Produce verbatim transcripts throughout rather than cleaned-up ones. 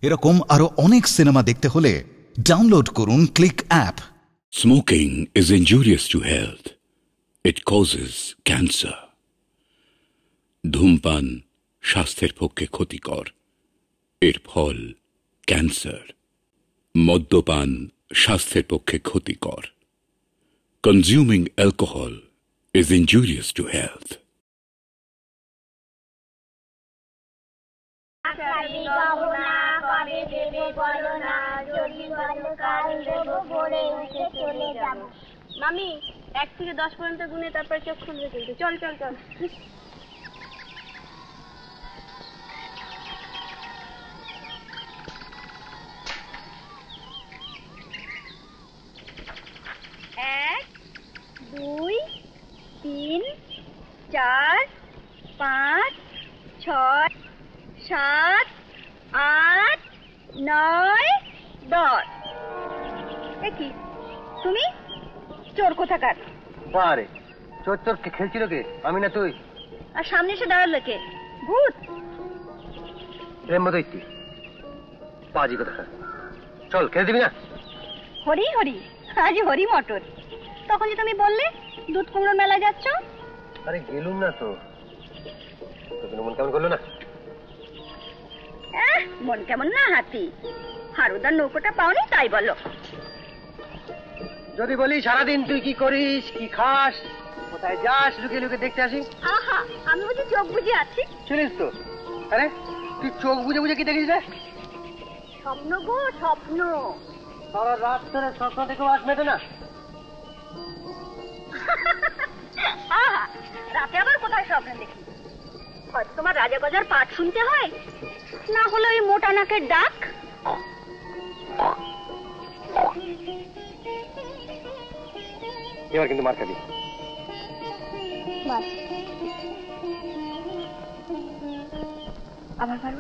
এরকম আরো অনেক সিনেমা দেখতে হলে ডাউনলোড করুন click app. Smoking is injurious to health. It causes cancer. ধূমপান স্বাস্থ্যের পক্ষে ক্ষতিকর, এর ফল ক্যান্সার। মদ্যপান স্বাস্থ্যের পক্ষে ক্ষতিকর। Consuming alcohol is injurious to health. মামি এক থেকে দশ পর্যন্ত গুনে তারপর চোখ খুলবে কিন্তু। চল চল চল। এক, দুই, তিন, চার, পাঁচ, ছয়, সাত, আট, নয়, দশ। কি তুমি চোর কোথাকার? বারে চোর চোর কে খেলছিল কে? আমি না তুই? আর সামনে এসে দাঁড়ালো কে? ভূত? রেমবো দৈত্যি বাজি কোথাকার। চল খেলে দিবি না? হরি হরি আজ হরি মটর। তখন যে তুমি বললে দুধ কুমড়ো মেলা যাচ্ছ। আরে গেলুম না তো, তোকে মন কেমন করলো না? মন কেমন না হাতি? হারুদার নৌকোটা পাওনি তাই বলো। যদি বলি সারাদিন তুই কি করিস, কি খাস, কোথায় যাস, লুকিয়ে লুকিয়ে দেখতে আসি। আহা আমি বুঝি চোখ বুঝে আছি? শুনিস তো? আরে তুই চোখ বুঝে বুঝে কি দেখিস রে? স্বপ্ন গো স্বপ্ন। সারা রাত ধরে স্বপ্ন দেখে আস মেটে না। আহা রাতে আবার কোথায় স্বপ্ন দেখি? হয়তো তোমার রাজা গজার পাঠ শুনতে হয়, না হলো এই মোটা নাকের ডাক। এবার কিন্তু মার খাবি। আবার পারো?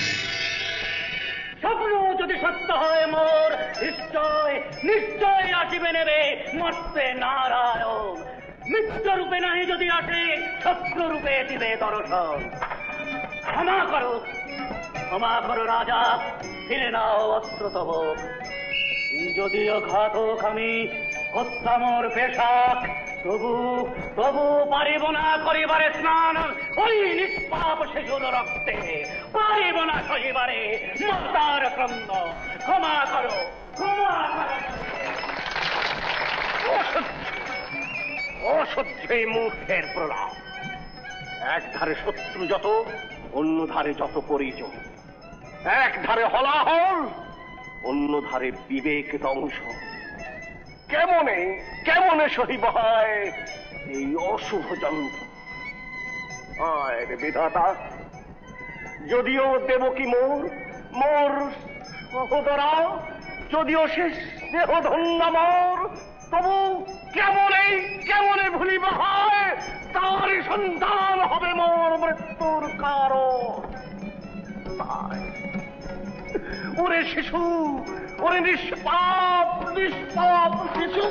যদি সত্য হয় মোর নিশ্চয় নিশ্চয় আসি আসিবে নেবে মরতে নারায়ণ। মিত্র রূপে নাহি যদি আসে শত্রু রূপে দিবে দর্শন। ক্ষমা করো ক্ষমা করো রাজা, ফিরে নাও অস্ত্র তব। যদিও ঘাতক আমি, হত্যা মোর পেশা, তবু তবু পারিব না করিবারে স্নান ওই নিষ্পাপ শিশুর রক্তে, পারিব না সহিবারে মমতার ক্রন্দ। ক্ষমা করো ক্ষমা করো। অসহ্য মূর্খের প্রলাপ। এক ধারে শত্রু যত, অন্য ধারে যত পরিচয়। এক ধারে হলাহল, অন্য ধারে বিবেক ধ্বংস। কেমনে কেমনে সহিব হয় এই অশুভ যন্ত্র। আয় রে বিধাতা, যদিও দেবকী মোর মোর সহোদরা, যদিও সে স্নেহ ধন্যা মোর, তবু কেমনে কেমনে ভুলিব হয় তারই সন্তান হবে মোর মৃত্যুর কারণ। ওরে শিশু, ওরে নিষ্পাপ নিষ্পাপ শিশু,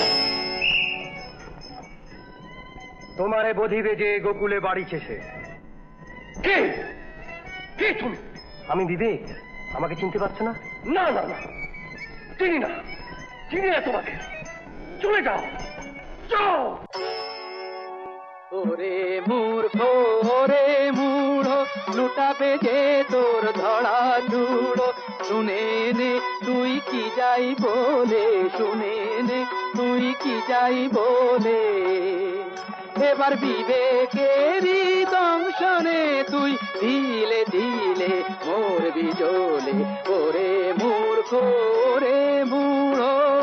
তোমারে বধিবে যে গোকুলে বাড়ি শেষে। কে কে তুমি? আমি বিবেক, আমাকে চিনতে পারছো না? না না না, চিনি না, চিনি না তোমাকে। চলে যাও যাও। ওরে মূর্খ ওরে মূঢ়, লুটাবে যে তোর ধরা ধুলো। শুনে নে তুই কি যাই বলে, শুনে নে তুই কি যাই বলে। এবার বিবেকেরই দংশনে তুই দিলে দিলে মোর বিজলে। ওরে মূর্খ ওরে মূঢ়।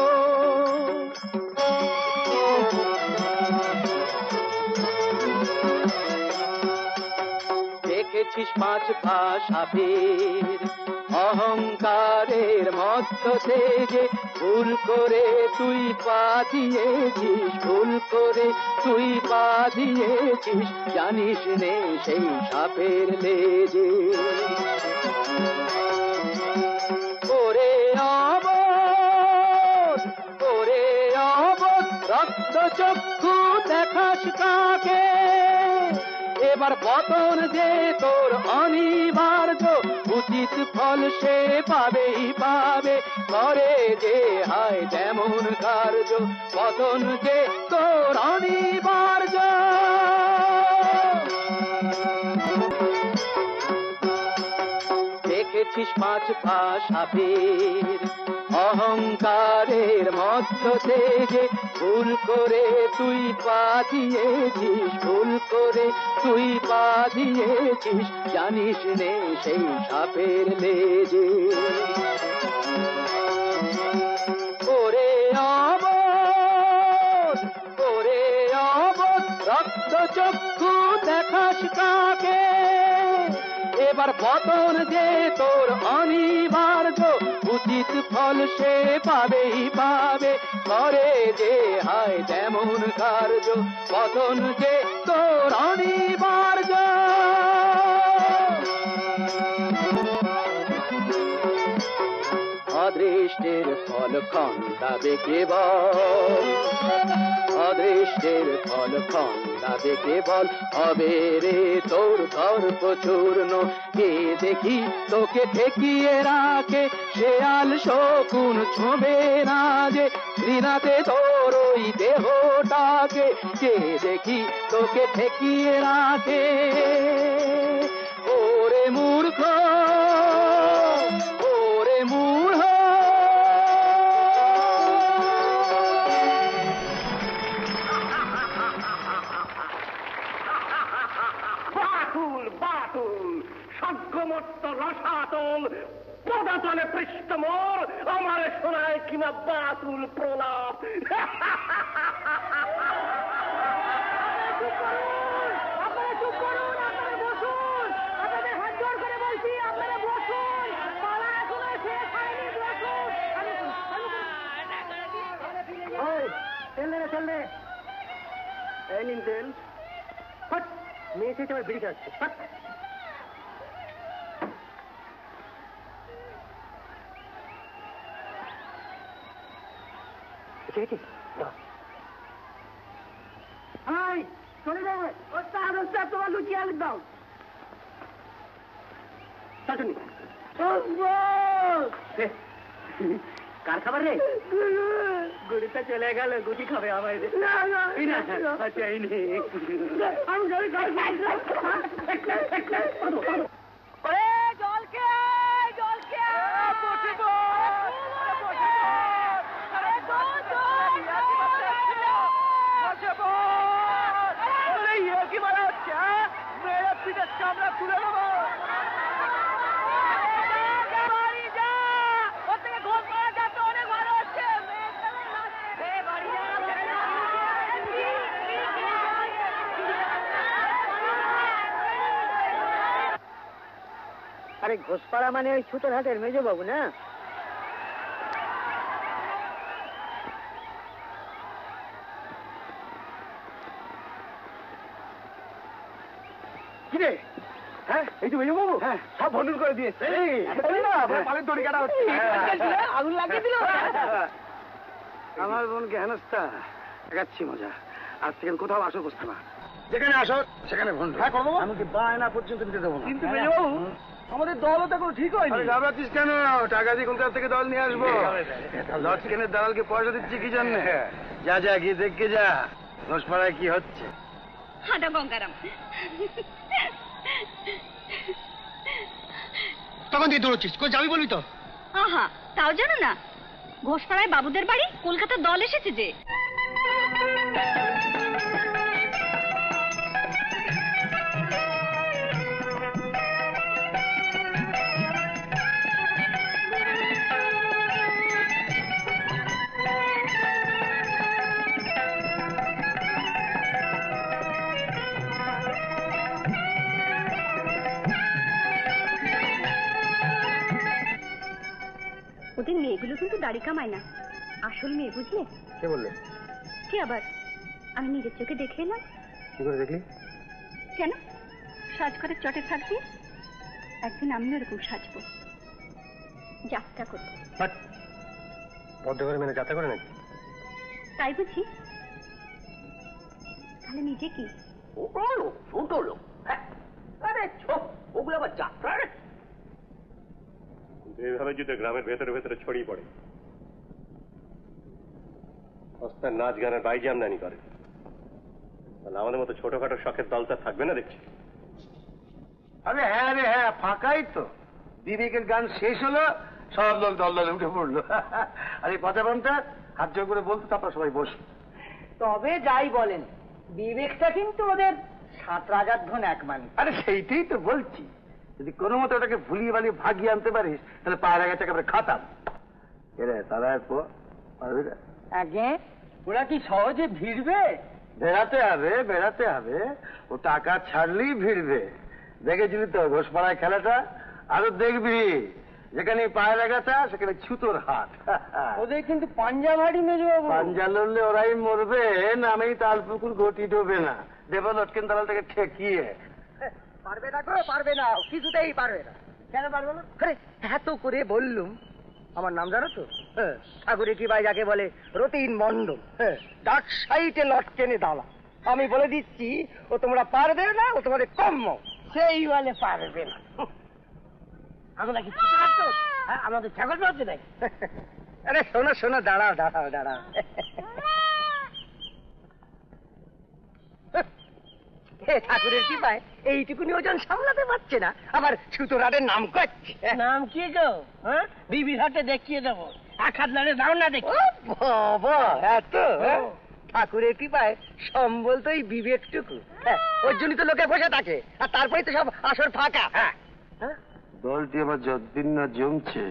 দেখেছিস পাঁচ পা সাপের অহংকারের মধ্য থেকে ভুল করে তুই পা দিয়েছিস, ভুল করে তুই পা দিয়েছিস। জানিস নে সেই সাপের লেজে। ওরে অবধ ওরে অবধ, রক্ত চক্ষু দেখাস কাকে। এবার পতন যে তোর অনিবার্য, উচিত ফল সে পাবেই পাবে। করে যে হায় তেমন কার্য, পতন যে তোর অনিবার্য। দেখেছিস পাঁচ পা সাপের অহংকারের মধ্য থেকে ভুল করে তুই পা দিয়েছিস, ভুল করে তুই পা দিয়েছিস। জানিস নে সেই সাপের লেজে। ওরে অবধ ওরে অবধ, রক্ত চক্ষু দেখাস কাকে। এবার পতন যে তোর অনিবার্য, উচিত ফল সে পাবেই পাবে। করে যে হায় তেমন কার্য, পতন যে তোর অনিবার্য। অদৃষ্টের ফল খন্দাবে কেবল, অদৃষ্টের ফল খন্দাবে কেবল। হবে রে তোর গর্ব চূর্ণ, কে দেখি তোকে ঠেকিয়ে রাখে। শেয়াল শকুন ছোঁবে না যে ঘৃণাতে তোর ওই দেহটাকে। কে দেখি তোকে ঠেকিয়ে রাখে। ওরে মূর্খ ওরে মূঢ়। বাতুল বাতুল, সজ্ঞমত্ত রসাতল, পদাতলে পৃষ্ঠ মোর, আমার শোনায় কিনা বাতুল প্রলাপ। আপনারা চুপ করুন, আপনারা বসুন। আপনাদের হাত জোড় করে বলছি, আপনারা বসুন। পালা এখনো শেষ হয়নি, বসুন। ওই তেল দে রে, তেল দে। এই নিন তেল। ফট, মেয়ে চেয়ে আমার বিড়ি খাচ্ছে। ফট। গেছিস হাই চলে যাবে ওস্তাদ ওস্তাদ তোমার লুচি আলুর দাও চাটনি কার খাবার রে গুড়িটা চলে গেল গুটি খাবে আমায় আচ্ছা এই নে জল খেয়ে জল আমরা তুলে নেবো আরে ঘোষপাড়া মানে ওই ছুটোর হাটের মেজো বাবু না কিরে হ্যাঁ এই তো মেজো বাবু হ্যাঁ সব ভন্ডুল করে দিয়েছে পালের দড়ি কাটা হচ্ছে আগুন লাগিয়ে দিল আমার বোনকে হেনস্তা দেখাচ্ছি মজা আজ থেকে কোথাও আসো বসতে না যেখানে আসো সেখানে ভন্ডুল হ্যাঁ করবো এমনকি বায়না পর্যন্ত দিতে দেবো না কিন্তু মেজো বাবু আমাদের দলও তো কোনো ঠিক হয়নি ঘাবড়াচ্ছিস কেন টাকা দিয়ে কলকাতা থেকে দল নিয়ে আসবো লজ কেনের দালালকে পয়সা দিচ্ছি কি জন্য যা যা গিয়ে দেখে যা ঘোষপাড়ায় কি হচ্ছে হাঁটা গঙ্গারাম তখন দিয়ে দৌড়চ্ছিস কোথায় যাবি বলবি তো আহা তাও জানো না ঘোষপাড়ায় বাবুদের বাড়ি কলকাতার দল এসেছে যে ওদের মেয়েগুলো কিন্তু দাড়ি কামায় না আসল মেয়ে বুঝলে কে বললে কি আবার আমি নিজের চোখে দেখে এলাম কি করে দেখলি কেন সাজ করে চটে থাকবি একদিন আমিও এরকম সাজবো যাত্রা করবো বদ্ধ করে মেনে যাত্রা করে নাকি তাই বুঝি তাহলে নিজে কি ছোট লোক ছোট লোক আরে ওগুলো আবার যাত্রা এইভাবে যদি গ্রামের ভেতরে ভেতরে ছড়িয়ে পড়ে অস্তার নাচ গানের বাইজি আমদানি করে তাহলে আমাদের মতো ছোটখাটো শখের দলটা থাকবে না দেখছি আরে হ্যাঁ রে হ্যাঁ ফাঁকাই তো বিবেকের গান শেষ হলো সব লোক দল দলে উঠে পড়লো আর এই পচাপানটা হাত জোর করে বলতো তারপর সবাই বসে তবে যাই বলেন বিবেকটা কিন্তু ওদের সাত রাজার ধন এক মানে আরে সেইটাই তো বলছি যদি কোনো মতো ওটাকে ভুলিয়ে বালিয়ে ভাগিয়ে আনতে পারিস তাহলে পায়ের আগে একেবারে খাতাম এরে তারা পারবি না আগে ওরা কি সহজে ভিড়বে বেড়াতে হবে বেড়াতে হবে ও টাকা ছাড়লেই ভিড়বে দেখেছিলি তো ঘোষপাড়ায় খেলাটা আরো দেখবি যেখানে পায়ের আগাছা সেখানে ছুতোর হাট ওদের কিন্তু পাঞ্জা ভারী মেজো পাঞ্জা লড়লে ওরাই মরবে নামেই তালপুকুর ঘটি ডোবে না দেব লটকেন দালাল থেকে ঠেকিয়ে পারবে না গো পারবে না কিছুতেই পারবে না কেন পারবে না আরে এত করে বললুম আমার নাম জানো তো ঠাকুরে কি ভাই যাকে বলে রতিন মন্ডল ডাক সাইটে লটকেনে দালা আমি বলে দিচ্ছি ও তোমরা পারবে না ও তোমাদের কম্ম সেই বলে পারবে না আমরা কি আমাদের ছাগল পাচ্ছে নাই আরে শোনো শোনো দাঁড়াও দাঁড়াও দাঁড়াও ঠাকুরের কি পায় এইটুকুনি ওজন সামলাতে পারছে না আবার সুতোরাদের নাম করছে নাম কি গো হ্যাঁ বিবির হাতে দেখিয়ে দেবো এক হাত নাড়ে দাও না দেখি বাবা এত ঠাকুরের কি পায় সম্বল তো এই বিবেকটুকু ওর জন্যই তো লোকে বসে থাকে আর তারপরে তো সব আসর ফাঁকা হ্যাঁ দলটি আবার যতদিন না জমছে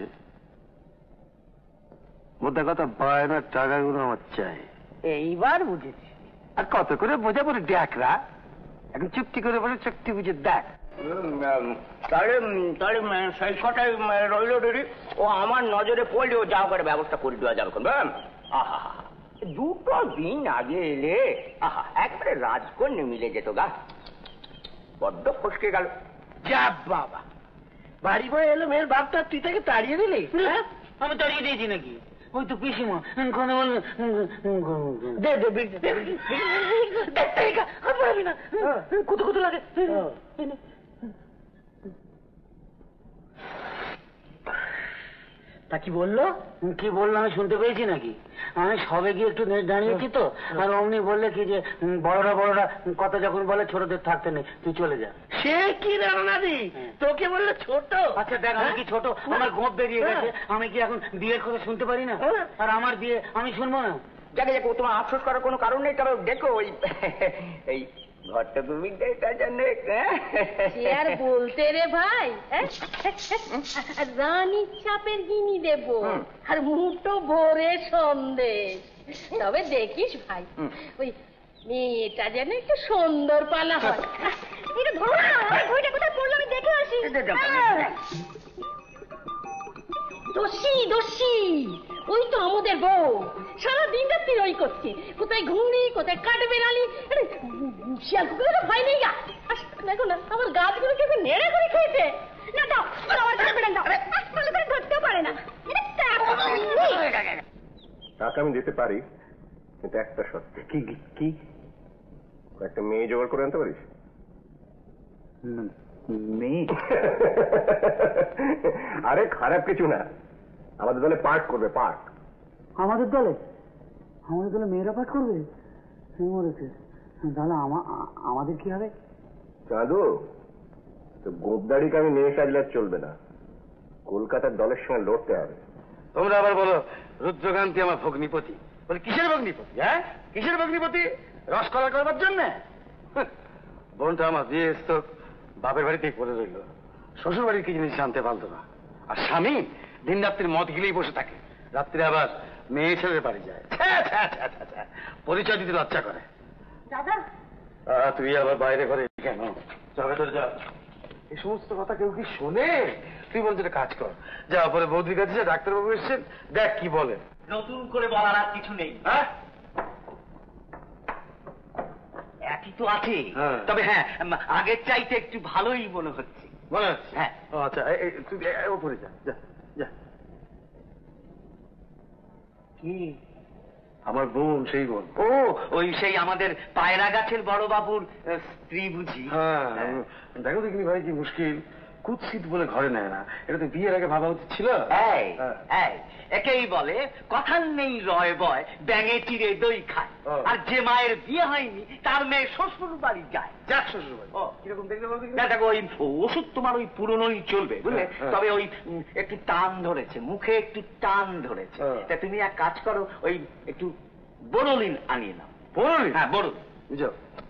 মোদ্দা কথা বায়নার টাকাগুলো আমার চাই এইবার বুঝেছি আর কত করে বোঝা পরে দেখরা এখন চুপটি করে বলে চুক্তি বুঝে দেখ তাহলে তাহলে সেই ছটায় রইল দিদি ও আমার নজরে পড়লেও যা করে ব্যবস্থা করে দেওয়া যাবে আহা দুটো দিন আগে এলে আহা একবারে রাজকন্যা মিলে যেত গা বড্ড ফসকে গেল যা বাবা বাড়ি বয়ে এলো মেয়ের বাপটা তুই তাকে তাড়িয়ে দিলি আমি তাড়িয়ে দিয়েছি নাকি ওই তো পিসিমা কথা বলবে দে দে বিড়ি দে না কত কত লাগে। তা কি বললো? কি বললো আমি শুনতে পেয়েছি নাকি? আমি সবে গিয়ে একটু দাঁড়িয়েছি তো, আর অমনি বললে কি যে বড়রা বড়রা কথা যখন বলে ছোটদের থাকতে নেই, তুই চলে যা। সে কি রানাদি, তোকে বললে ছোট? আচ্ছা দেখ, আমি কি ছোট? আমার গোপ বেরিয়ে গেছে, আমি কি এখন বিয়ের কথা শুনতে পারি না? আর আমার বিয়ে আমি শুনবো না? যাকে যাকে তোমার আফসোস করার কোনো কারণ নেই, তবে দেখো ওই এই ঘরটা তুমি জানে আর বলতে রে ভাই, রানীর চাপের গিনি দেব আর মুঠো ভরে সন্দেশ। তবে দেখিস ভাই, ওই মেয়েটা যেন একটু সুন্দর পালা হয়। এটা ধরো না, ঘড়িটা কোথায় পড়লো আমি দেখে আসি। দোষী দোষী ওই তো আমাদের বউ, সারাদিন রাত্রি ওই করছে, কোথায় ঘুমড়ি কোথায় কাঠবেড়ালি, শিয়াল কুকুরের ভয় নেই গা। দেখো না আমার গাছগুলো কেউ নেড়ে করে খেয়েছে। না দাও, আমার কাঠবেড়াল দাও, ভালো করে ধরতেও পারে না। টাকা আমি দিতে পারি, কিন্তু একটা শর্ত। কি কি? একটা মেয়ে জোগাড় করে আনতে পারিস? মেয়ে? আরে খারাপ কিছু না, আমাদের দলে পাঠ করবে। পাঠ আমাদের দলে? আমাদের দলে মেয়েরা পাঠ করবে? মরেছে। তাহলে আমাদের কি হবে? চাঁদু, তো গোপদাড়িকে আমি মেয়ে সাজলে চলবে না, কলকাতার দলের সঙ্গে লড়তে হবে। তোমরা আবার বলো রুদ্রকান্তি আমার ভগ্নিপতি। বলে কিসের ভগ্নিপতি? হ্যাঁ কিসের ভগ্নিপতি? রসকলা করবার জন্যে? বোনটা আমার বিয়ে তো বাপের বাড়িতেই পড়ে রইল, শ্বশুর বাড়ির কি জিনিস জানতে পারতো না। আর স্বামী দিন রাত্রির মদ গিলেই বসে থাকে, রাত্রে আবার মেয়ে ছেলের বাড়ি যায়, পরিচয় দিতে লজ্জা করে। দাদা তুই আবার বাইরে করে কেন? চলে তোর যা, এই সমস্ত কথা কেউ কি শোনে? তুই বলছিস কাজ কর, যা পরে বৌদির কাছে যা, ডাক্তারবাবু এসছেন, দেখ কি বলে। নতুন করে বলার আর কিছু নেই, হ্যাঁ একই তো আছে। তবে হ্যাঁ, আগের চাইতে একটু ভালোই মনে হচ্ছে। মনে হচ্ছে? হ্যাঁ। আচ্ছা তুই ওপরে যা, যা যা। কি? আমার বোন, সেই বোন। ও ওই সেই আমাদের পায়রা গাছের বড় বাবুর স্ত্রী বুঝি? হ্যাঁ। দেখো দেখিনি ভাই কি মুশকিল, কুৎসিত বলে ঘরে নেয় না, এটা তো বিয়ের আগে ভাবা উচিত ছিল। একেই বলে কথার নেই রয় বয়, ব্যাঙে চিড়ে দই খায়। আর যে মায়ের বিয়ে হয়নি তার মেয়ে শ্বশুর বাড়ি যায়। যাক শ্বশুর বাড়ি কিরকম দেখলে বলতে? দেখো ওই ওষুধ তোমার ওই পুরনোই চলবে বুঝলে, তবে ওই একটু টান ধরেছে, মুখে একটু টান ধরেছে। তা তুমি এক কাজ করো, ওই একটু বোরোলিন আনিয়ে নাও। বোরোলিন? হ্যাঁ বোরোলিন। বুঝো?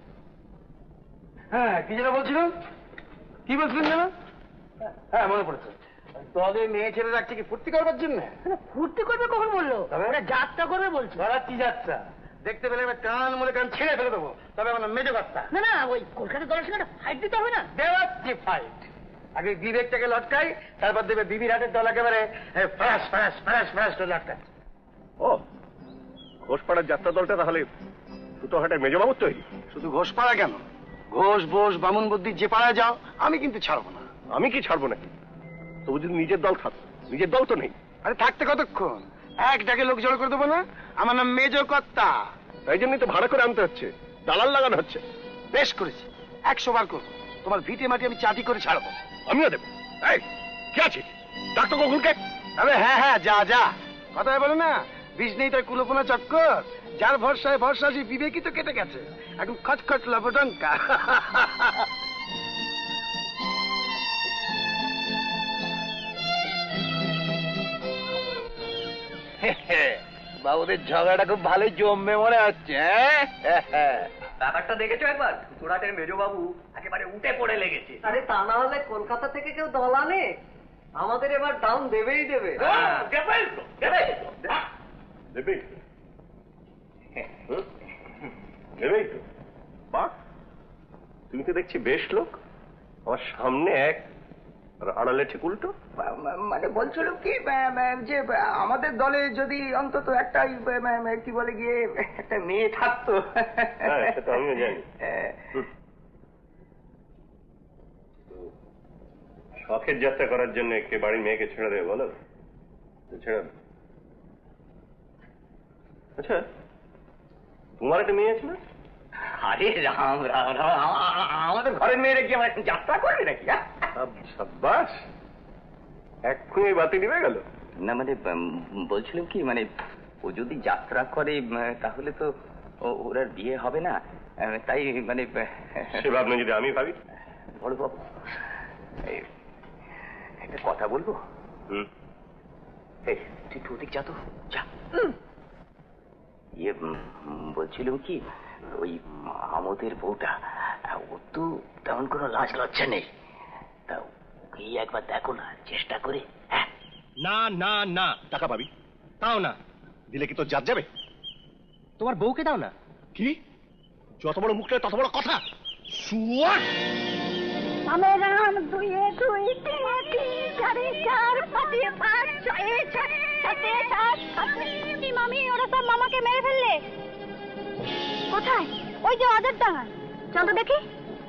হ্যাঁ কি যেন বলছিলাম, কি বলছিলেন যেন? হ্যাঁ মনে পড়েছে, তবে মেয়ে ছেলে রাখছে কি ফুর্তি করবার জন্য? ফুর্তি করবে কখন বললো? যাত্রা করবে বলছো? কি যাত্রা? দেখতে পেলে আমি কান মনে কান ছেড়ে ফেলে দেবো, তবে আমার মেজো যাত্রা। না না, ওই কলকাতা দলের সঙ্গে ফাইট দিতে হবে না? দেওয়াচ্ছি ফাইট, আগে বিবেকটাকে লটকাই, তারপর দেবে বিবির হাটের দল একেবারে ফ্যাস ফ্যাস ফ্যাস ফ্যাস করে লটকাচ্ছে। ও ঘোষপাড়ার যাত্রা দলটা তাহলে সুতোহাটের মেজবাবুর তৈরি? শুধু ঘোষপাড়া কেন, ঘোষ বোস বামুন বুদ্ধি যে পাড়ায় যাও, আমি কিন্তু ছাড়বো না। আমি কি ছাড়বো নাকি? তবু যদি নিজের দল থাকতো। নিজের দল তো নেই। আরে থাকতে কতক্ষণ, এক ডাকে লোক জড়ো করে দেবো না? আমার নাম মেজো কর্তা। তাই জন্যই তো ভাড়া করে আনতে হচ্ছে, দালাল লাগানো হচ্ছে। বেশ করেছি, একশো বার করবো, তোমার ভিটে মাটি আমি চাটি করে ছাড়বো। আমিও দেবো। এই কি আছে ডাক্তার কখনকে? আরে হ্যাঁ হ্যাঁ যা যা, কথায় বলে না বিষ নেই তার কুলোপনা চক্কর, যার ভরসায় ভরসা সেই বিবেকই তো কেটে গেছে, এখন খটখট লবডঙ্কা। বাবুদের ঝগড়াটা খুব ভালোই জমবে মনে হচ্ছে। ব্যাপারটা দেখেছো একবার? সুরাটের মেজো বাবু একেবারে উঠে পড়ে লেগেছে। আরে তা না হলে কলকাতা থেকে কেউ দল আনে? আমাদের এবার ডাউন দেবেই দেবে। দেবেই দেবেই তো। বাহ, তুমি তো দেখছি বেশ লোক, আমার সামনে এক আড়ালে ঠিক উল্টো। মানে বলছিল কি যে আমাদের দলে যদি অন্তত একটা কি বলে গিয়ে একটা মেয়ে থাকতো। হ্যাঁ সেটা আমিও জানি। শখের যাত্রা করার জন্য কে বাড়ির মেয়েকে ছেড়ে দেবে বলো? ছেড়ে আচ্ছা, তোমার একটা মেয়ে আছে না? আরে রাম রাম রাম, আমাদের ঘরের মেয়েরা কি আমার যাত্রা করবে নাকি? সাব্বাস, এক্ষুনি বাতি নিভে গেল। না মানে বলছিলাম কি, মানে ও যদি যাত্রা করে তাহলে তো ওর আর বিয়ে হবে না, তাই মানে সে ভাবনা যদি আমি ভাবি। বড় বাবু, একটা কথা বলবো? হুম, তুই তো ওদিক যা তো যা। ইয়ে বলছিলাম কি, ওই আমাদের বউটা, ও তো তেমন কোনো লাজ লজ্জা নেই, তা ওকে একবার দেখো না, চেষ্টা করে। হ্যাঁ, না না না, টাকা পাবি, তাও না দিলে কি তোর জাত যাবে? তোমার বউকে দাও না। কি যত বড় মুখটা তত বড় কথা। শুয়ার রামে রাম দুয়ে দুই তিনে তিন চারে চার পাঁচে পাঁচ ছয়ে ছয় সাতে সাত সাতে। মামি, ওরা সব মামাকে মেরে ফেললে। কোথায়? ওই যে অজর ডাঙা। চল তো দেখি।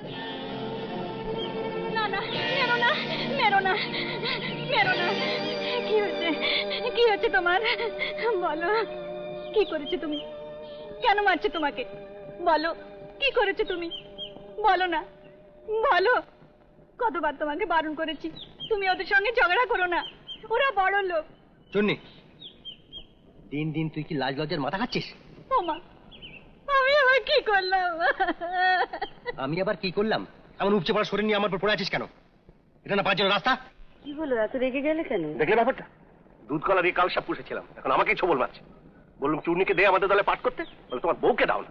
না না, মেরো না, মেরো না, মেরো না। কি হচ্ছে, কি হচ্ছে তোমার? বলো, কি করেছো তুমি? কেন মারছে তোমাকে? বলো, কি করেছো তুমি? বলো না, বলো। কতবার তোমাকে বারণ করেছি, তুমি ওদের সঙ্গে ঝগড়া করো না, ওরা বড় লোক। চুন্নি, দিন দিন তুই কি লাজ লজ্জার মাথা খাচ্ছিস? ও মা, আমি আবার কি করলাম? আমি আবার কি করলাম? এমন উপচে পড়া শরীর নিয়ে আমার উপর পড়ে আছিস কেন? এটা না পাঁচজন রাস্তা? কি বলো, এত রেগে গেলে কেন? দেখলে ব্যাপারটা, দুধ কলা দিয়ে কাল সাপ পুষেছিলাম, এখন আমাকেই ছবল মারছে। বললাম চূর্ণিকে দে আমাদের দলে পাঠ করতে, বলে তোমার বউকে দাও না।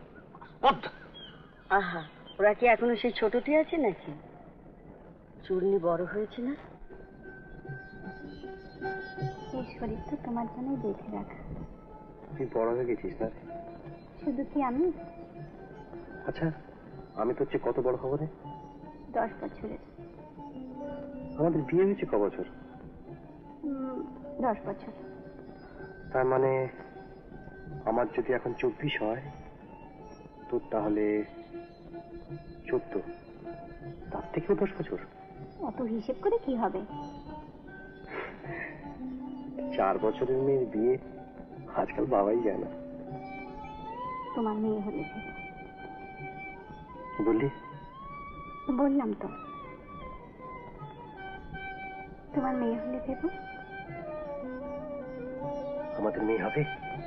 আহা, ওরা কি এখনো সেই ছোটটি আছে নাকি? চূর্ণি বড় হয়েছে না? এই শরীর তো তোমার জন্যই বেঁধে রাখা। তুই বড় হয়ে গেছিস না? শুধু কি আমি? আচ্ছা, আমি তোর চেয়ে কত বড় হবো রে? দশ বছরের। আমাদের বিয়ে হয়েছে ক বছর? দশ বছর। তার মানে আমার যদি এখন চব্বিশ হয়, তোর তাহলে চোদ্দ, তার থেকেও দশ বছর। অত হিসেব করে কি হবে? চার বছরের মেয়ের বিয়ে আজকাল বাবাই যায় না। তোমার মেয়ে হলে কি বললি? বললাম তো, তোমার মেয়ে হলে ভেবো। আমাদের মেয়ে হবে?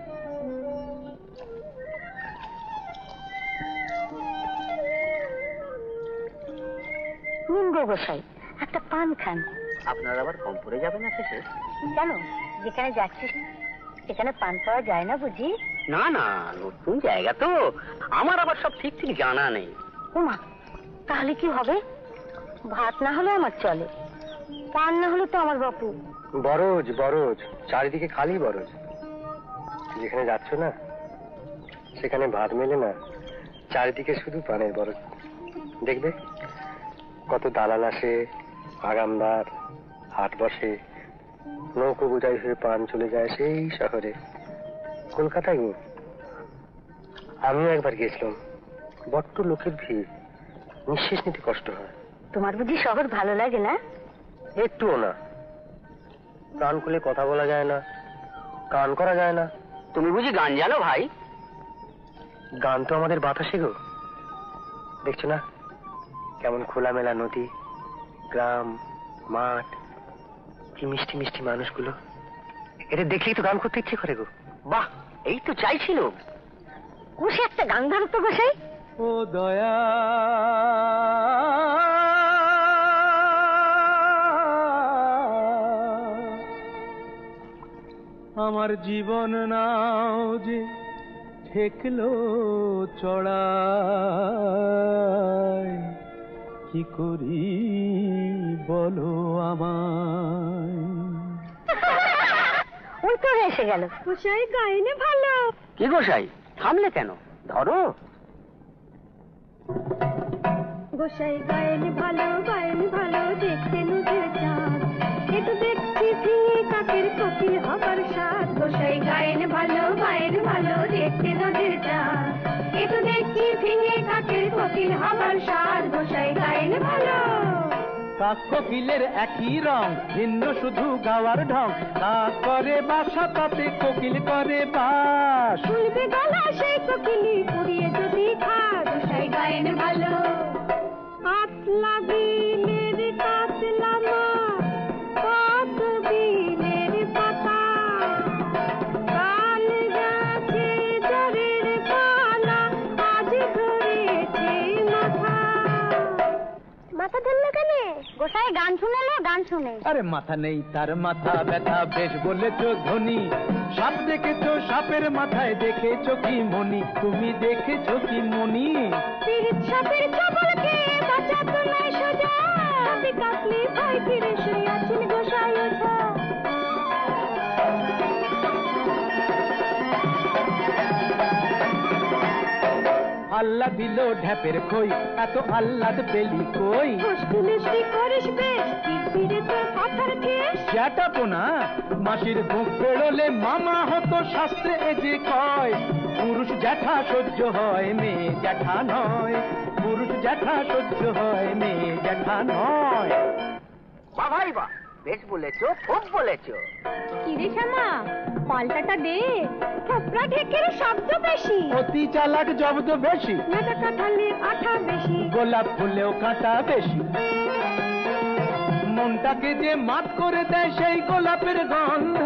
নিন গো গোসাই, একটা পান খান। আপনার আবার কম পড়ে যাবে না শেষে? কেন, যেখানে যাচ্ছিস সেখানে পান পাওয়া যায় না বুঝি? না না, নতুন জায়গা তো, আমার আবার সব ঠিক ঠিক জানা নেই। ওমা, তাহলে কি হবে? ভাত না হলে আমার চলে, পান না হলে তো আমার বাপু। বরজ বরজ, চারিদিকে খালি বরজ। যেখানে যাচ্ছ না সেখানে ভাত মেলে না, চারিদিকে শুধু পানের বরজ। দেখবে কত দালাল আসে, আগামদার, হাট বসে, নৌকো বোঝাই হয়ে পান চলে যায় সেই শহরে, কলকাতায় গো। আমিও একবার গেছিলাম, বড্ড লোকের ভিড়, নিঃশ্বাস নিতে কষ্ট হয়। তোমার বুঝি শহর ভালো লাগে না? একটুও না। কান খুলে কথা বলা যায় না, গান করা যায় না। তুমি বুঝি গান জানো ভাই? গান তো আমাদের বাতাসে গো। দেখছো না কেমন খোলামেলা নদী, গ্রাম, মাঠ, কি মিষ্টি মিষ্টি মানুষগুলো। এটা দেখলেই তো গান করতে ইচ্ছে করে গো। বাহ, এই তো চাইছিল। কুশি একটা গান ধরো তো গোসাই। ও দয়া আমার জীবন নাও যে ঠেকলো চড়াই, কি করি বলো আমায়। ওই তো এসে গেল। গোসাই গাইনে ভালো। কি গোসাই, থামলে কেন? ধরো। গোসাই গায়েন ভালো, গায়েন ভালো, দেখতে নুজে চাঁদ, এ তো দেখছি ভেঙে কাকের কোকিল হবার স্বাদ। গোসাই গায়েন ভালো, গায়েন ভালো, দেখতে নুজে চাঁদ, এ তো দেখছি ভেঙে কাকের কোকিল হবার স্বাদ। গোসাই গায়েন ভালো। কাক কোকিলের একই রং, ভিন্ন শুধু গাওয়ার ঢং। কাক করে বাসা তাতে কোকিল করে বাস। শুনবে গলা সেই কোকিলি পুড়িয়ে যদি খা, গোসাই গায়েন ভালো। পাতলা বিলের কাতলা মাছ, কত বিলের পাতা, কাল গেছে জ্বরের পালা, আজ ধরেছে মাথা। মাথা ধরলো কেন? গোসাই গান শুনেলো, গান শুনে। আরে মাথা নেই তার মাথা ব্যথা, বেশ বলেছো ধনী। সাপ দেখেছো, সাপের মাথায় দেখেছো কি মনি? তুমি দেখেছো কি মনি? পিরিত সাপের ছবলকে বাঁচাতো নাই সোজা, বিকাশলি ভয় ফিরে শুয়াছেন গোসাই ওঝা। আল্লাহ দিল ঢ্যাপের খই, এত আহ্লাদ পেলি কই? কষ্ট মিষ্টি করিস বেশ, ফিরে তো পাথর ঠেস। জ্যাঠাপোনা মাসির বুক বেরোলে মামা হতো, শাস্ত্রে এ যে কয়। পুরুষ জ্যাঠা সহ্য হয়, মেয়ে জ্যাঠা নয়। পুরুষ জ্যাঠা সহ্য হয়, মেয়ে জ্যাঠা নয়। বাবাই বা, বেশ বলেছো, খুব বলেছো। কিরে শ্যামা, পাল্টাটা দে, থোপড়া ঢেকের শব্দ বেশি। অতি চালাক জব্দ বেশি, মেটা কাঁঠালে আঠা বেশি। গোলাপ ফুলেও কাঁটা বেশি। মনটাকে যে মাত করে দেয় সেই গোলাপের গন্ধ।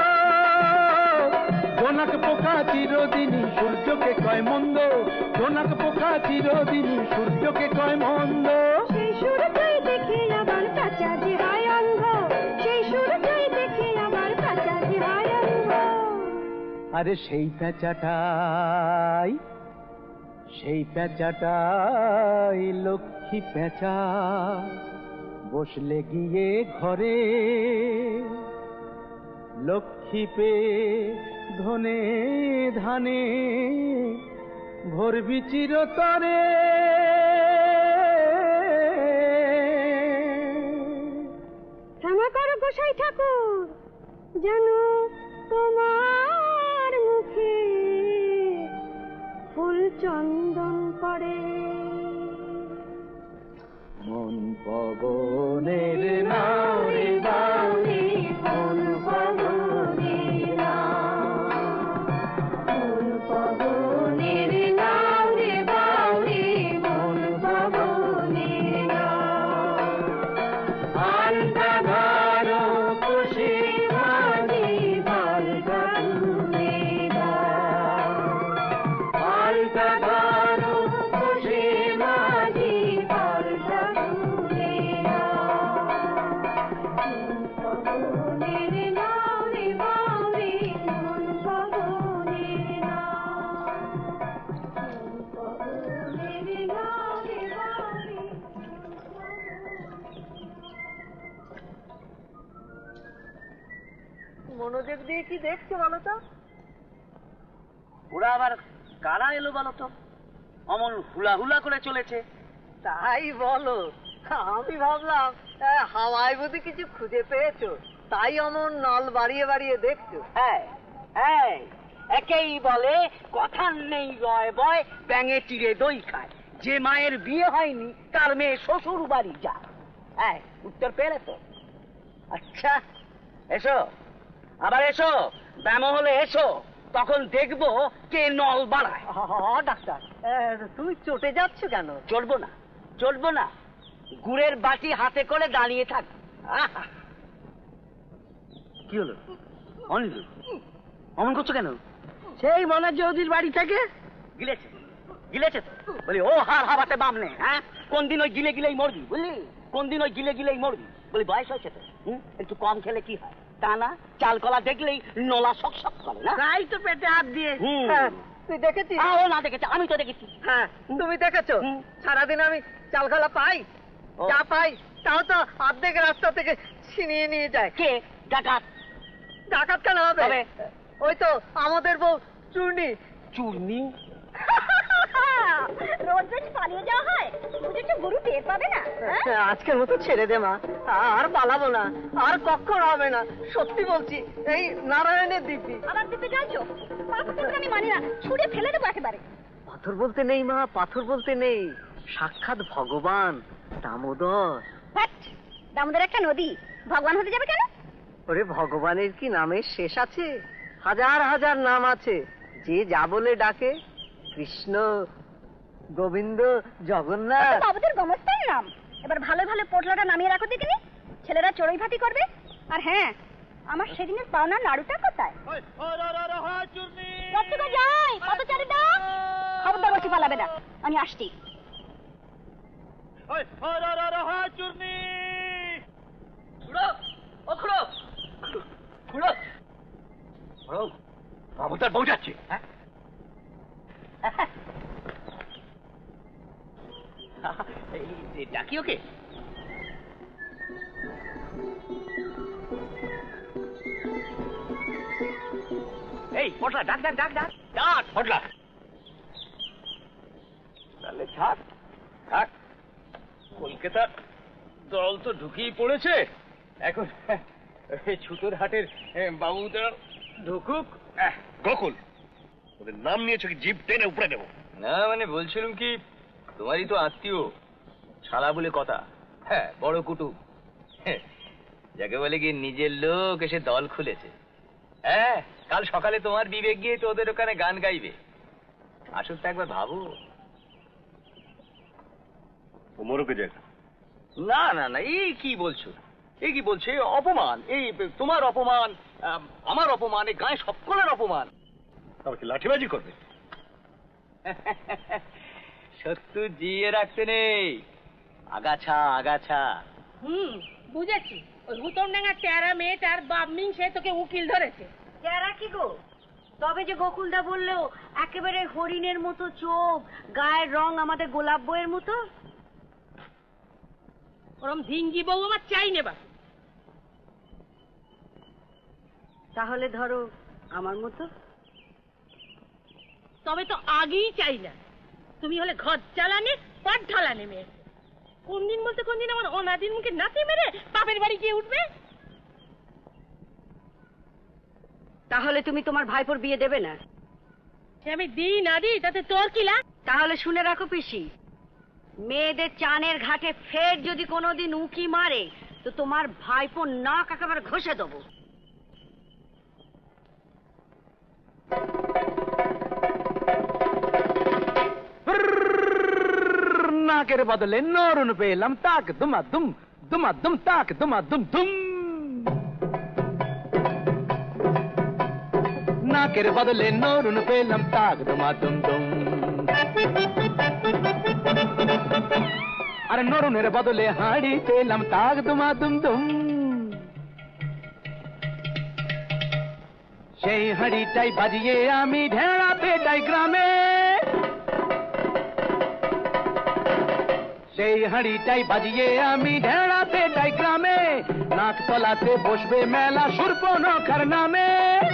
জোনাক পোকা চিরদিনই সূর্যকে কয় মন্দ। জোনাক পোকা চিরদিনই সূর্যকে কয় মন্দ। সেই সূর্যই দেখে আবার কাঁচা যে হয় অন্ধ। সেই সূর্যই দেখে আবার কাঁচা যে হয় অন্ধ। আরে সেই পেঁচাটাই, সেই পেঁচাটাই লক্ষ্মী পেঁচা। বসলে গিয়ে ঘরে লক্ষ্মী পে ধনে ধানে, ভরবি চিরতরে। ক্ষমা করো গোসাই ঠাকুর, যেন তোমার মুখে ফুল চন্দন পড়ে। মন পবনের নাও রে বাউরি, মন পবনের নাও। ফুল পবনের নাও রে বাউরি, মন পবনের নাও। আলতা ধরো খুশি মাঝি, বালতা তুলে দাও। আলতা ধরো খুশি মাঝি, বালতা তুলে দাও। পবনের নাও রে বাউরি, মন পবনের নাও। পবনের নাও রে বাউরি। মনোযোগ দিয়ে কি দেখছো বলো তো? ওরা আবার কারা এলো বলো তো? অমন হুলা হুলা করে চলেছে। তাই বলো, আমি ভাবলাম আহ, হাওয়ায় বুঝি কিছু খুঁজে পেয়েছো, তাই অমন নল বাড়িয়ে বাড়িয়ে দেখছো। হ্যাঁ হ্যাঁ, একেই বলে কথা নেই রয় বয়, ব্যাঙে চিড়ে দই খায়। যে মায়ের বিয়ে হয়নি তার মেয়ে শ্বশুর বাড়ি যায়। হ্যাঁ, উত্তর পেলে তো? আচ্ছা এসো, আবার এসো, ব্যামো হলে এসো, তখন দেখবো কে নল বাড়ায়। ডাক্তার, তুমি চটে যাচ্ছ কেন? চলবো না, চলবো না, গুড়ের বাটি হাতে করে দাঁড়িয়ে থাক। কি হলো অনিল, অমন করছো কেন? সেই মনে চৌধুরীর বাড়ি থেকে গিলেছে, গিলেছে তো বলি ও হার হাবাতে বাম নেই। হ্যাঁ, কোন দিন ওই গিলে গিলেই মরবি, বুঝলি? কোন দিন ওই গিলে গিলেই মরবি। বলি বয়স হয়েছে তো, একটু কম খেলে কি হয়? তা না, চাল কলা দেখলেই নলা শক শক করে না? তাই তো পেটে হাত দিয়ে। তুই দেখেছিস? ও না দেখেছি, আমি তো দেখেছি। হ্যাঁ, তুমি দেখেছো? সারাদিন আমি চাল কলা পাই, যা পাই তাও তো অর্ধেক রাস্তা থেকে ছিনিয়ে নিয়ে যায়। কে? ডাকাত। ডাকাত কেন হবে? ওই তো আমাদের বউ চূর্ণি। চূর্ণি? রোজ রোজ পালিয়ে যাওয়া হয়, বুঝেছো? গরু টের পাবে না। আজকের মতো ছেড়ে দে মা, আর পালাবো না, আর কখন হবে না, সত্যি বলছি। এই নারায়ণের দিব্যি। আবার দিতে যাচ্ছ? পাথর আমি মানি না, ছুঁড়ে ফেলে দেবো একেবারে। পাথর বলতে নেই মা, পাথর বলতে নেই, সাক্ষাৎ ভগবান দামোদর। দামোদর একটা নদী, ভগবান হতে যাবে কেন? ওরে ভগবানের কি নামের শেষ আছে? হাজার হাজার নাম আছে, যে যা বলে ডাকে। কৃষ্ণ, গোবিন্দ, জগন্নাথ। বাবুদের গমস্তার নাম। এবার ভালো ভালো পোটলাটা নামিয়ে রাখো দেখিনি, ছেলেরা চড়ুই ভাতি করবে। আর হ্যাঁ, আমার সেদিনের পাওনা নাড়ুটা কোথায়? যাই পথচারীরা, খবরদার বসে পালাবে না, আমি আসছি। বাবুদার বউ যাচ্ছে। ডাকি ওকে। এই পটলা, ডাক ডাক ডাক ডাক ডাক পটলা। তাহলে থাক থাক, কলকাতার দল তো ঢুকিয়ে পড়েছে। এখন ছুতোর হাটের বাবুদের ঢুকুক। গোকুল, ওদের নাম নিয়েছো কি জিভ টেনে উপরে দেবো? না মানে বলছিলাম কি, তোমারই তো আত্মীয়, শালা বলে কথা। হ্যাঁ, বড় কুটুম, যাকে বলে কি নিজের লোক এসে দল খুলেছে। হ্যাঁ, কাল সকালে তোমার বিবেক গিয়ে তো ওদের ওখানে গান গাইবে। আসুক তো একবার ভাবো। ওমরকে যাক। না না না, এই কি বলছো, এই কি বলছে? অপমান, এই তোমার অপমান, আমার অপমান, এই গায়ে সকলের অপমান। তবে কি লাঠিবাজি করবে? শত্রু জিয়ে রাখতে নেই, আগাছা আগাছা। হুম, বুঝেছি। ওই হুতমডাঙ্গা টেরা মেয়েটার বাপমিং সে তোকে উকিল ধরেছে। টেরা কি গো? তবে যে গোকুলদা বললো একেবারে হরিণের মতো চোখ, গায়ের রং আমাদের গোলাপ বইয়ের মতো। ওরম ধিঙ্গি বউ আমার চাই নেবা। তাহলে ধরো আমার মতো। তবে তো আগেই চাই না। তুমি হলে ঘর চালানে, পথ ঢালানে মেয়ে। কোন দিন বলতে কোন দিন আমার অনাদির মুখে নাতি মেরে বাপের বাড়ি গিয়ে উঠবে। তাহলে তুমি তোমার ভাইপোর বিয়ে দেবে না? আমি দিই না দিই তাতে তোর কি লাগ? তাহলে শুনে রাখো পিসি, মেয়েদের চানের ঘাটে ফের যদি কোনোদিন উকি মারে তো তোমার ভাইপোর নাক একেবারে ঘষে দেবো। নাকের বদলে নরুন পেলাম তাক দুমা দুম, দুমা দুম তাক দুমা দুম দুম। নাকের বদলে নরুন পেলাম তাক দুমা দুম দুম। আরে নরুনের বদলে হাড়ি পেলাম তাক দুমা দুম দুম। সেই হাড়িটাই বাজিয়ে আমি ঢেড়া পেটাই গ্রামে। সেই হাড়িটাই বাজিয়ে আমি ঢেড়া পেটাই গ্রামে। নাক তলাতে বসবে মেলা শূর্পণখার নামে।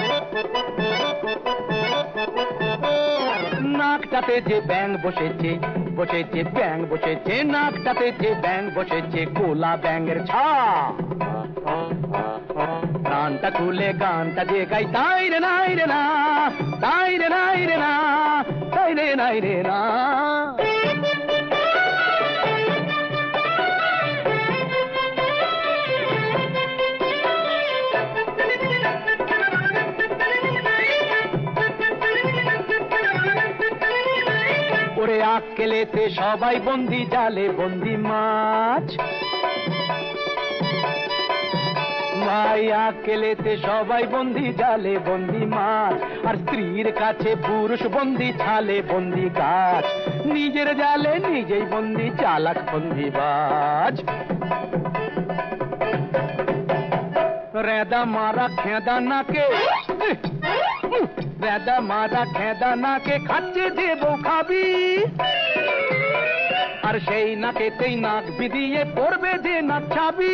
নাকটাতে যে ব্যাং বসেছে, বসেছে ব্যাং বসেছে, নাকটাতে যে ব্যাং বসেছে কোলা ব্যাঙের ছা। গানটা খুলে গানটা যে গাই তাই রে নাই রে না, তাই রে নাই রে না, তাই রে নাই রে না। ওরে আক্কেলেতে সবাই বন্দি জালে বন্দি মাছ। ভাই আক্কেলেতে সবাই বন্দি জালে বন্দি মাছ। আর স্ত্রীর কাছে পুরুষ বন্দি ছালে বন্দি গাছ। নিজের জালে নিজেই বন্দি চালাক বন্দিবাজ। রেদা মারা খেদা নাকে, রেদা মারা খেদা নাকে খাচ্ছে যে বউ খাবি। আর সেই নাকেতেই নাক বিধিয়ে পড়বে যে নাক ছাবি।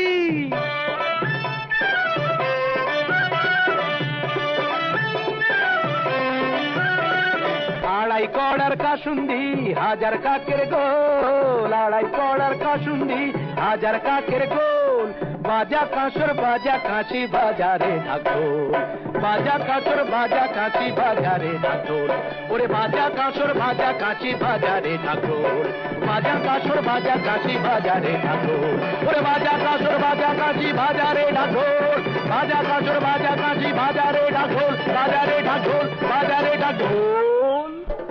আড়াই কড়ার কাসুন্দি হাজার কাকের গোল, আড়াই কড়ার কাসুন্দি হাজার কাকের গোল। বাজা কাঁসর বাজা কাঁচি বাজারে ঢাকঢোল, বাজা কাঁসর বাজা কাঁচি বাজারে ঢাকঢোল, ওরে বাজা কাঁসর বাজা কাঁচি বাজারে ঢাকঢোল, বাজা কাঁসর বাজা কাঁচি বাজারে ঢাকঢোল, ওরে বাজা কাঁসর বাজা কাঁচি বাজারে ঢাকঢোল, বাজা কাঁসর বাজা কাঁচি বাজারে ঢাকঢোল, বাজারে ঢাকঢোল, বাজারে ঢাকঢোল।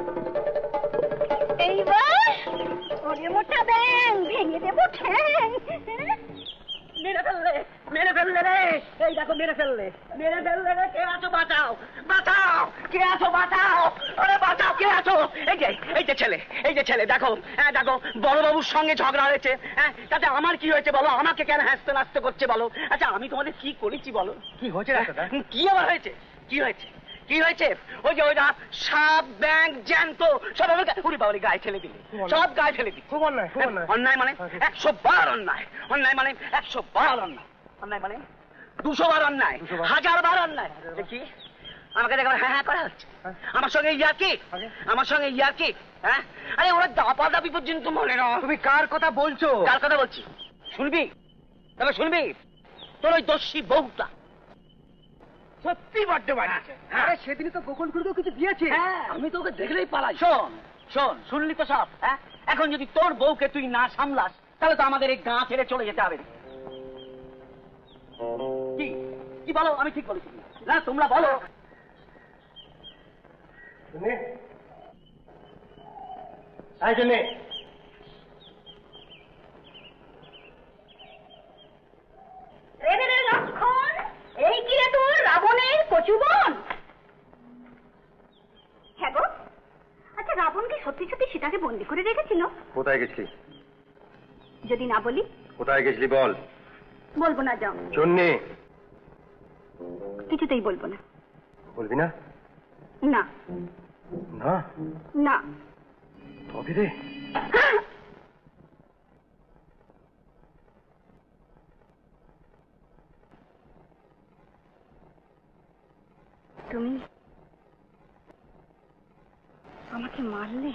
এইবার ওরে মোটা ব্যাং ভেঙে দেবো ঠ্যাং। মেরে ফেললে, মেরে ফেললে রে, এই দেখো মেরে ফেললে, মেরে ফেললে রে, কে আছো বাঁচাও, বাঁচাও, কে আছো বাঁচাও, আরে বাঁচাও, কে আছো? এই যে, এই যে ছেলে, এই যে ছেলে, দেখো, হ্যাঁ দেখো, বড়বাবুর সঙ্গে ঝগড়া হয়েছে, হ্যাঁ, তাতে আমার কি হয়েছে বলো, আমাকে কেন হাসতে নাচতে করছে বলো? আচ্ছা আমি তোমাদের কি করেছি বলো? কি হয়েছে? কি আবার হয়েছে? কি হয়েছে? কি হয়েছে? ওই যে ওইটা সাপ ব্যাং জ্যান্ত সব আমার উড়ি বাবুরি গায়ে ফেলে দিলে, সব গায়ে ফেলে দিলে। খুব অন্যায়, খুব অন্যায়। অন্যায় মানে একশো বার অন্যায়, অন্যায় মানে একশো বার অন্যায়, অন্যায় মানে দুশো বার অন্যায়, হাজার বার অন্যায়। দেখি আমাকে দেখো হ্যাঁ হ্যাঁ করা হচ্ছে, আমার সঙ্গে ইয়ার কি, আমার সঙ্গে ইয়ার কি, হ্যাঁ? আরে ওরা দাপা দাপি পর্যন্ত মনে না। তুমি কার কথা বলছো? কার কথা বলছি শুনবি? তবে শুনবি, তোর ওই দস্যি বউটা সত্যি বড্ড বাড়িয়েছে। আরে সেদিনই তো গোকুল খুড়িকেও কিছু দিয়েছে। হ্যাঁ আমি তোকে দেখলেই পালাই। শোন শোন, শুনলি তো সব, হ্যাঁ? এখন যদি তোর বউকে তুই না সামলাস তাহলে তো আমাদের এই গাঁ ছেড়ে চলে যেতে হবে। কি কি বলো? আমি ঠিক বলেছি না? তোমরা বলো। লক্ষণ, এই কি রে তোর রাবণের কচুবন? হ্যাঁ গো, আচ্ছা রাবণ কি সত্যি সত্যি সীতাকে বন্দি করে রেখেছিল? কোথায় গেছিলি? যদি না বলি? কোথায় গেছিলি বল। বলবো না, যাও। জন্যে কিছুতেই বলবো না। বলবি না? না না না। তবে রে, তুমি আমাকে মারলে?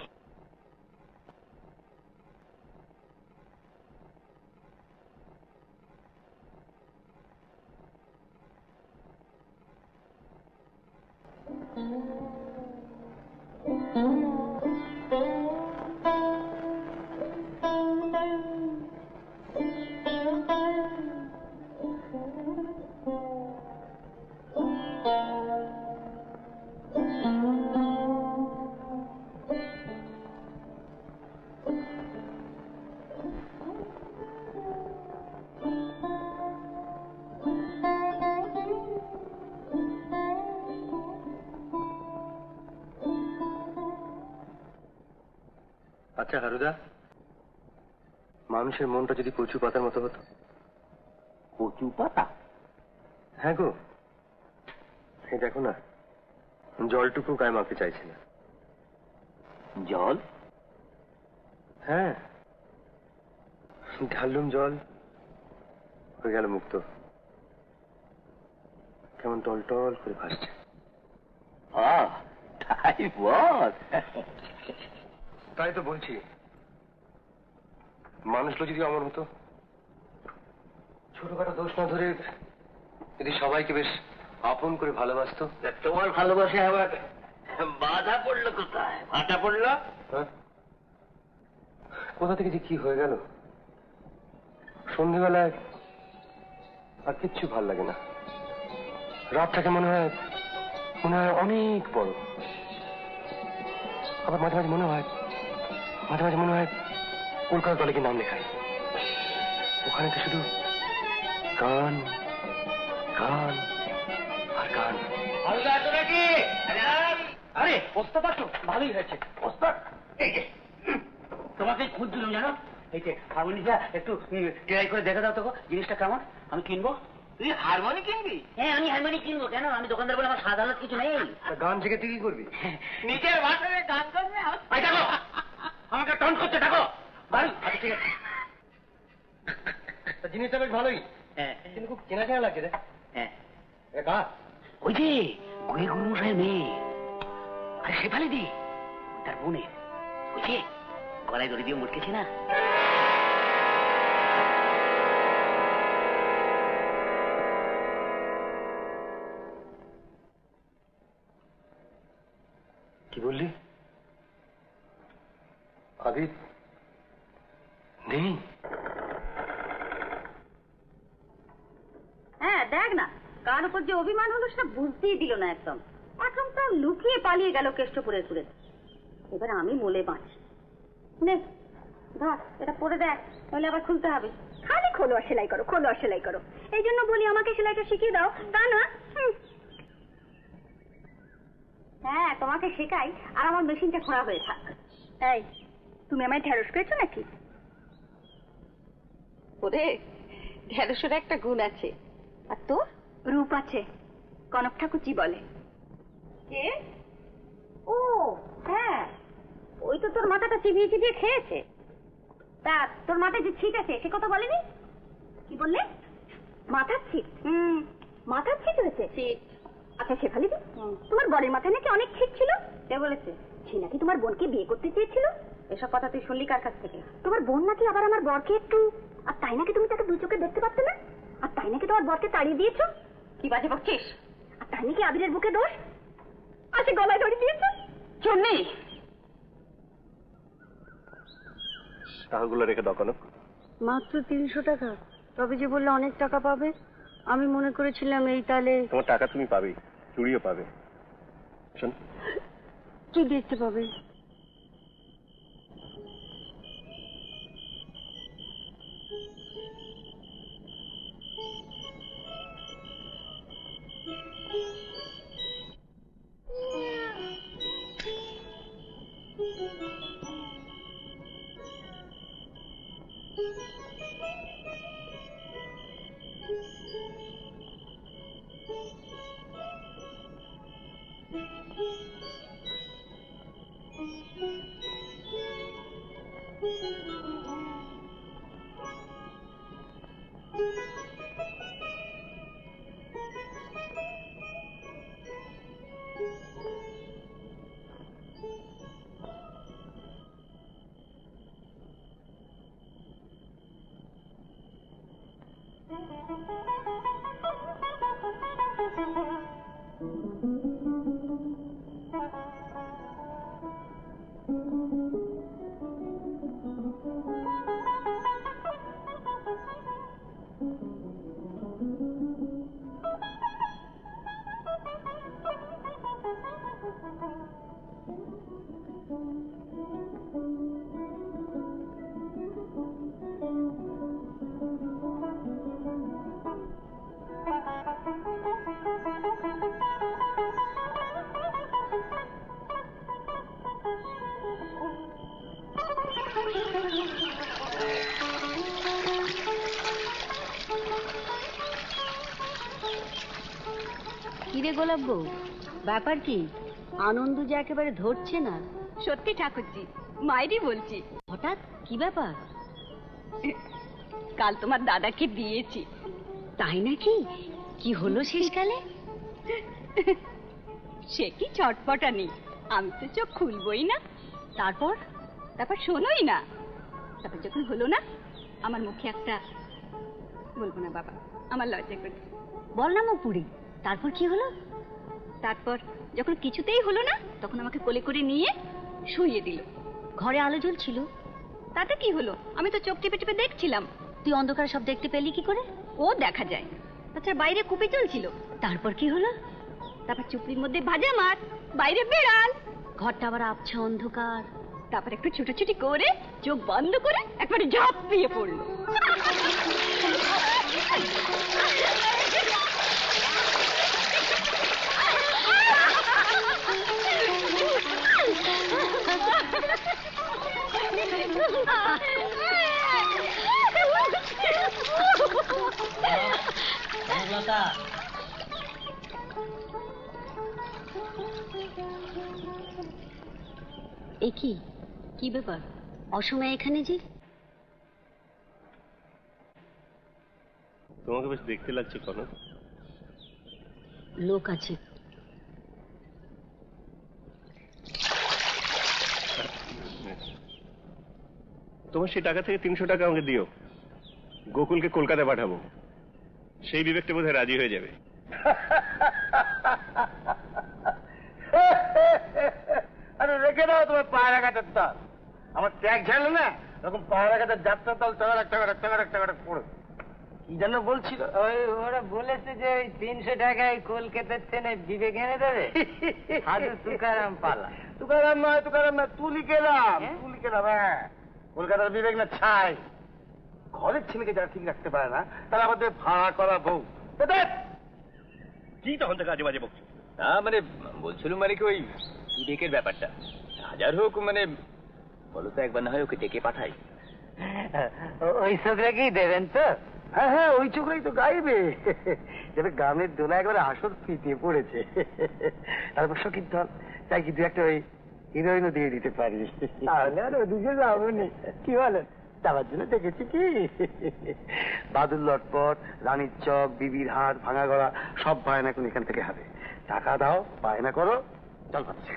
আচ্ছা হারুদা, মানুষের মনটা যদি কচু পাতার মতো হতো? কচু পাতা? হ্যাঁ গো, এই দেখো না, জলটুকু গায়ে মাখতে চাইছে না। জল? হ্যাঁ, ঢাললুম জল, হয়ে গেল মুক্ত, কেমন টল টল করে ভাসছে। তাই বল। তাই তো বলছি, মানুষগুলো যদি আমার মতো ছোটখাটো দোষ না ধরে যদি সবাইকে বেশ আপন করে ভালোবাসতো। তোমার ভালোবাসা আবার বাধা পড়লো কোথায়? বাধা পড়লো কোথা থেকে যে কি হয়ে গেল, সন্ধ্যেবেলায় আর কিচ্ছু ভাল লাগে না। রাতটাকে মনে হয় মনে হয় অনেক বড়, আবার মাঝে মাঝে মনে হয় মাঝে মাঝে মনে হয় কলকাতা দলে কি নাম লেখায়, ওখানে তো শুধু গান গান আর গান। আরে ওস্তাদ আসো, ভালোই হয়েছে ওস্তাদ। এই যে তোমাকে খুঁজছিলাম জানো, এই যে হারমোনিটা একটু ট্রাই করে দেখে দাও তো, জিনিসটা কেমন, আমি কিনবো। তুই হারমোনি কিনবি? হ্যাঁ আমি হারমোনি কিনবো। কেন? আমি দোকানদার বলে আমার সাধারণ কিছু নেই। গান শিখে তুই কি করবি? নিজের ভাষায় গান করবে। আমাকে টন করতে থাকো। আচ্ছা ঠিক আছে, জিনিসটা বেশ ভালোই, হ্যাঁ কিন্তু খুব চেনা চেনা লাগছে রে। হ্যাঁ কার? ওই যে ওই গুরু মশাই মেয়ে, আরে শেফালি দি, তার বোনের, ওই যে গলায় দড়ি দিয়ে মুটকেছে না। কি বললি? আবির নেই? হ্যাঁ দেখ না, কার উপর যে অভিমান হলো সেটা বুঝতেই দিল না একদম। এখন তো লুকিয়ে পালিয়ে গেল কেষ্টপুরের পুরে। এবার আমি মলে বাঁচি। নে ধর, এটা পরে দেখ, তাহলে আবার খুলতে হবে। খালি খোলো আর সেলাই করো, খোলো আর সেলাই করো। এই জন্য বলি আমাকে সেলাইটা শিখিয়ে দাও, তা না? হ্যাঁ তোমাকে শেখাই, আর আমার মেশিনটা খোঁড়া হয়ে থাক। এই তুমি আমায় ঢেঁড়স পেয়েছো নাকি? ওরে ঢেঁড়সের একটা গুণ আছে, আর তোর রূপ আছে, কনক ঠাকুরজি বলে। কে? ও হ্যাঁ, ওই তো তোর মাথাটা চিবিয়ে চিবিয়ে খেয়েছে। তা তোর মাথায় যে ছিট আছে সে কথা বলেনি? কি বললে? মাথার ছিট? হুম, মাথার ছিট হয়েছে। ছিট? আচ্ছা শেফালি, তোমার বরের মাথায় নাকি অনেক ছিট ছিল। কে বলেছে? সে নাকি তোমার বোনকে বিয়ে করতে চেয়েছিল। এসব কথা তুই শুনলি কার কাছ থেকে? তোমার বোন নাকি আবার আমার বরকে একটু, আর তাই নাকি তুমি তাকে দুই চোখে দেখতে পারতে না, আর তাই নাকি তোমার বরকে তাড়িয়ে দিয়েছো। কি বাজে বকছিস? আর তাই নাকি আবিরের বুকে দোষ আছে, গলায় ধরে দিয়েছে। চন্নি, টাকাগুলো রেখে দাও কনক। মাত্র তিনশো টাকা? তবে যে বললে অনেক টাকা পাবে, আমি মনে করেছিলাম এই তালে। তোমার টাকা তুমি পাবে, চুরিও পাবে। শোন, কি দেখতে পাবে? কিরে গোলাপ বউ, ব্যাপার কি? আনন্দ যে একেবারে ধরছে না। সত্যি ঠাকুরজি, মায়েরই বলছি। হঠাৎ কি ব্যাপার? কাল তোমার দাদাকে দিয়েছি। তাই নাকি? কি হলো শেষকালে? সে কি চটপটানি, আমি তো চোখ খুলবই না। তারপর? তারপর শোনোই না। তারপর যখন হলো না, আমার মুখে একটা, বলবো না বাবা, আমার লজ্জা করছে। বল না মুপুরি, তারপর কি হলো? তারপর যখন কিছুতেই হলো না, তখন আমাকে কোলে করে নিয়ে শুইয়ে দিল। ঘরে আলো জ্বলছিল? তাতে কি হলো, আমি তো চোখ টিপে টিপে দেখছিলাম। তুই অন্ধকারে সব দেখতে পেলি কি করে? ও দেখা যায়। আচ্ছা, বাইরে কুপি চলছিল। তারপর কি হলো? তারপর চুপড়ির মধ্যে ভাজা মাছ, বাইরে বেড়াল, ঘরটা আবার আবছা অন্ধকার। তারপর একটু ছুটোছুটি করে চোখ বন্ধ করে একবারে ঝাঁপিয়ে পড়লো। এ কি? কি ব্যাপার? অসময়ে এখানে যে? তোমাকে বেশ দেখতে লাগছে কনক। লোক আছে। তোমার সেই টাকা থেকে তিনশো টাকা আমাকে দিও, গোকুলকে কলকাতায় পাঠাবো। সেই বিবেকটা বোধহয় রাজি হয়ে যাবে। পাহাড়া গাছের দল। আমার ট্যাগ ঝাড়লো না, এরকম পাহাড়া গাছের যাত্রা দল টাকা টাকা টাকা টাকা পড়ে। কি যেন বলছিল? ওই ওরা বলেছে যে ওই তিনশো টাকায় কলকাতার ট্রেনে বিবেক এনে দেবে। সাধু তুকারাম পালা। তুকারাম নয়, তুকারাম নয়, তুলি কেলাম, তুলি কেলাম। হ্যাঁ, কলকাতার বিবেক না ছাই। ঘরের ছেলেকে যারা ঠিক রাখতে পারে না, তারা আমাদের ভাড়া করা বউ। কি তখন থেকে আজে বাজে বকছি? না মানে বলছিলাম মানে কি ওই বিবেকের ব্যাপারটা হাজার হোক, মানে বলো তো একবার না হয় ওকে ডেকে পাঠাই। ওই ছোকরাকেই দেবেন তো? হ্যাঁ হ্যাঁ, ওই ছোকরাই তো গাইবে। যাবে গানের দোলা একবারে আসর ফিতে পড়েছে। তারপর সখীর দল তাই কিন্তু একটা ওই হিরোইনও দিয়ে দিতে পারি। তাহলে আর ওদিকে যাবো নি, কি বলেন? যাওয়ার জন্য দেখেছি কি বাদুর লটপট, রানীর চক, বিবির হাট, ভাঙা গড়া সব বায়না এখন এখান থেকে হবে। টাকা দাও, বায়না করো, চল পাচ্ছে।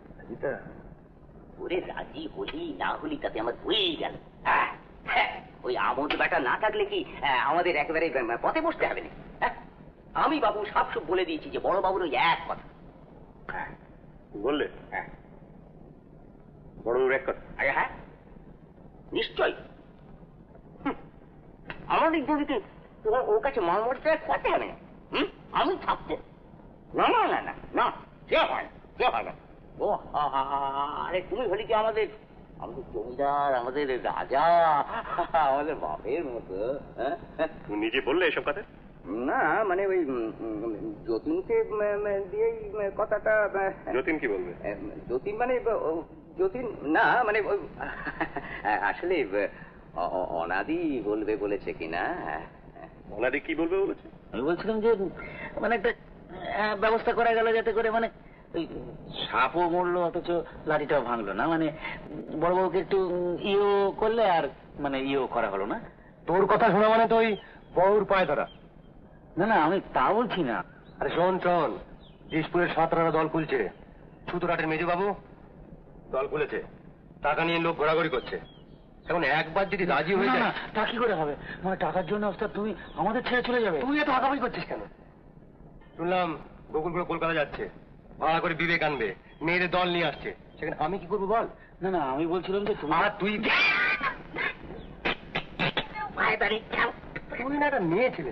ওরে রাজি হলি না হলি তাতে আমার হয়েই গেল। ওই আমোদ বেটা না থাকলে কি আমাদের একেবারে পথে বসতে হবে না? আমি বাবু সব সব বলে দিয়েছি যে বড় বাবুর ওই এক কথা। বললে? হ্যাঁ, বড় এক কথা। আরে হ্যাঁ, নিশ্চয়। আমাদের যদি তোমার ওর কাছে মর্মটা করতে হবে না, আমি থাকতে। না না না না না, সে হয় না, সে হয় না। ও আরে তুমি হলি কি আমাদের আমাদের জমিদার, আমাদের রাজা, আমাদের বাপের মতো। তুমি নিজে বললে এসব কথা? না মানে ওই যতীনকে দিয়েই কথাটা। যতীন কি বলবে? যতীন মানে যতীন না মানে আসলে অনাদি বলবে বলেছে কিনা। অনাদি কি বলবে বলেছে? আমি বলছিলাম যে মানে একটা ব্যবস্থা করা গেল যাতে করে মানে সাপও মরলো অথচ লাঠিটাও ভাঙলো না, মানে বড় বউকে একটু ইও করলে আর মানে ইও করা হলো না। তোর কথা শোনা মানে তো ওই বউর পায়ে ধরা? না না, আমি তা বলছি না। আরে শোন শোন, দিশপুরের সাতরারা দল খুলছে, ছুতুরাটের মেজু বাবু দল খুলেছে, টাকা নিয়ে লোক ঘোরাঘুরি করছে। এখন একবার যদি রাজি হয়ে যায়। তা কি করে হবে? মানে টাকার জন্য ওস্তাদ তুমি আমাদের ছেড়ে চলে যাবে? তুই এত হাঁকাপাকি করছিস কেন? শুনলাম গোকুলপুরে কলকাতা যাচ্ছে, ভাড়া করে বিবেক আনবে, মেয়েদের দল নিয়ে আসছে, সেখানে আমি কি করবো বল? না না, আমি বলছিলাম যে তুমি আর তুই তুই না একটা মেয়ে ছিলেন।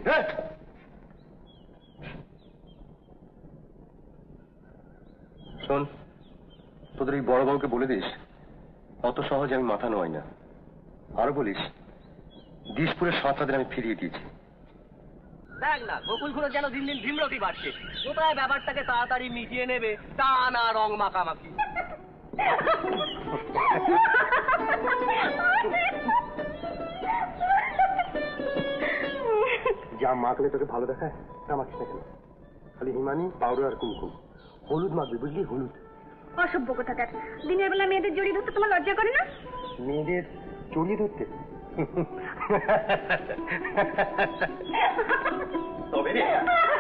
শোন, তোদের এই বড় বাবুকে বলে দিস অত সহজে আমি মাথা নোয়াই না। আরো বলিস দিশপুরের সাঁতরাদের আমি ফিরিয়ে দিয়েছি। দেখ না, গোকুলগুলো যেন দিন দিন ভীমরতি বাড়ছে। কোথায় ব্যাপারটাকে তাড়াতাড়ি মিটিয়ে নেবে তা না রং মাখামাখি। যা মাখলে তোকে ভালো দেখায় তা মাখিস না কেন? খালি হিমানি, পাউডার আর কুমকুম। হলুদ মাখবি, বুঝলি? হলুদ। অসভ্য কোথাকার। দিনের বেলা মেয়েদের জড়িয়ে ধরতে তোমার লজ্জা করে না? মেয়েদের জড়িয়ে ধরতে? তবে রে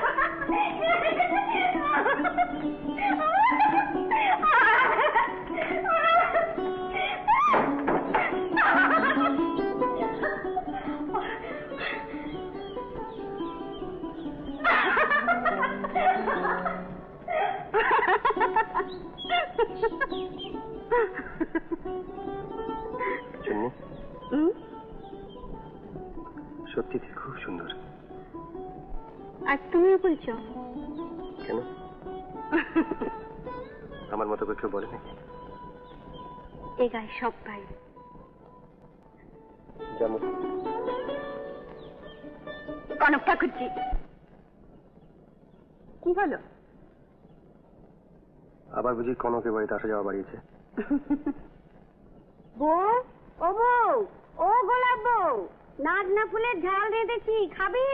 সত্যি তুই খুব সুন্দর। আর তুমিও বলছো? কেন, আমার মতো করে কেউ বলে নাকি? এ গায়ে সব ভাই। যেমন কনক ঠাকুরজি। কি হলো? আবার বুঝি কনকের বাড়িতে আসা যাওয়া বাড়িয়েছে। বউ, ও বউ, ও গোলাপ বউ, নাজনা ফুলের ঝাল রেঁধেছি, খাবি?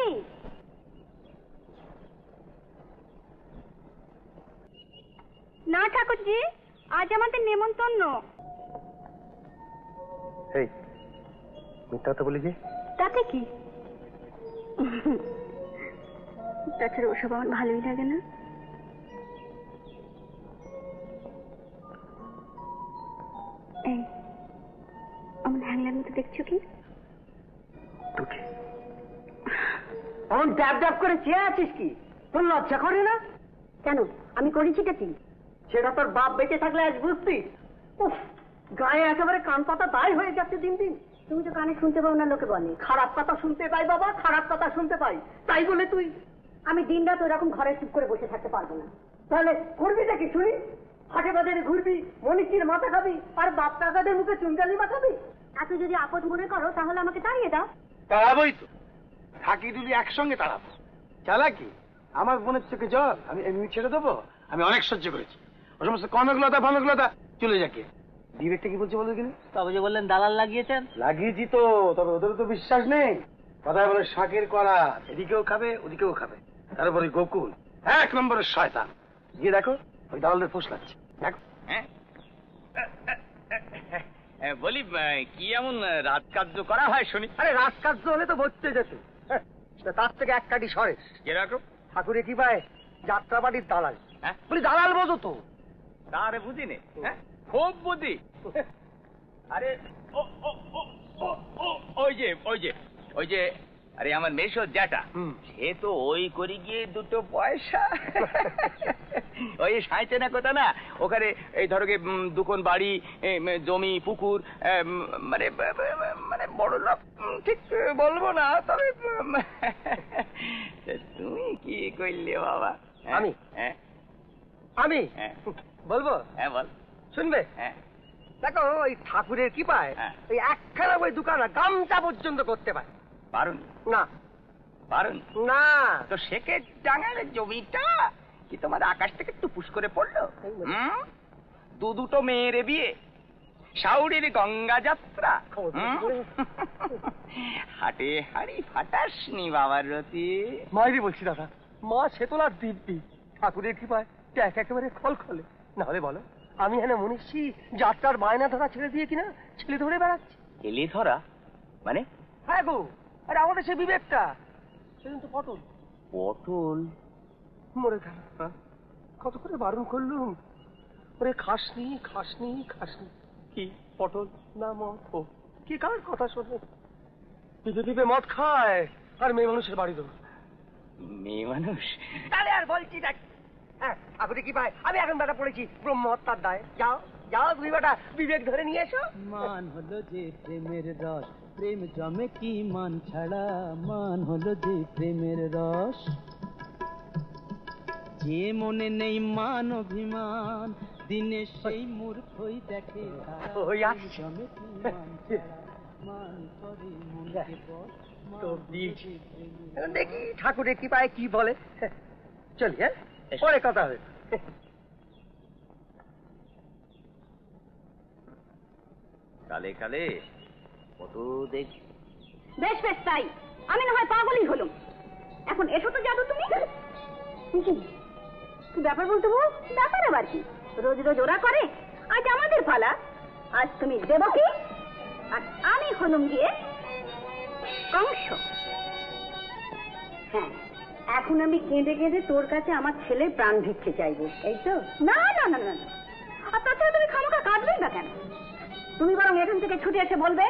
না ঠাকুরজি, আজ আমাদের নেমন্তন্ন। এই মিথ্যা কথা বলি যে? তাতে কি? তাছাড়া ওসব আমার ভালোই লাগে না। এই আমার হ্যাংলার মতো দেখছো কি? অমন ড্যাব ড্যাব করে চেয়ে আছিস কি? তোর লজ্জা করে না? কেন, আমি করেছিটা কি? সেটা তোর বাপ বেঁচে থাকলে আজ বুঝতিস। উফ, গায়ে একেবারে কান পাতা তাই হয়ে যাচ্ছে দিন দিন। তুমি তো কানে শুনতে পাও না, লোকে বলে। খারাপ কথা শুনতে পাই বাবা, খারাপ কথা শুনতে পাই, তাই বলে তুই? আমি দিন রাত ওরকম ঘরে চুপ করে বসে থাকতে পারবো না। তাহলে করবি নাকি শুনি? হাটে বাজারে ঘুরবি, মনিকির মাথা খাবি, আর বাপ কাকাদের মুখে চুনকালি মাখাবি? এত যদি আপদ মনে করো তাহলে আমাকে তাড়িয়ে দাও। তাড়াবোই তো, থাকি দুলি একসঙ্গে তাড়াবো। চালাকি আমার বোনের চোখে জল আমি এমনি ছেড়ে দেবো? আমি অনেক সহ্য করেছি। ও সমস্ত কনকলতা ফনকলতা চলে যাকে। বিবেকটা কি বলছে বলো কিনা? তবে যে বললেন দালাল লাগিয়েছেন। লাগিয়েছি তো, তবে ওদের তো বিশ্বাস নেই। কথায় বলে শাকের করা, এদিকেও খাবে ওদিকেও খাবে। তারপরে গোকুল এক নম্বরের শয়তান। গিয়ে দেখো ওই দালালদের ফোঁস লাগছে। দেখো বলি কি এমন রাজকার্য করা হয় শুনি? আরে রাজকার্য হলে তো বসতে যেত, তার থেকে এক কাটি সরে। কিরকম? ঠাকুরে কি পায় যাত্রাবাড়ির দালাল। হ্যাঁ বলি দালাল বোঝো তো? তারে বুঝি নে, খুব বুঝি। আরে ও ও ও ও ও ওই যে ওই যে ওই যে আরে আমার মেশো জ্যাটা, সে তো ওই করে গিয়ে দুটো পয়সা ওই সাঁইতে না কথা না, ওখানে এই ধরো গে দুখন বাড়ি, জমি, পুকুর, মানে মানে বড় লোক ঠিক বলবো না, তবে তুমি কি করলে বাবা? আমি হ্যাঁ আমি বলবো? হ্যাঁ বল। শুনবে? হ্যাঁ দেখো ওই ঠাকুরের কি পায় ওই একখানা ওই দোকান গামছা পর্যন্ত করতে পারে। পারুন না পারুন না তো সেকে ডাঙার জমিটা কি তোমার আকাশ থেকে টুপুস করে পড়লো? দু দুটো মেয়ের বিয়ে, শাউরির গঙ্গা যাত্রা, হাটে হাড়ি ফাটাসনি বাবার রতি। মাইরি বলছি দাদা, মা শেতলার দিব্যি, ঠাকুরের কি পায় ট্যাক একেবারে খল খলে। না হলে বলো আমি এখানে মনীষী যাত্রার বায়না ধরা ছেড়ে দিয়ে কিনা ছেলে ধরে বেড়াচ্ছি। ছেলে ধরা মানে? হ্যাঁ গো, আরে আমাদের সে বিবেকটা সেদিন তো পটল পটল মরে গেল। কত করে বারণ করলুম, ওরে খাসনি খাসনি খাসনি। কি পটল না মদ? ও কি কার কথা শোনে? পিপে পিপে মদ খায় আর মেয়ে মানুষের বাড়ি দেবো। মেয়ে মানুষ? তাহলে আর বলছি দেখ, হ্যাঁ আপনি কি পায় আমি এখন বেটা পড়েছি ব্রহ্ম হত্যার দায়। যাও যাও তুমি বেটা বিবেক ধরে নিয়ে এসো। মান হলো যে প্রেমের রস, প্রেম জমে কি মান ছাড়া, মান হলো যে প্রেমের রস। যে মনে নেই মান অভিমান, দিনে সেই মূর্খই দেখে জমে কি মান ছাড়া, মান করে মনকে বস। দেখি ঠাকুরের কি পায় কি বলে। চলি হ্যাঁ, পরে কথা হবে। কালে কালে কত দেখ। বেশ বেশ তাই, আমি না হয় পাগলই হলাম। এখন এসো তো জাদু তুমি। কি ব্যাপার বলতে বউ? ব্যাপার আবার কি? রোজ রোজ ওরা করে, আজ আমাদের পালা। আজ তুমি দেবকী আর আমি হলুম গিয়ে কংস। এখন আমি কেঁদে কেঁদে তোর কাছে আমার ছেলের প্রাণ ভিক্ষে চাইবো, এই তো? না না না না, আর তাছাড়া তুমি খামোখা কাঁদবেই না কেন? তুমি বরং এখান থেকে ছুটে এসে বলবে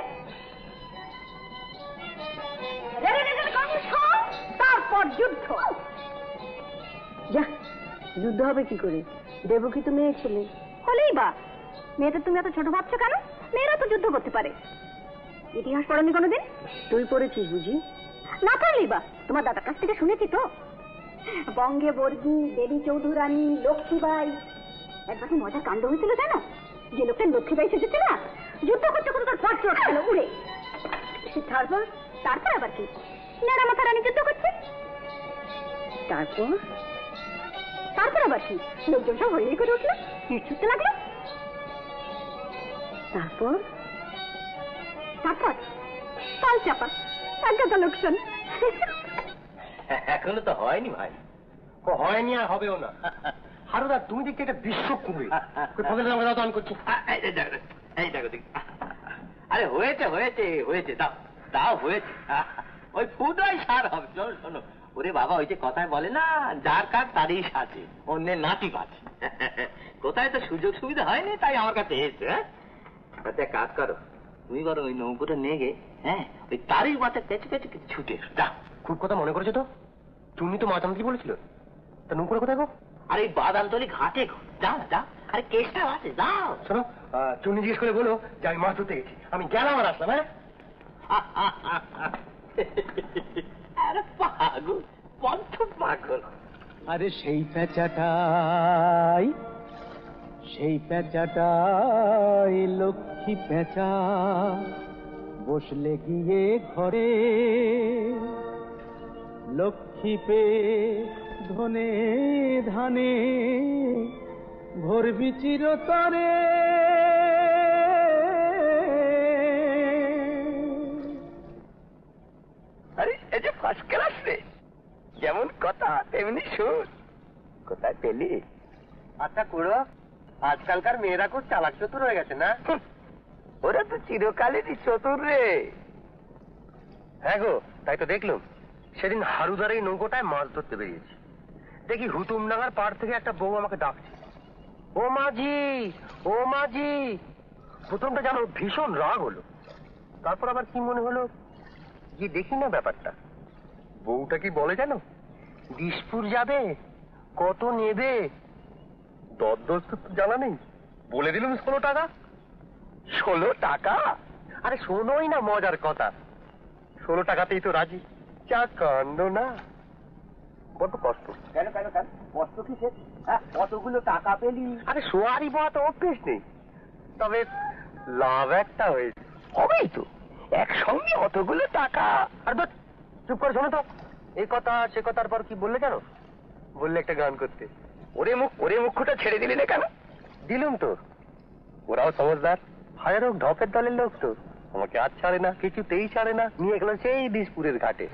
কংস, তারপর যুদ্ধ। যা, যুদ্ধ হবে কি করে? দেবকী তো মেয়ে ছেলে। হলেই বা, মেয়েদের তুমি এত ছোট ভাবছো কেন? মেয়েরা তো যুদ্ধ করতে পারে। ইতিহাস পড়নি কোনোদিন? তুই পড়েছিস বুঝি? না পড়লেই বা, তোমার দাদার কাছ থেকে শুনেছি তো। বঙ্গে বর্গী, দেবী চৌধুরানী, লক্ষ্মীবাই। একবার কি মজার কাণ্ড হয়েছিল জানো? যে লোকটা লক্ষ্মীবাই সেজেছে না, যুদ্ধ করতে করতে তার পথ চলে গেল উড়ে। তারপর তারপর আবার কি নেড়া মাথা রানী যুদ্ধ করছে। তারপর তারপর আবার কি লোকজন সব হয়ে করে উঠলো, পিঠ ছুটতে লাগলো। তারপর তারপর পাল চাপা, একটা লোকসান। এখনো তো হয়নি ভাই। হয়নি আর হবেও না। হারুদা তুমি দেখতে একটা বিশ্ব কুড়ি দান করছি। এই দেখো দেখ, আরে হয়েছে হয়েছে হয়েছে, দাও দাও হয়েছে। ওই ফুটাই সার হবে। শোনো শোনো, ওরে বাবা ওই যে কথায় বলে না, যার কাজ তারই সাথে, অন্যের নাতি বাজে। কোথায় তো সুযোগ সুবিধা হয়নি, তাই আমার কাছে এসে। হ্যাঁ আচ্ছা কাজ করো, তুমি বলো ওই নৌকোটা নিয়ে গে, হ্যাঁ ওই তারই মাথায় পেঁচে পেঁচে ছুটে যা। খুব কথা মনে করেছো তো? তুমি তো মাতামাতি বলেছিল, তা নৌকোটা কোথায় গো? আর এই বাদামতলি ঘাটে গো, যাও না যাও। আরে কেসটা আছে দাও। শোনো, চুনি জিজ্ঞেস করে বলো যে আমি মাছ ধরতে গেছি, আমি গেলাম আর আসলাম। হ্যাঁ আরে পাগল, বদ্ধ পাগল। আরে সেই পেঁচাটাই, সেই পেঁচাটাই লক্ষ্মী পেঁচা, বসলে গিয়ে ঘরে লক্ষ্মী পে ধনে ধানে ভরবি চিরতরে। আরে এই যে ফার্স্ট ক্লাস রে, যেমন কথা তেমনি সুর। কোথায় পেলি? আচ্ছা কুড়ো, আজকালকার মেয়েরা খুব চালাক চতুর হয়ে গেছে না? ওরা তো চিরকালেরই চতুর রে। হ্যাঁ গো, তাই তো দেখলাম। সেদিন হারুদার এই নৌকোটায় মাছ ধরতে বেরিয়েছি, দেখি হুতুমডাঙ্গার পাড় থেকে একটা বউ আমাকে ডাকছে, ও মাঝি, ও মাঝি। প্রথমটা জানো ভীষণ রাগ হলো, তারপর আবার কি মনে হলো যে দেখি না ব্যাপারটা। বউটা কি বলে জানো, দিশপুর যাবে, কত নেবে? দরদস্ত তো জানা নেই, বলে দিলাম ষোলো টাকা। ষোলো টাকা? আরে শোনোই না মজার কথা, ষোলো টাকাতেই তো রাজি। যা কাণ্ড না, বড্ড কষ্ট। কেন কেন কেন কষ্ট কিসের? কতগুলো টাকা পেলি? আরে সোয়ারি বয়া তো অভ্যেস নেই, তবে লাভ একটা হয়েছে। হবেই তো, একসঙ্গে অতগুলো টাকা। আর তো চুপ করে শোনো তো, এই কথা সে কথার পর কি বললে জানো? বললে একটা গান করতে। ওরে মুখ, ওরে মুখটা ছেড়ে দিলি না কেন? দিলুম তো, ওরাও সমজদার, হাজার হোক ঢপের দলের লোক তো, আমাকে আজ ছাড়ে না, কিছুতেই ছাড়ে না, নিয়ে গেল সেই দিশপুরের ঘাটে।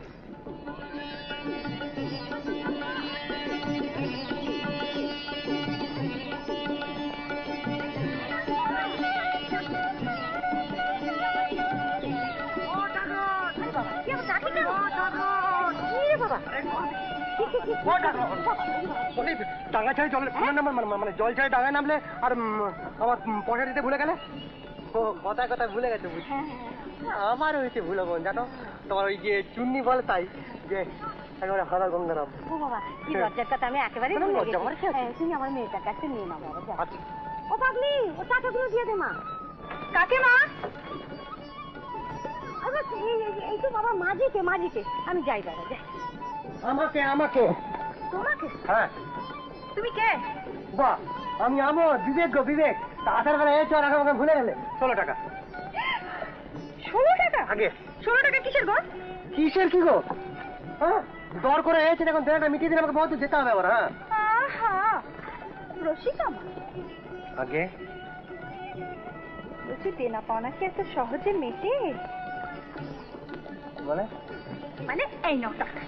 ডাঙা ছাড়ে জল মানে জল ছাড়ে ডাঙায় নামলে আর আমার পয়সা দিতে ভুলে গেলে? ও কথায় কথায় ভুলে গেছে বুঝি। আমার হয়েছে ভুলো বোন জানো, তোমার ওই যে চুন্নি বলে তাই যে একেবারে হারা গঙ্গারাম। ও বাবা, কি লজ্জার কথা, আমি একেবারে ভুলে গেছি। তুমি আমার মেয়েটার কাছে নিয়ে নাও বাবা। ও পাগলি, ও টাকাগুলো দিয়ে দে মা। কাকে মা? এই তো বাবা, মাঝিকে মাঝিকে। আমি যাই বাবা, যাই। আমাকে আমাকে তোমাকে? হ্যাঁ। তুমি কে? বাহ, আমি আমর বিবেক গো বিবেক। আসার বেলা এই চল আমাকে ভুলে গেলে। ষোলো টাকা। ষোলো টাকা? আগে ষোলো টাকা কিসের গো? কিসের কি গো? হ্যাঁ, দর করে এসেছে, এখন দেড়টা মিটিয়ে দিন, আমাকে বহুত যেতে হবে আবার। হ্যাঁ আহা, রসিকা মা। আগে বলছি দেনা পাওনা কি এত সহজে মেটে? মানে মানে এই নাও টাকা।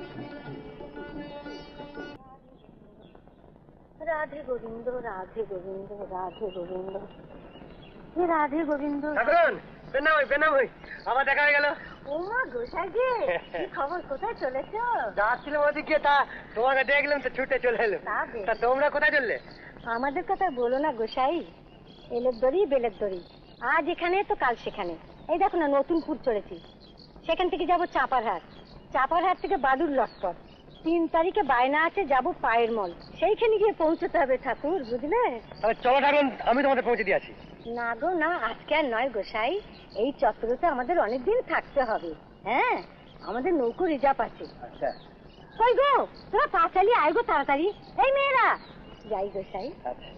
রাধে গোবিন্দ, রাধে গোবিন্দ, রাধে গোবিন্দ, রাধে গোবিন্দ। পেনাম হই পেনাম হই, আবার দেখা হয়ে গেল। ও মা গোসাই গে, কি খবর, কোথায় চলেছ? যাচ্ছিলাম ওদিকে, তা তোমাকে দেখলাম তো ছুটে চলে এলো। তা তোমরা কোথায় চললে? আমাদের কথা বলো না গোসাই, এলের দড়ি বেলের দড়ি, আজ এখানে তো কাল সেখানে। এই দেখো না, নতুন পুর চড়েছি, সেখান থেকে যাবো চাপারহাট, চাপারহাট থেকে বাদুর লটপট, তিন তারিখে বায়না আছে যাবো পায়ের মল, সেইখানে গিয়ে পৌঁছতে হবে ঠাকুর, বুঝলে? চলো ঠাকুর, আমি তোমাদের পৌঁছে দিয়ে আসি। না গো না, আজকে আর নয় গোসাই, এই চত্বরতে আমাদের অনেকদিন থাকতে হবে। হ্যাঁ, আমাদের নৌকো রিজার্ভ আছে। আচ্ছা কই গো, তোরা পা চালিয়ে আয় গো তাড়াতাড়ি। এই মেয়েরা, যাই গোসাই। আচ্ছা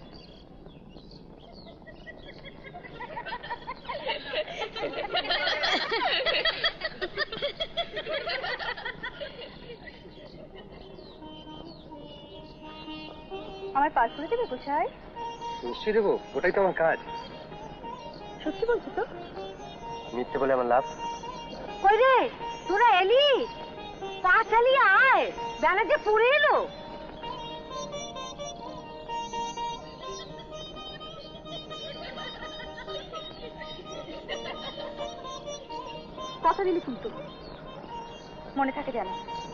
আমার পাস করে দেবে গোসাই? নিশ্চয়ই দেবো, ওটাই তো আমার কাজ। সত্যি বলছো তো? মিথ্যে বলে আমার লাভ? কই রে, তোরা এলি? পা চালিয়ে আয়, বেলা যে পড়ে এলো। কথা দিলি কিন্তু মনে থাকে যেন।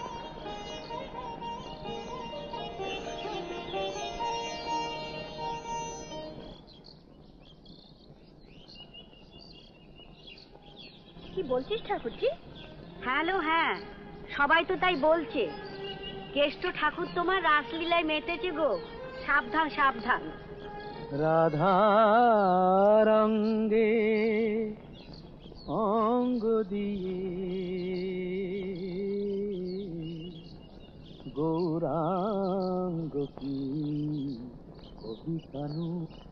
কি বলছিস ঠাকুরজি? হ্যালো, হ্যাঁ, সবাই তো তাই বলছে। কেষ্ট ঠাকুর তোমার রাসলীলায় মেতেছে গো, সাবধান সাবধান। রাধারঙ্গে অঙ্গ দিয়ে গৌরাঙ্গ কি কবিতানু।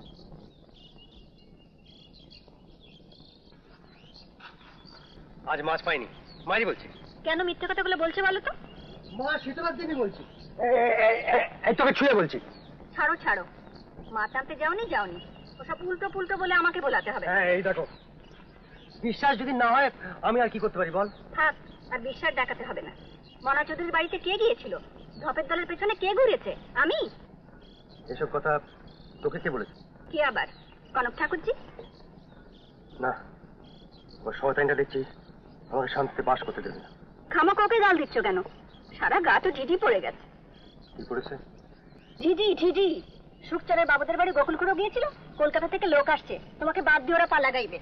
আজ মাছ পাইনি, মারি বলছি। কেন মিথ্যে কথাগুলো বলছে বলো তো? মা শীতলার দিনই বলছি, এই তোকে ছুঁয়ে বলছি। ছাড়ো ছাড়ো, মাছ আনতে যাওনি যাওনি, ওসব উল্টো পুল্টো বলে আমাকে বলাতে হবে। হ্যাঁ এই দেখো, বিশ্বাস যদি না হয় আমি আর কি করতে পারি বল? থাক, আর বিশ্বাস দেখাতে হবে না। মনা চৌধুরীর বাড়িতে কে গিয়েছিল? ধপের দলের পেছনে কে ঘুরেছে? আমি? এসব কথা তোকে কে বলেছে? কে আবার? কনক ঠাকুরজি? না, ওর শয়তানটা দেখছি আমাকে শান্তিতে বাস করতে দেবে না। খামাক ওকে গাল দিচ্ছ কেন? সারা গা তো ঝিঝি পড়ে গেছে। কি করেছে? ঝিঝি ঝিঝি। সুখচারের বাবুদের বাড়ি গোকুল খুঁড়ো গিয়েছিল, কলকাতা থেকে লোক আসছে, তোমাকে বাদ দিয়ে ওরা পালা গাইবে।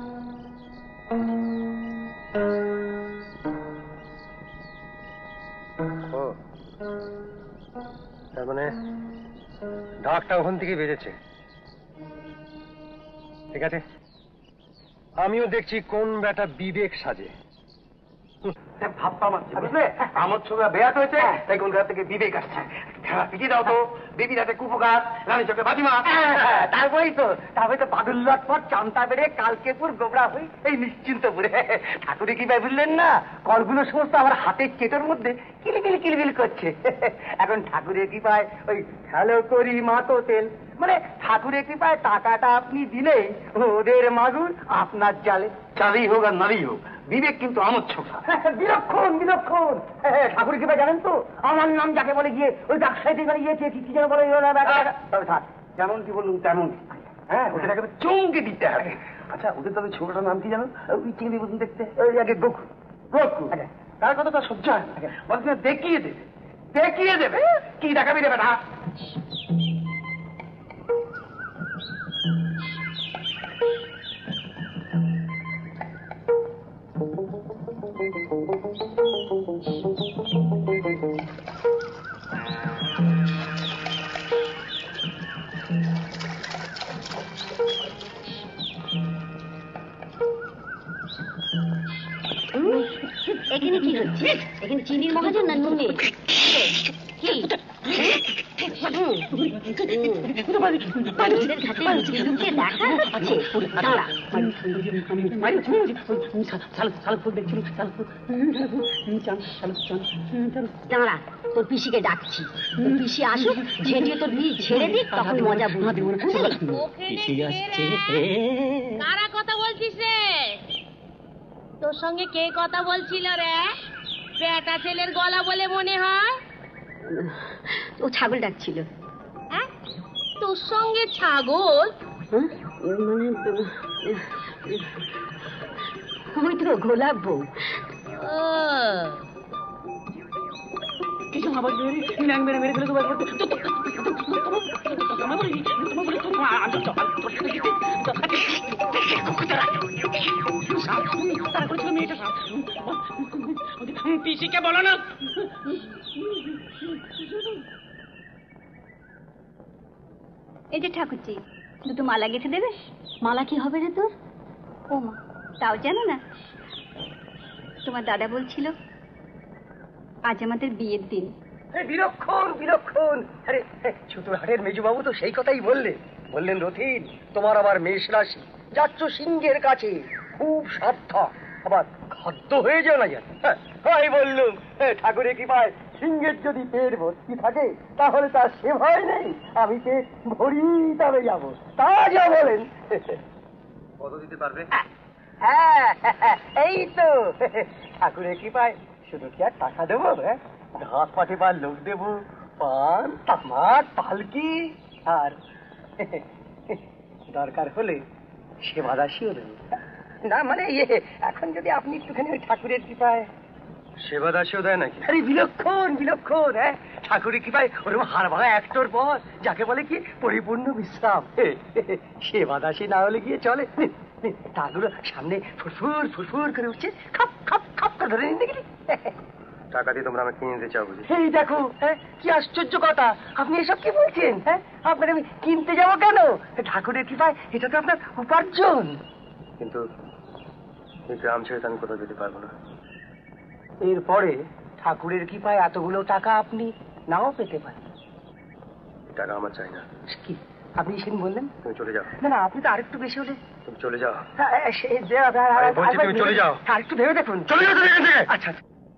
ও, তার মানে ঢাকটা ওখান থেকে বেজেছে। ঠিক আছে, আমিও দেখছি কোন বেটা বিবেক সাজে। ভাবতাম বুঝলে, আমার ছোকরা বেয়াত হয়েছে, তাই কলকাতা থেকে বিবেক আসছে। খেলা পিটিয়ে দাও তো, বিবি রাতে কুপকার, রানী চোখে বাজিমা। তারপরেই তো তারপরে তো বাদুল্লার পর চামতা বেড়ে কালকেপুর গোবরা হই এই নিশ্চিন্তপুরে। ঠাকুরে কি ভাই বুঝলেন না, কলগুলো সমস্ত আমার হাতের চেটোর মধ্যে কিলিবিল কিলিবিল করছে। এখন ঠাকুরের কি পায় ওই হ্যালো করি মাতো তেল, মানে ঠাকুরের কি পায় টাকাটা আপনি দিলেই ওদের মাগুর আপনার জালে। চালেই হোক আর নারী হোক, বিবেক কিন্তু আমার ছোকরা। বিলক্ষণ বিলক্ষণ। ঠাকুর কি ভাই জানেন তো, আমার নাম যাকে বলে গিয়ে ওই ডাকসাইতে মানে গিয়েছে কি যেন বলে, তবে থাক যেমন কি বলুন তেমন। হ্যাঁ, ওদের একেবারে চমকে দিতে হবে। আচ্ছা, ওদের তবে ছোকরাটার নাম কি জানো? ওই চিংড়ি বলুন দেখতে, ওই আগে গোকু গোকু। তার কথা তো সহ্য হয় না, বলছি দেখিয়ে দেবে দেখিয়ে দেবে। কি দেখাবি দেবে না? এখানে কি হচ্ছে? এখানে চিনির মহাজন না নুনে? কি মানুষের ঘাটে লুকিয়ে লুকিয়ে দেখা হচ্ছে? দাঁড়া, দাঁড়া, তোর পিসিকে ডাকছি। তোর পিসি আসুক, ঝেঁটিয়ে তোর বিয়ে ছেড়ে দিক, তখন মজা বুঝবি। কারা কথা বলছিস রে? তোর সঙ্গে কে কথা বলছিল রে? বেটা ছেলের গলা বলে মনে হয়। ও ছাগল ডাকছিল। হ্যাঁ, তোর সঙ্গে ছাগল? ওই তো গোলাপ বউ। কিছু আবার মেরে মেরে ফেলে পিসিকে বলো না। এই যে ঠাকুরজি, দুটো মালা গেঁথে দেবে। মালা কি হবে রে তোর? ও মা, তাও জানো না? তোমার দাদা বলছিল আজ আমাদের বিয়ের দিন। বিলক্ষণ বিলক্ষণ। আরে ছোট হাটের মেজবাবু তো সেই কথাই বললেন। বললেন রথিন, তোমার আবার মেষ রাশি, যাচ্ছ সিংহের কাছে, খুব সাবধান, আবার খাদ্য হয়ে যাও না জান। আমি বললুম, ঠাকুরে কি পায় সিংহের যদি পেট ভর্তি থাকে তাহলে তার সে ভয় নেই, আমি পেট ভরি তবে যাবো। তা যা বলেন। কত দিতে পারবে? হ্যাঁ, এই তো ঠাকুরে কি পায় শুধু কি আর টাকা দেবো? হ্যাঁ, হাত পাঠে বা লোক দেবো, পান তামাক পালকি, আর দরকার হলে সেবা দাসীও দেবো। না মানে ইয়ে, এখন যদি আপনি একটুখানি ওই ঠাকুরের কৃপায়। সেবা দাসীও দেয় নাকি? আরে বিলক্ষণ বিলক্ষণ। হ্যাঁ, ঠাকুরের কৃপায় ওরকম হাড় ভাঙা একটোর পর যাকে বলে কি পরিপূর্ণ বিশ্রাম। সেবা দাসী না হলে গিয়ে চলে। তাগুলো সামনে ফুসফুর ফুসফুর করে উঠছে, খাপ খাপ খাপ করে ধরে নিতে গেলি। টাকা দিয়ে তোমরা আমাকে কিনে নিতে চাও বুঝি? এই দেখো, হ্যাঁ, কি আশ্চর্য কথা, আপনি এসব কি বলছেন? হ্যাঁ, আপনাকে আমি কিনতে যাবো কেন? ঠাকুরের কৃপায় এটা তো আপনার উপার্জন। কিন্তু এই গ্রাম ছেড়ে তো আমি কোথাও যেতে পারবো না। এরপরে ঠাকুরের কৃপায় এতগুলো টাকা আপনি নাও পেতে পারেন। টাকা আমার চাই না। কি আপনি সেদিন বললেন? তুমি চলে যাও। না না, আপনি তো আরেকটু বেশি হলে। তুমি চলে যাও। তুমি চলে যাও, আরেকটু ভেবে দেখুন। চলে যাও তুমি এখান থেকে। আচ্ছা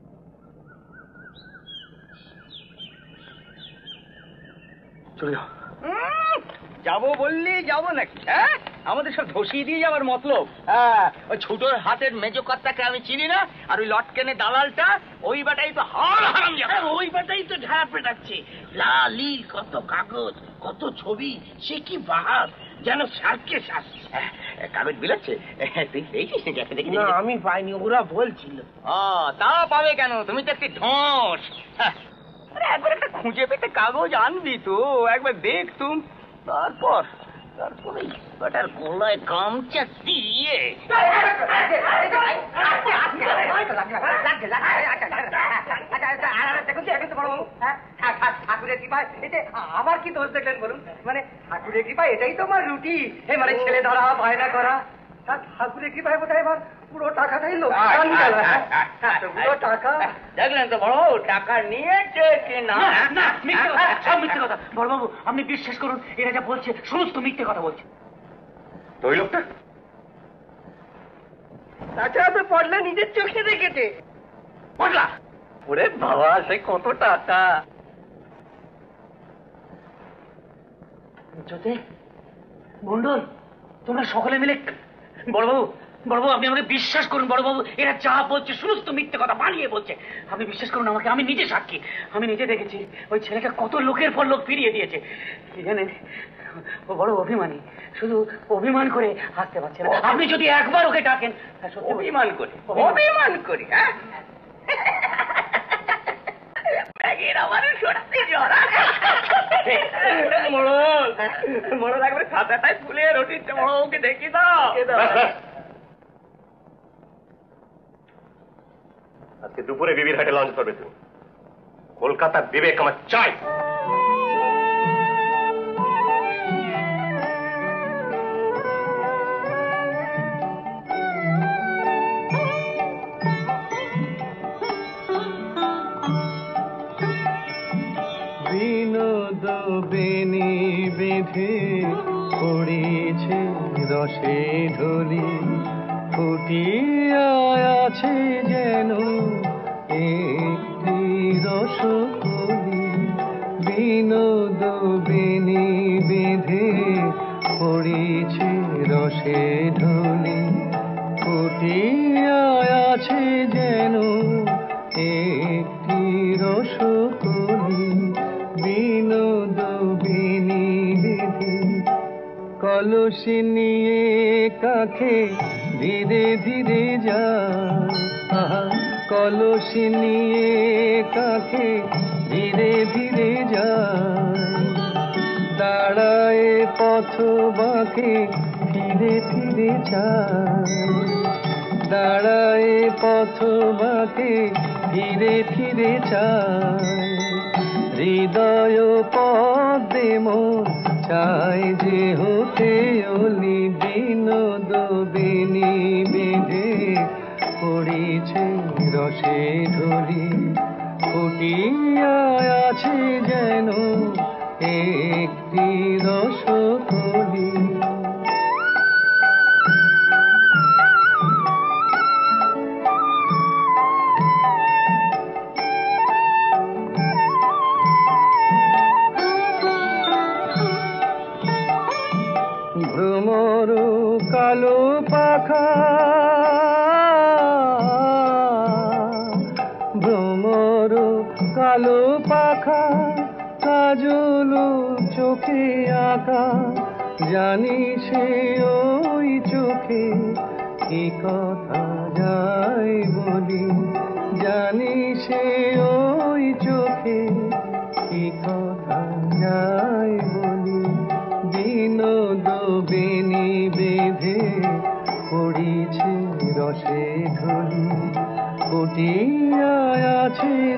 চলে যাও। যাবো বললি যাবো নাকি? হ্যাঁ, আমাদের সব ধসিয়ে দিয়ে যাবার মতলব। হ্যাঁ, ওই ছোটর হাতের মেজো কর্তাকে আমি চিনি না, আর ওই লটকেনে দালালটা ওই বাটাই তো হাল হারাম যাবে। ওই বাটাই তো ঝাড়া পেটাচ্ছে। লাল নীল কত কাগজ, কত ছবি, সে কি বাহার, যেন সার্কেস আসছে। কাগজ বিলাচ্ছে তুই দেখছিস নাকি? দেখি না, আমি পাইনি, ওরা বলছিল। ও, তা পাবে কেন? তুমি তো একটি ঢোঁস। একবার একটা খুঁজে পেতে কাগজ আনবি তো, একবার দেখতুম। তারপর তারপরে বাটার গলায় গামছা দিয়ে ঠাকুরের কৃপায় এতে আমার কি দোষ দেখলেন বলুন? মানে ঠাকুরের কৃপায় এটাই তো আমার রুটি, মানে ছেলে ধরা বায়না করা। ঠাকুরের কৃপায় বোধ হয় এবার পুরো টাকাটাই লোকসান গেল। পুরো টাকা দেখলেন তো বড়, টাকা নিয়েছে কিনা? সব মিথ্যে কথা বড়বাবু, আপনি বিশ্বাস করুন, এরা যা বলছে সমস্ত মিথ্যে কথা বলছে। ওই লোকটা তাছাড়া তো পড়লে নিজের চোখে দেখেছে। পড়লা? ওরে বাবা, সে কত টাকা! মন্ডল, তোমরা সকলে মিলে। বড়বাবু, বড়বাবু আপনি আমাকে বিশ্বাস করুন বড়বাবু, এরা যা বলছে সমস্ত মিথ্যে কথা বানিয়ে বলছে। আপনি বিশ্বাস করুন আমাকে, আমি নিজে সাক্ষী, আমি নিজে দেখেছি ওই ছেলেটা কত লোকের পর লোক ফিরিয়ে দিয়েছে। কি জানেন, ও বড় অভিমানী, শুধু অভিমান করে হাসতে পারছে না। আপনি যদি একবার ওকে ডাকেন। অভিমান করে? অভিমান করি? হ্যাঁ, মরণ একবার খাতাটায় ফুলে রুটির ওকে দেখি দাও। আজকে দুপুরে বিবির হাটে লঞ্চ করবে তুমি। কলকাতার বিবেক আমার চাই। বিনোদ বেনি বেঁধে পড়েছে রসে ঢলি, ফুটিয়া আছে যেন একটি রসকলি। বিনোদ বেনি বেঁধে পড়েছে রসে ঢলি, ফুটিয়া আছে যেন একটি রসকলি। বিনোদ বেনি বেঁধে কলসি নিয়ে কাকে ধীরে ধীরে যায়, আহা কলসি নিয়ে কাকে ধীরে ধীরে যায়। দাঁড়ায় পথ বাঁকে ফিরে ফিরে যায়, দাঁড়ায় পথ বাঁকে ফিরে ফিরে যায়। হৃদয় পদ্মে মন চাই যে হতে অলি। বিনোদ বেনি বেঁধে পড়েছে রসে ঢলি, ফুটিয়া আছে যেন একটি রসকলি। ভ্রমর কালো পাখা, ভ্রমর কালো পাখা, কাজল চোখে আঁকা। জানি সে ওই চোখে কি কথা যায় বলি, জানি সে ওই চোখে কি কথা যায় বলি। বিনোদ বেনি বেঁধে পড়েছে রসে ঢলি, ফুটিয়া আছে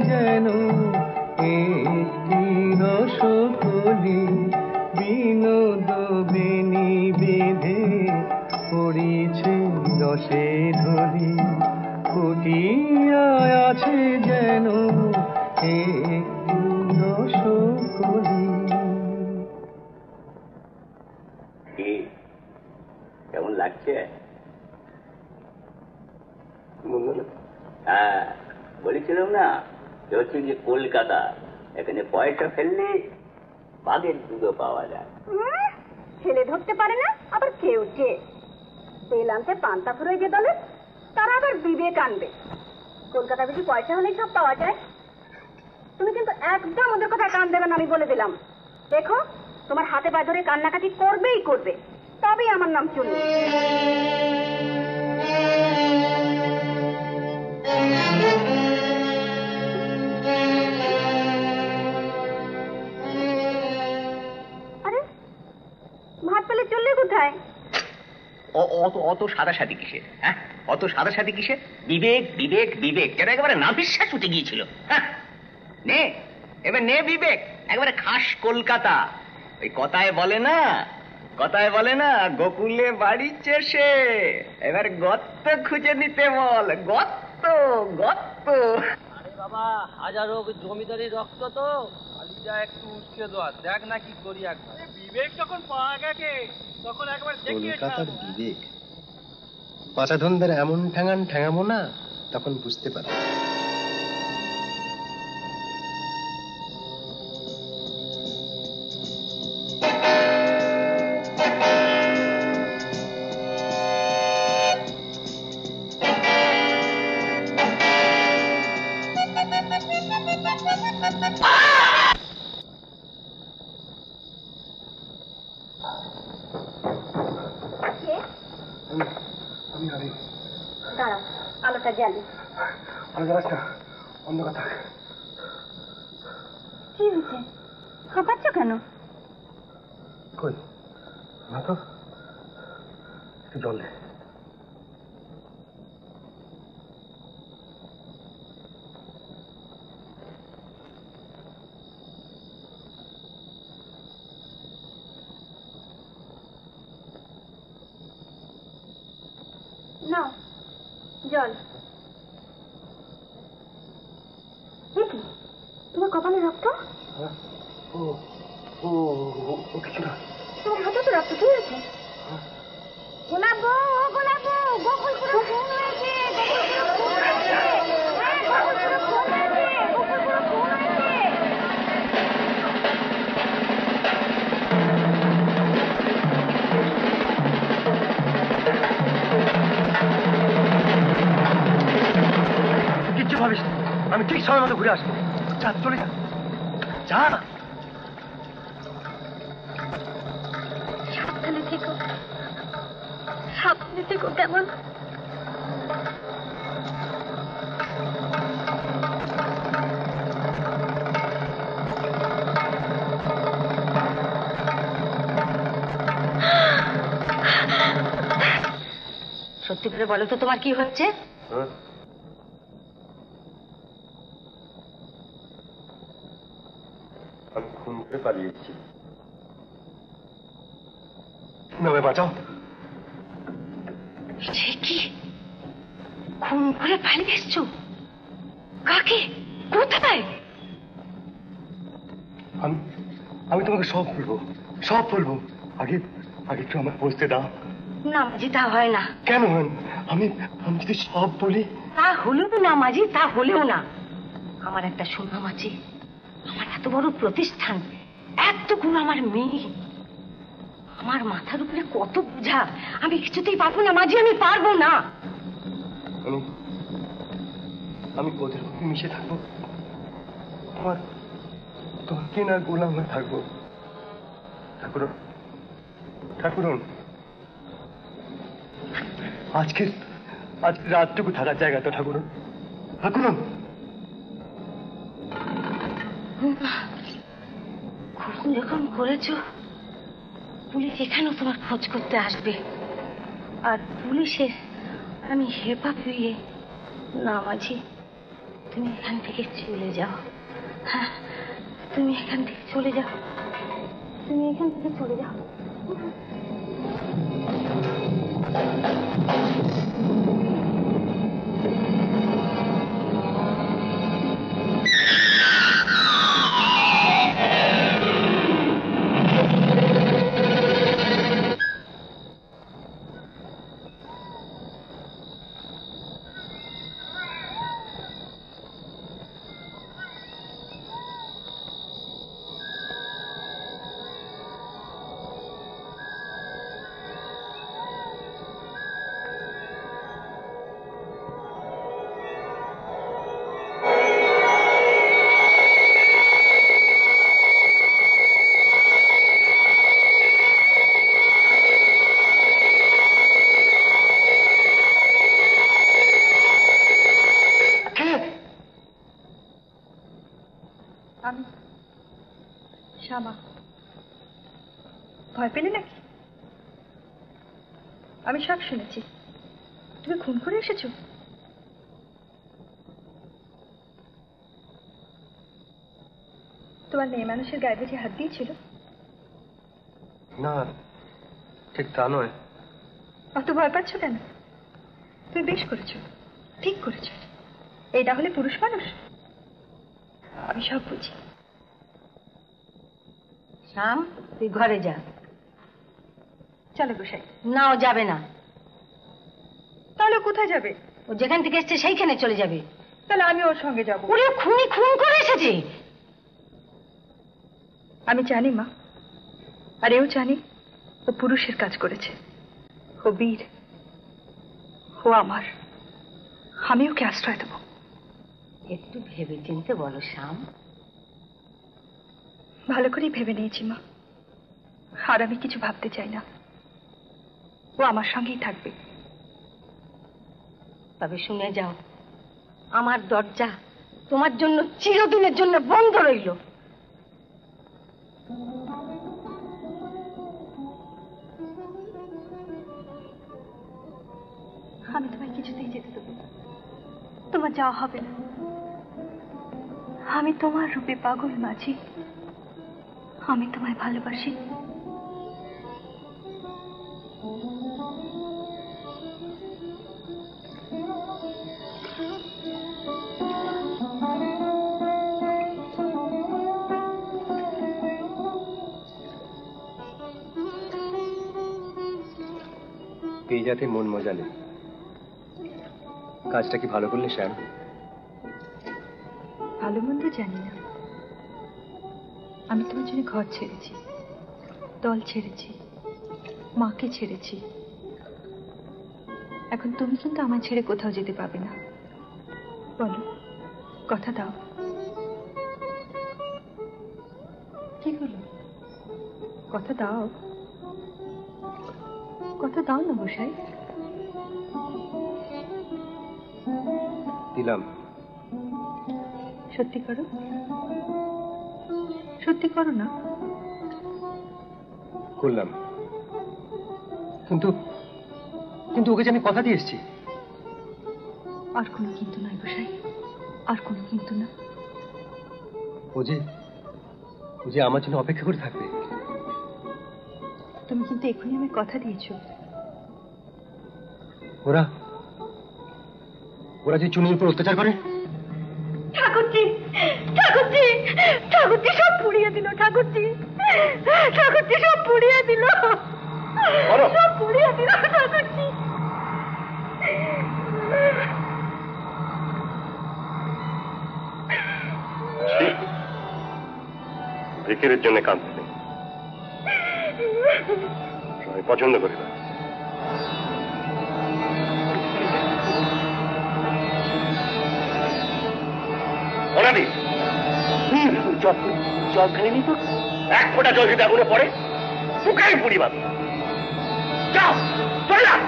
চিরসকলি বিনোদ বেনি বেঁধে পড়িছে রসে ধরি ফুটিয়া আছে যেন একটু রসকলি। কেমন লাগছে? হ্যাঁ বলেছিলাম না, হচ্ছে যে কলকাতা, এখানে পয়সা ফেললে বাঘের দুধও পাওয়া যায়। ছেলে ধরতে পারে না আবার কেউ কে তেল আনতে পান্তা ফুরোয় যে দলে, তারা আবার বিবেক আনবে। কলকাতা বেশি পয়সা হলেই সব পাওয়া যায়। তুমি কিন্তু একদম ওদের কথায় কান দেবে না, আমি বলে দিলাম। দেখো তোমার হাতে পা ধরে কান্নাকাটি করবেই করবে, তবেই আমার নাম চুনি। আরে ভাত পেলে চললে কোথায়? অত অত সাদাসাদি কিসের? হ্যাঁ অত সাদাসাদি কিসের? বিবেক বিবেক বিবেক, যেন একেবারে না বিশ্বাস উঠে গিয়েছিল। হ্যাঁ নে এবার নে বিবেক, একেবারে খাস কলকাতা। ওই কথায় বলে না, কথায় বলে না গোকুলে বাড়িছে সে, এবার গর্ত খুঁজে নিতে বল, গর্ত গর্ত। আরে বাবা, হাজারো জমিদারি রক্ত তো, আলিজা একটু উস্কে দেওয়া, দেখ না কি করি একবার। বিবেক যখন পাওয়া গেছে তখন একবার দেখিয়ে কলকাতার বিবেক পাচাধনদের এমন ঠ্যাঙান ঠ্যাঙাবো না, তখন বুঝতে পারবে। দাঁড়াও, আলোটা জ্বালি। আমি জানাস না, অন্ধকার থাক। কি হয়েছে? হাঁপাচ্ছ কেন? কই না তো, একটু জল দে। না জল। দেখি তোমার কপালে রক্ত। ও ও ও কিছু না, তোমার হাতে তো রক্ত। কি হয়েছে? গোলাপ গো, ও গোলাপ গো, গোকুল পুরো খুন হয়েছে, গোকুল পুরো খুন হয়েছে, হ্যাঁ গোকুল পুরো খুন হয়েছে, গোকুল পুরো খুন হয়েছে। কিচ্ছু ভাবিস না, আমি ঠিক সময় মতো ঘুরে আসবো। যা চলে যা, যা। সাবধানে থেকো, সাবধানে থেকো। কেমন? সত্যি করে বলো তো তোমার কি হয়েছে? আমি খুন করে পালিয়েছি। নামে বাঁচাও। সে কি? খুন করে পালিয়ে এসছো? কাকে? কোথায়? আমি আমি তোমাকে সব বলবো, সব বলবো। আগে আগে একটু আমার বসতে দাও। না মাঝি, তা হয় না। কেন হয়? আমি আমি যদি সব বলি। তা হলেও না মাঝি, তা হলেও না। আমার একটা সুনাম আছে, আমার এত বড় প্রতিষ্ঠান, এতগুলো আমার মেয়ে, আমার মাথার উপরে কত বোঝা। আমি কিছুতেই পারবো না মাঝি, আমি পারবো না। আমি আমি ওদের মিশে থাকবো, তোমার তোমার কেনা গোলাম হয়ে থাকবো। ঠাকুর ঠাকুরন, আজকের আজকে রাতটুকু থাকার জায়গা তো ঠাকুরন, ঠাকুরন। খুন যখন করেছো, পুলিশ এখানেও তোমার খোঁজ করতে আসবে। আর পুলিশের আমি হেপা পেয়ে না মাঝি, তুমি এখান থেকে চলে যাও। হ্যাঁ তুমি এখান থেকে চলে যাও, তুমি এখান থেকে চলে যাও। আমি শ্যামা। ভয় পেলে নাকি? আমি সব শুনেছি। তুমি খুন করে এসেছো? তোমার মেয়ে মানুষের গায়ে বুঝে হাত দিয়েছিল? না, ঠিক তা নয়। অত ভয় পাচ্ছ কেন? তুমি বেশ করেছো, ঠিক করেছো। এই না হলে পুরুষ মানুষ। আমি সব বুঝি। শ্যাম, তুই ঘরে যা। চলো গোসাই। না, ও যাবে না। তাহলে কোথায় যাবে? ও যেখান থেকে এসছে সেইখানে চলে যাবে। তাহলে আমি ওর সঙ্গে যাবো। ওরে খুনি খুন করে এসেছে। আমি জানি মা, আর এও জানি ও পুরুষের কাজ করেছে। ও বীর, ও আমার। আমি ওকে আশ্রয় দেবো। একটু ভেবে চিনতে বলো শ্যাম। ভালো করেই ভেবে নিয়েছি মা, আর আমি কিছু ভাবতে চাই না। ও আমার সঙ্গেই থাকবে। তবে শুনে যাও, আমার দরজা তোমার জন্য চিরদিনের জন্য বন্ধ রইল। আমি তোমায় কিছুতেই যেতে দেবো না। তোমার যাওয়া হবে না। আমি তোমার রূপে পাগল মাঝি। আমি তোমায় ভালোবাসি। এই যাতে মন মজালে। কাজটা কি ভালো করলে শ্যাম? ভালো মন্দ জানি না। আমি তোমার জন্য ঘর ছেড়েছি, দল ছেড়েছি, মাকে ছেড়েছি। এখন তুমি কিন্তু আমার ছেড়ে কোথাও যেতে পারবে না। বলো, কথা দাও। কি হলো? কথা দাও, কথা দাও না গোসাই। দিলাম। সত্যি করো, সত্যি করো না। করলাম, কিন্তু কিন্তু ওকে যে আমি কথা দিয়ে এসেছি। আর কোনো কিন্তু নয় গোসাই, আর কোনো কিন্তু না। ও যে ও যে আমার জন্য অপেক্ষা করে থাকবে। তুমি কিন্তু এখনই আমি কথা দিয়েছো। ওরা ওরা যে চুনির উপর অত্যাচার করে। ঠাকুরজি, ঠাকুরজি, ঠাকুরজি সব পুড়িয়ে দিল। ঠাকুরজি, ঠাকুরজি সব পুড়িয়ে দিল, সব পুড়িয়ে দিল ঠাকুরজি। ভিখিরির জন্য কাঁদতে নেই, আমি পছন্দ করি না। অনাদি জল ফেলেনি তো? এক ফোঁটা জল যদি আগুনে পড়ে মুখেই পুড়ি বাদ। যাও, চলে যাও।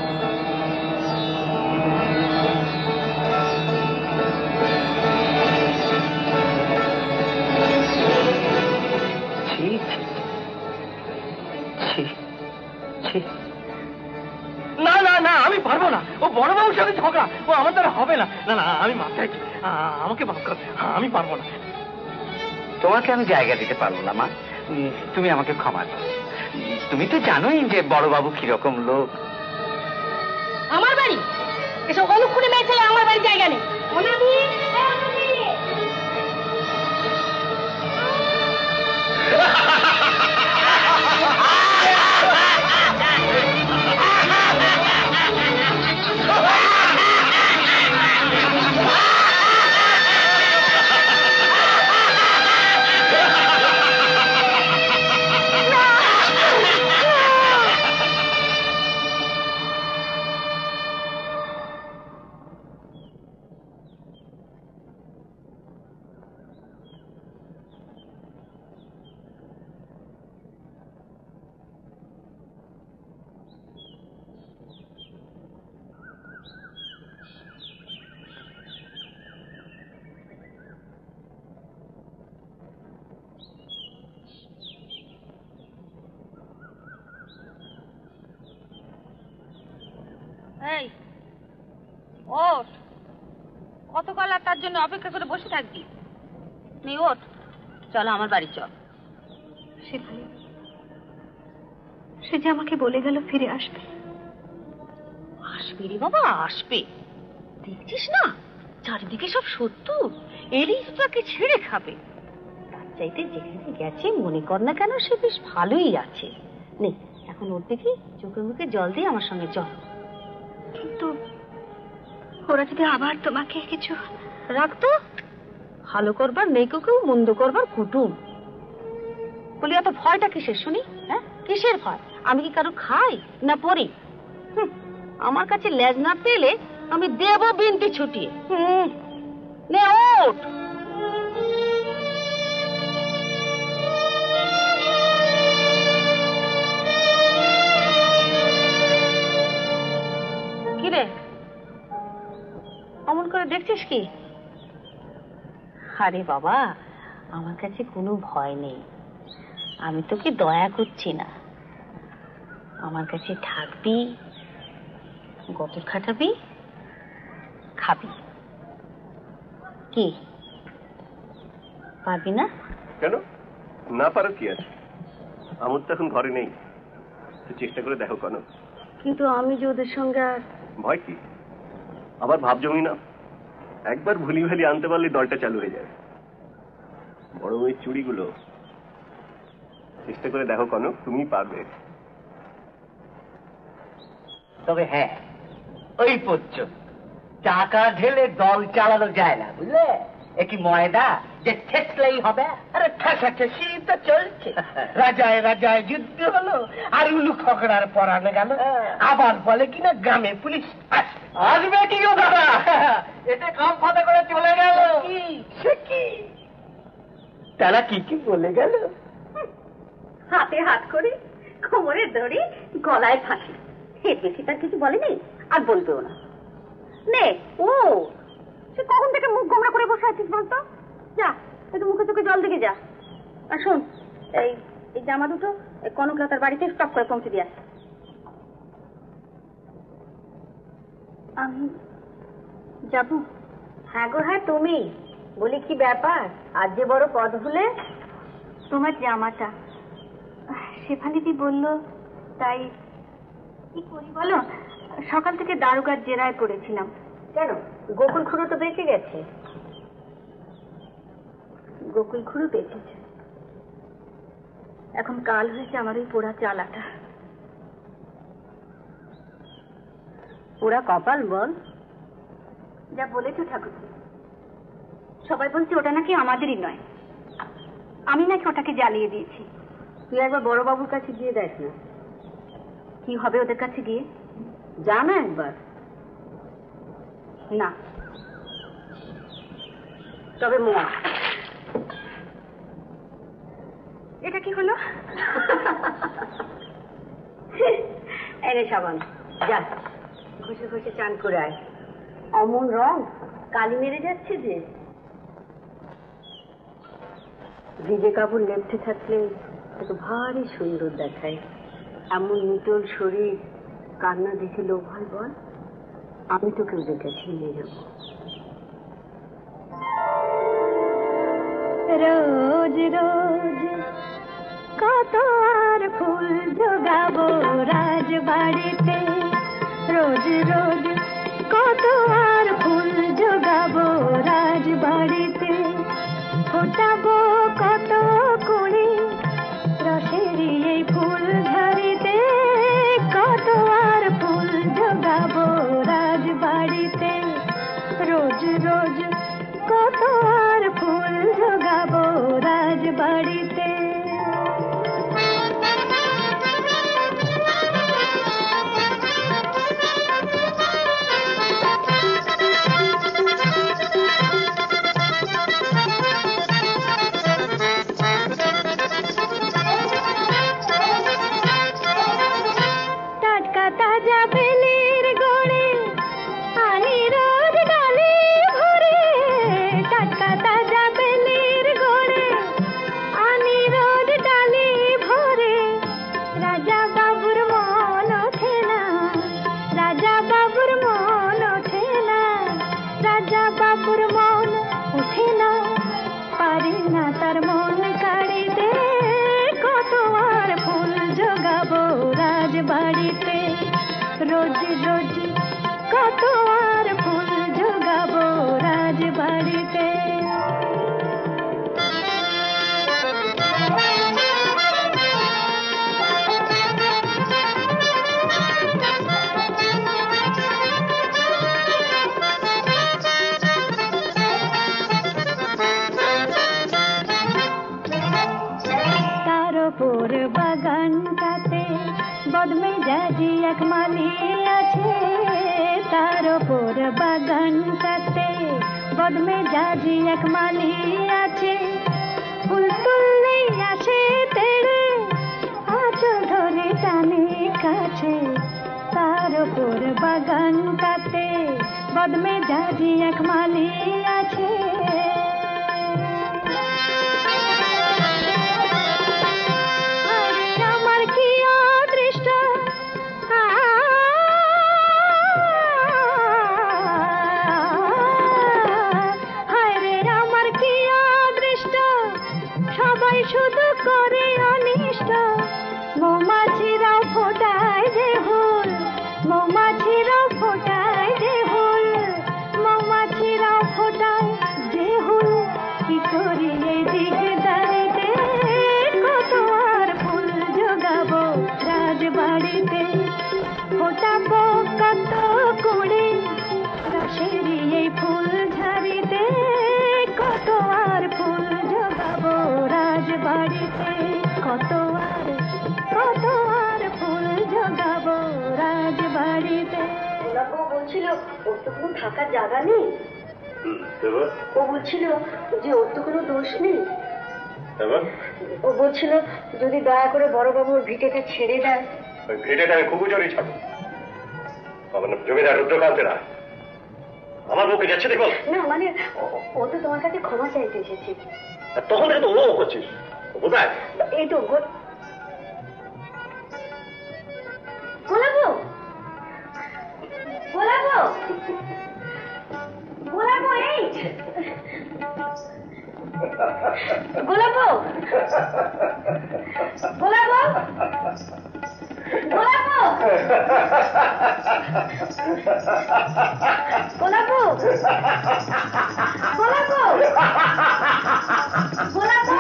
না না না, আমি পারবো না। ও বড় বাবুর সাথে ঝগড়া, ও আমার দ্বারা হবে না। না না, আমি মাপ চাইছি, আমাকে মাফ কর, আমি পারবো না। তোমাকে আমি জায়গা দিতে পারবো না মা, তুমি আমাকে ক্ষমা করো। তুমি তো জানোই যে বড়বাবু কিরকম লোক। আমার বাড়ি এসব অনুক্ষণে মেয়ে ছেলে আমার বাড়ি জায়গা নেই। অনাদি এই ওঠ, কতকাল আর তার জন্য অপেক্ষা করে বসে থাকবি? নেই ওঠ, চলো আমার বাড়ি চল। সে ভাই, সে যে আমাকে বলে গেল ফিরে আসবে। আসবে রে বাবা, আসবে। দেখছিস না চারিদিকে সব শত্রু, এলেই তো তাকে ছেড়ে খাবে। তার চাইতে যেখানে গেছে মনে কর না কেন সে বেশ ভালোই আছে। নে এখন ওর দিকে চোখে মুখে জল দিয়ে আমার সঙ্গে চল। কিন্তু ওরা যদি আবার তোমাকে কিছু রাখতো, ভালো করবার নেকুকেও মন্দ করবার কুটুম। বলি এত ভয়টা কিসের শুনি? হ্যাঁ কিসের ভয়? আমি কি কারো খাই না পড়ি? আমার কাছে লেজ না পেলে আমি দেব বিনতি ছুটিয়ে। হুম নে ওঠ। কিরে অমন করে দেখছিস কি? আরে বাবা, আমার কাছে কোনো ভয় নেই। আমি তোকে দয়া করছি না। আমার কাছে থাকবি, গতর খাটাবি, খাবি। কি পারবি না? কেন না পারো কি আছে? আমার তো এখন ঘরে নেই, চেষ্টা করে দেখো কেন। কিন্তু আমি যে ওদের সঙ্গে আর ভয় কি? আবার ভাব জমি না, একবার ভুলি ভালি আনতে পারলে দলটা চালু হয়ে যাবে। বড় মেয়ের চুড়িগুলো চেষ্টা করে দেখো কেন, তুমি পারবে। তবে হ্যাঁ, ওই পর্যন্ত টাকা ঢেলে দল চালানো যায় না, বুঝলে? একই ময়দা যে ঠেসলেই হবে। আরে ঠেসাঠেসি তো চলছে। রাজায় রাজায় যুদ্ধ হলো, আর উলু খকড়ার পরানো গেল। আবার বলে কিনা গ্রামে পুলিশ আসবে। কি গো দাদা, এতে কাম ফাঁদা করে চলে গেল। সে কি তারা কি কি বলে গেল? হাতে হাত করে, কোমরে দড়ি, গলায় ফাঁসি, এর বেশি তার কিছু বলেনি, আর বলবেও না। নে ও সে কখন থেকে মুখ গোমরা করে বসে আছিস বলতো? যা একটু মুখে চোখে জল দিকে যা। আর শোন, এই এই জামা দুটো কনকলতার বাড়িতে স্টপ করে পৌঁছে দিয়ে আস। আমি যাবো? হ্যাঁ গো হ্যাঁ, তুমি। বলি কি ব্যাপার, আজ যে বড় পদ হলে? তোমার জামাটা শেফালিদি বলল, তাই কি করি বলো? সকাল থেকে দারোগার জেরায় পড়েছিলাম। কেন, গোকুল খুড়ো তো বেঁচে গেছে। গোকুল খুড়ো বেঁচেছে, এখন কাল হয়েছে আমার ওই পোড়া চালাটা। পোড়া কপাল বল। যা বলেছো ঠাকুর, সবাই বলছে ওটা নাকি আমাদেরই নয়, আমি নাকি ওটাকে জ্বালিয়ে দিয়েছি। তুই একবার বড়বাবুর কাছে গিয়ে দেখ না। কি হবে ওদের কাছে গিয়ে? যা না একবার। না তবে মা, এটা কি হলো? এনে সাবান, যা ঘষে ঘষে চান করে আয়। অমন রং কালি মেরে যাচ্ছে যে। ভিজে কাপড় লেপটে থাকলে তোকে ভারী সুন্দর দেখায়। এমন নিটল শরীর, কান্না দেখে লোভ হয় বল? আমি তোকে ওদের কাছে নিয়ে যাবো। রোজ রোজ কত আর ফুল জোগাবো রাজবাড়িতে, রোজ রোজ কত আর ফুল জোগাবো রাজবাড়িতে, ফোটাবো কত কুড়ি রসেরই এই ফুল ঝাড়িতে, কত আর ফুল জোগাবো রাজবাড়িতে, রোজ রোজ কত আর ফুল জোগাবো রাজবাড়িতে। টাটকা তাজা বেলের গোড়ে আনি রোজ ডালে ভরে, টাটকা তাজা বেলের গোড়ে আনি রোজ ডালে ভরে, রাজা বাবুর মন ওঠে না, রাজা বাবুর মন ওঠে না, রাজা বাবুর মন ওঠে না, পারে না তার মন কাড়িতে, কত আর ফুল জোগাবো রাজবাড়িতে, রোজ রোজ কত আর ফুল জোগাবো রাজবাড়িতে। তার ওপর বাগানটাতে বদমেজাজি এক মালি আছে, তার ওপর বাগানটাতে বদমেজাজি এক মালি আছে, ফুল তুললেই আসে তেড়ে আঁচল ধরে টানে কাছে, তার ওপর বাগানটাতে বদমেজাজি এক মালি আছে। আমার কি অদৃষ্ট, হায় রে আমার কি অদৃষ্ট, সবাই শুধু করে অনিষ্ট, মৌমাছিরাও ফোটায় যে হুল, মৌমাছিরাও ফোটায় যে হুল, মৌমাছিরাও ফোটায় যে হুল, কি করি এই দিক দাঁড়িতে, কত আর ফুল জোগাবো রাজবাড়িতে, ফোটাবো কত কুড়ি রসেরই এই ফুল ঝাড়িতে, কত আর ফুল জোগাবো রাজবাড়িতে, কত আর কত আর ফুল জোগাবো রাজবাড়িতে। ও বলছিল ওর তো কোনো থাকার জায়গা নেই, ও বলছিল যে ওর তো কোনো দোষ নেই, ও বলছিল যদি দয়া করে বড়বাবুর ভিটেটা ছেড়ে দেয়। ওই ভিটেটা আমি খুব জোরই ছাড়বো, আমার নাম জমিদার রুদ্রকান্তের না, আমার মুখে যাচ্ছে দেখো না, মানে ও- ও তো তোমার কাছে ক্ষমা চাইতে এসেছে। তখন থেকে তো ও করছিস কোথায়? এই তো গো- গোলাপো গোলাপো গোলাপো এই গোলাপো গোলাপো গোলাপো গোলাপো গোলাপো গোলাপো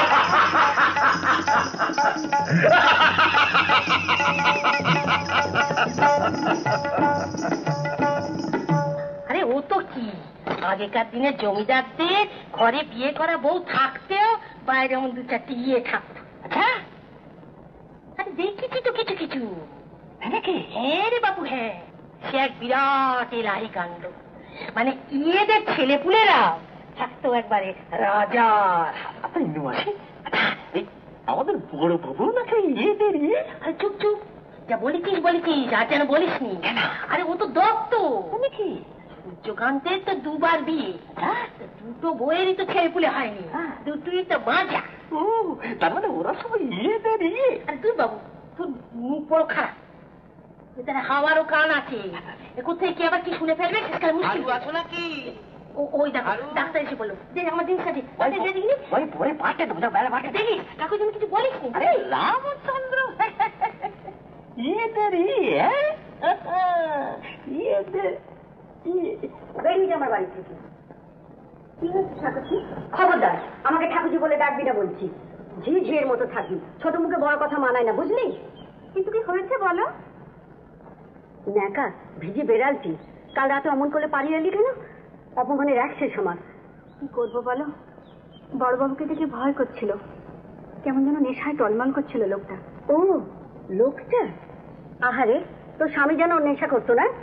আরে ও তো কি আগেকার দিনে জমিদারদের ঘরে বিয়ে করা বউ থাকতেও বাইরে এমন দু চারটি ইয়ে থাকতো। আচ্ছা আরে দেখেছি তো কিছু কিছু। হ্যাঁ রে বাবু, হ্যাঁ সে এক বিরাট এলাহি কাণ্ড। মানে ইয়েদের ছেলেপুলেরা থাকতো একবারে রাজার। আমাদের বড় বাবু নাকি ইয়েদের ইয়ে। আরে চুপ চুপ, যা বলেছিস বলেছিস, আর যেন বলিস নি। আরে ও তো দত্ত নাকি, সূর্যকান্তের তো দুবার বিয়ে, দুটো বইয়েরই তো ছেলেপুলে হয়নি, দুটোই তো মাজা। ও তার মানে ওরা সবাই ইয়েদের ইয়ে। আরে তুই বাবু, তোর মুখ বড় খারাপ, হাওয়ারও কান আছে, কোথায় কি আবার কি শুনে ফেলবে সেখানে মুশকিল। আছো নাকি? ওই দেখো ডাক্তার এসে বললো যে আমার জিনিসটা দিই ওই পরে পাঠে দেবো বেলা পাঠে দেখি কাকু যেন কিছু বলিস নি। আরে রামচন্দ্র বেরিয়ে আমার বাড়ি থেকে। কি হচ্ছে ঠাকুরজি? খবরদার আমাকে ঠাকুরজি বলে ডাকবি না বলছি। ঝি ঝিয়ের মতো থাকি, ছোট মুখে বড় কথা মানায় না, বুঝলি? কিন্তু কি হয়েছে বলো? ন্যাকা ভিজি বেড়ালটি কাল রাতে অমন করে পালিয়ে এলি কেন? অপমানের এক শেষ আমার। কি করবো বলো, বড়বাবুকে দেখে ভয় করছিল, কেমন যেন নেশায় টলমল করছিল লোকটা। ও লোকটা? আহারে, তোর স্বামী যেন নেশা করতো না?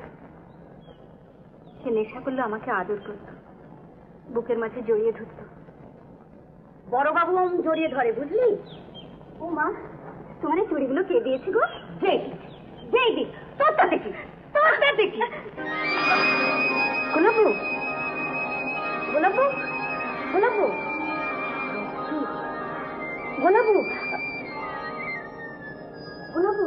সে নেশা করলে আমাকে আদর করতো, বুকের মাঝে জড়িয়ে ধরতো। বড়বাবু অমন জড়িয়ে ধরে, বুঝলি? ও মা, তোমার এই চুড়িগুলো কে দিয়েছে গো? যেই যেই দিক, তোর তাতে কি, তোর তাতে কি? গোলাপু, গোলাপু, গোলাপু, গোলাপু, গোলাপু।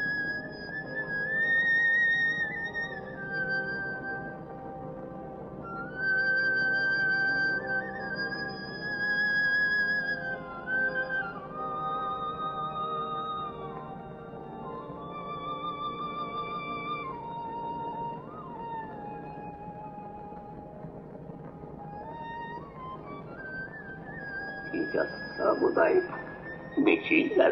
বোধহয় বেঁচেই গেল।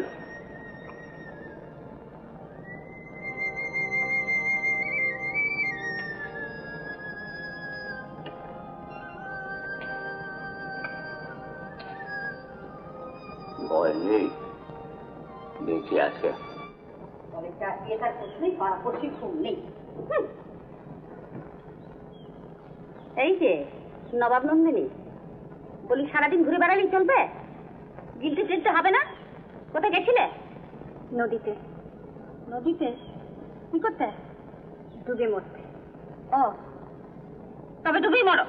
ভয় নেই, বেঁচে আছে। এই যে নবাব নন্দিনী, বলি সারাদিন ঘুরে বেড়ালেই চলবে? গিলতে টিলতে হবে না? কোথায় গেছিলে? নদীতে। নদীতে কি করতে? ডুবে মরতে। ও, তবে ডুবেই মরো।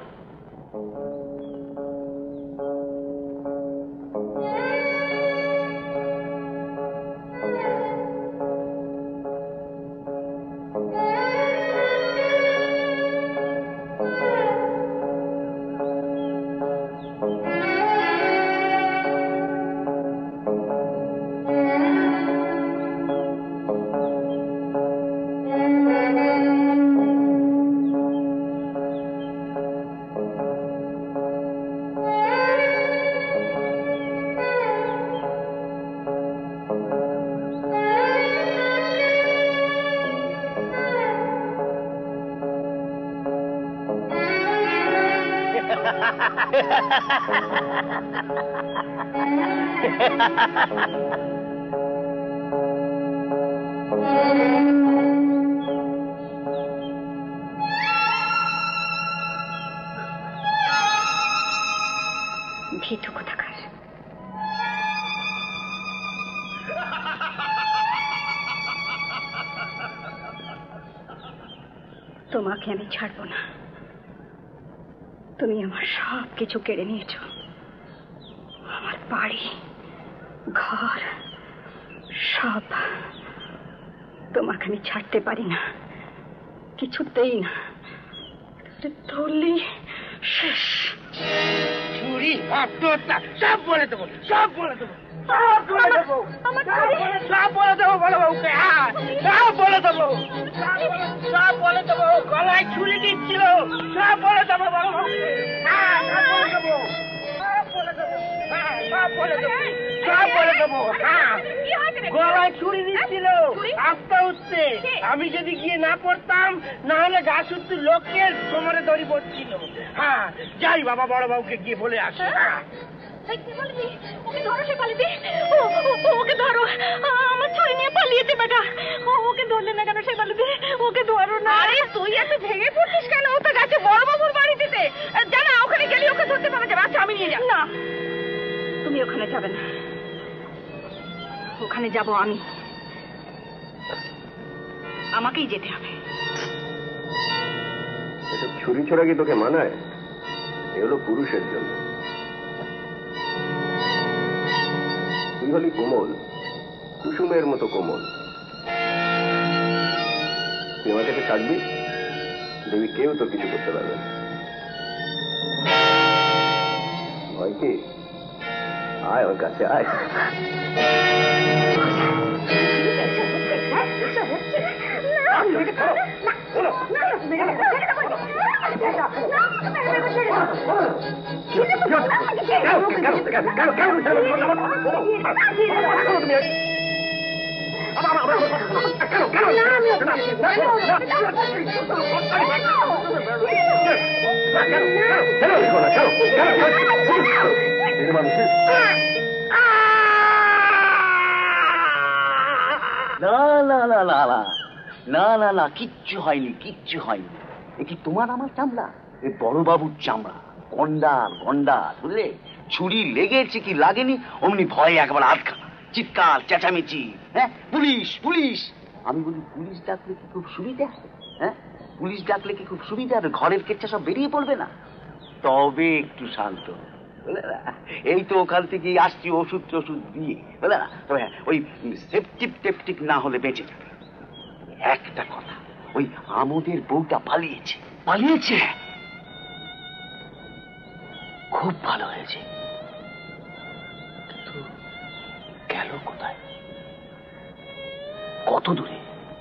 ভীতু কোথাকার। তোমাকে আমি ছাড়বো না। তুমি আমার সব কিছু কেড়ে নিয়েছ, আমার বাড়ি ঘর সব। তোমাকে আমি ছাড়তে পারি না, কিছুতেই না। ধরলেই শেষ। চুরি, আত্মহত্যা সব বলে দেবো, সব বলে দেবো, সব বলে দেবো, সব বলে দেবো বড়বাবুকে। হ্যাঁ, সব বলে দেবো, সব বলে দেবো। গলায় ছুরি দিচ্ছিল, সব বলে দেবো বড়বাবুকে। হ্যাঁ, সব বলে দেবো, সব বলে দেবো। হ্যাঁ, সব বলে দেবো, সব বলে দেবো। হ্যাঁ, গলায় ছুরি দিচ্ছিল, আস্তে উঠতে। আমি যদি গিয়ে না পড়তাম, না হলে গা শুদ্ধ লোকের কোমরে দড়ি পড়ছিল। হ্যাঁ, যাই বাবা বড়বাবুকে গিয়ে বলে আসি। হ্যাঁ, ওকে ধরো, সে পালিয়ে। ওকে ধরো, আমার ছুরি নিয়ে পালিয়েছে বেটা। ওকে ধরলে না কেন সে পালিয়ে? ওকে ধরো না। আরে তুই এত ভেঙে পড়ছিস কেন? ও তো গেছে বড়বাবুর বাড়িতে। জানা ওখানে গেলে ওকে ধরতে পারা যাবে। আচ্ছা আমি নিয়ে যাব। না, তুমি ওখানে যাবে না, ওখানে যাব আমি। আমাকেই যেতে হবে। এসব ছুরি ছোড়া কি তোকে মানায়? এ হলো পুরুষের জন্য। তুই হলি কোমল, কুসুমের মতো কোমল। তুই আমার কাছে থাকবি, দেখবি কেউ তোর কিছু করতে পারবে না। ভয় কি? আয় ওর কাছে আয়। না না না না না না না না কিচ্ছু হয়নি, কিচ্ছু হয়নি। এ কি তোমার আমার চামড়া? এ বড়বাবুর চামড়া, গন্ডার গন্ডার, বুঝলে? ছুরি লেগেছে কি লাগেনি অমনি ভয়ে একবার আধখানা চিৎকার চেঁচামেচি। হ্যাঁ, পুলিশ পুলিশ। আমি বলি পুলিশ ডাকলে কি খুব সুবিধা হবে? হ্যাঁ, পুলিশ ডাকলে কি খুব সুবিধা হবে? ঘরের কেচ্ছা সব বেরিয়ে পড়বে না? তবে একটু শান্ত, বুঝলে না? এই তো ওখান থেকে আসছি ওষুধ টষুধ দিয়ে, বুঝলে না? তবে ওই সেপটিক টেপটিক না হলে বেঁচে যাবে। একটা কথা, ওই আমোদের বউটা পালিয়েছে। পালিয়েছে? খুব ভালো হয়েছে, কিন্তু গেল কোথায়? কত দূরে?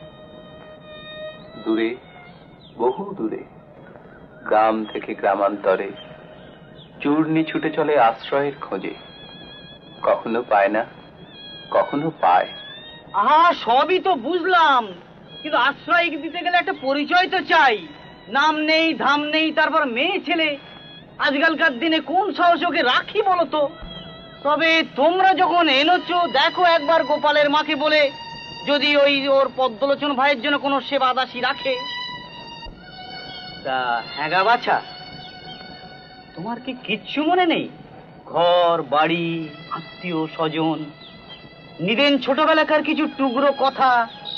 দূরে, বহু দূরে, গ্রাম থেকে গ্রামান্তরে চূর্ণি ছুটে চলে আশ্রয়ের খোঁজে। কখনো পায় না, কখনো পায়। আহা, সবই তো বুঝলাম, কিন্তু আশ্রয় দিতে গেলে একটা পরিচয় তো চাই। নাম নেই, ধাম নেই, তারপর মেয়ে ছেলে। আজকালকার দিনে কোন সাহস ওকে রাখি বলো তো? তবে তোমরা যখন এনেছো, দেখো একবার গোপালের মাকে বলে যদি ওই ওর পদ্মলোচন ভাইয়ের জন্য কোনো সেবা দাসী রাখে। তা হ্যাঁ বাছা, তোমার কি কিচ্ছু মনে নেই? ঘর বাড়ি, আত্মীয় স্বজন, নিদেন ছোটবেলাকার কিছু টুকরো কথা।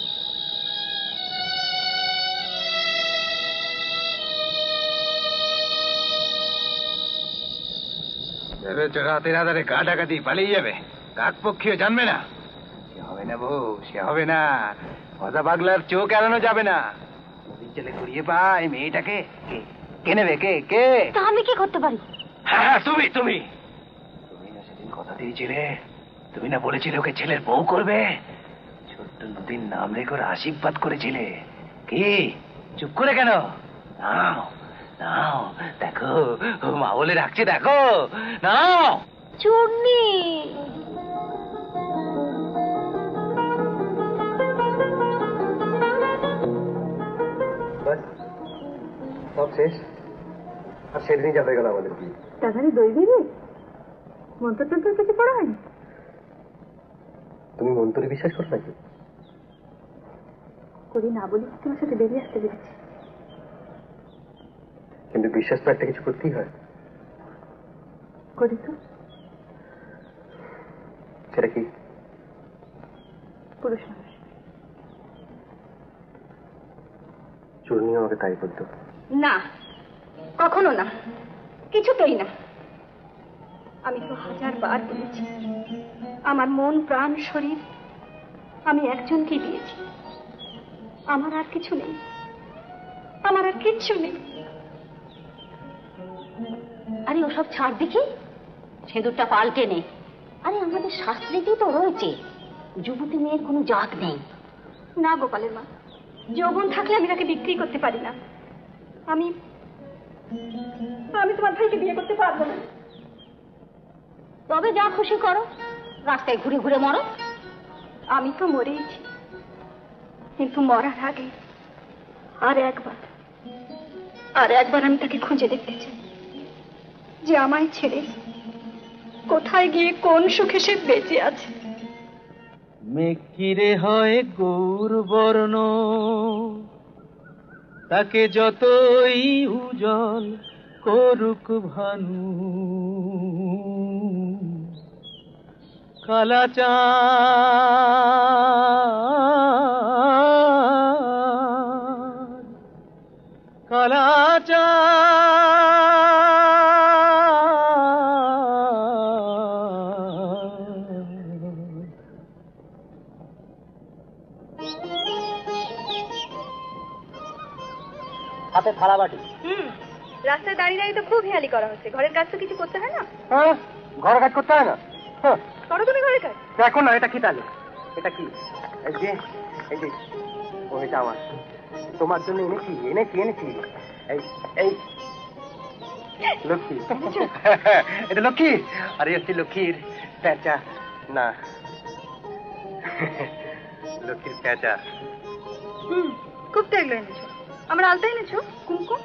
রাতের আধারে গা ডাকাতি পালিয়ে যাবে, কাক পক্ষীও জানবে না। সে হবে না বউ, সে হবে না। মজা পাগলার চোখ এড়ানো যাবে না। নদীর জলে ঘুরিয়ে পায় মেয়েটাকে কে নেবে? কে কে? তা আমি কি করতে পারি? হ্যাঁ, তুমি তুমি তুমি না সেদিন কথা দিয়েছিলে, তুমি না বলেছিলে ওকে ছেলের বউ করবে? ছোট্ট নদীর নাম রেখে ওর আশীর্বাদ করেছিলে। কি চুপ করে কেন? নাও নাও, দেখো ও মা বলে রাখছে, দেখো নাও। চূর্ণি, সব শেষ, আর সেদিনই যাবে গেল আমাদের বিয়ে। তাহলে দই দিবি? মন্ত্র টন্ত্র কিছু পড়া হয়নি? তুমি মন্ত্রে বিশ্বাস করো নাকি? করি না বলি তোমার সাথে বেরিয়ে আসতে পেরেছি। কিন্তু বিশ্বাস তো একটা কিছু করতেই হয়। করি তো। সেটা কি? পুরুষ মানুষ। চূর্ণি আমাকে তাই বলতো। না, কখনো না, কিছুতেই না। আমি তো হাজার বার বলেছি, আমার মন প্রাণ শরীর আমি একজনকেই দিয়েছি। আমার আর কিছু নেই, আমার আর কিচ্ছু নেই। আরে ওসব ছাড় দেখি, সিঁদুরটা পাল্টে নে। আরে আমাদের শাস্ত্রেতেই তো রয়েছে যুবতী মেয়ের কোনো জাত নেই। না গোপালের মা, যৌবন থাকলে আমি তাকে বিক্রি করতে পারি না। আমি আমি তোমার ভাইকে বিয়ে করতে পারবো না। তবে যা খুশি করো, রাস্তায় ঘুরে ঘুরে মরো। আমি তো মরেইছি, কিন্তু মরার আগে আর একবার আর একবার আমি তাকে খুঁজে দেখতে চাই, যে আমায় ছেড়ে কোথায় গিয়ে কোন সুখে সে বেঁচে আছে। মেঘিরে হয় গৌর বর্ণ, তাকে যতই উজ্জ্বল করুক ভানু, কালাচাঁদ কালাচাঁদ। হাতে থালা বাটি, রাস্তায় দাঁড়িয়ে দাঁড়িয়ে তো খুব হেয়ালি করা হচ্ছে। ঘরের কাজ তো কিছু করতে হয় না? হ্যাঁ, ঘরের কাজ করতে হয় না? হ্যাঁ, করো তুমি ঘরের কাজ। দেখো না, এটা কি তাহলে? এটা কি? এই যে এই যে ও, এটা আমার তোমার জন্য এনেছি এনেছি এনেছি এই এই লক্ষ্মী। এটা লক্ষ্মী? আরে হচ্ছে লক্ষ্মীর প্যাঁচা না, লক্ষ্মীর প্যাঁচা। হুম, খুব তো এগুলো এনেছো। আমার আলতা এনেছো? কুমকুম?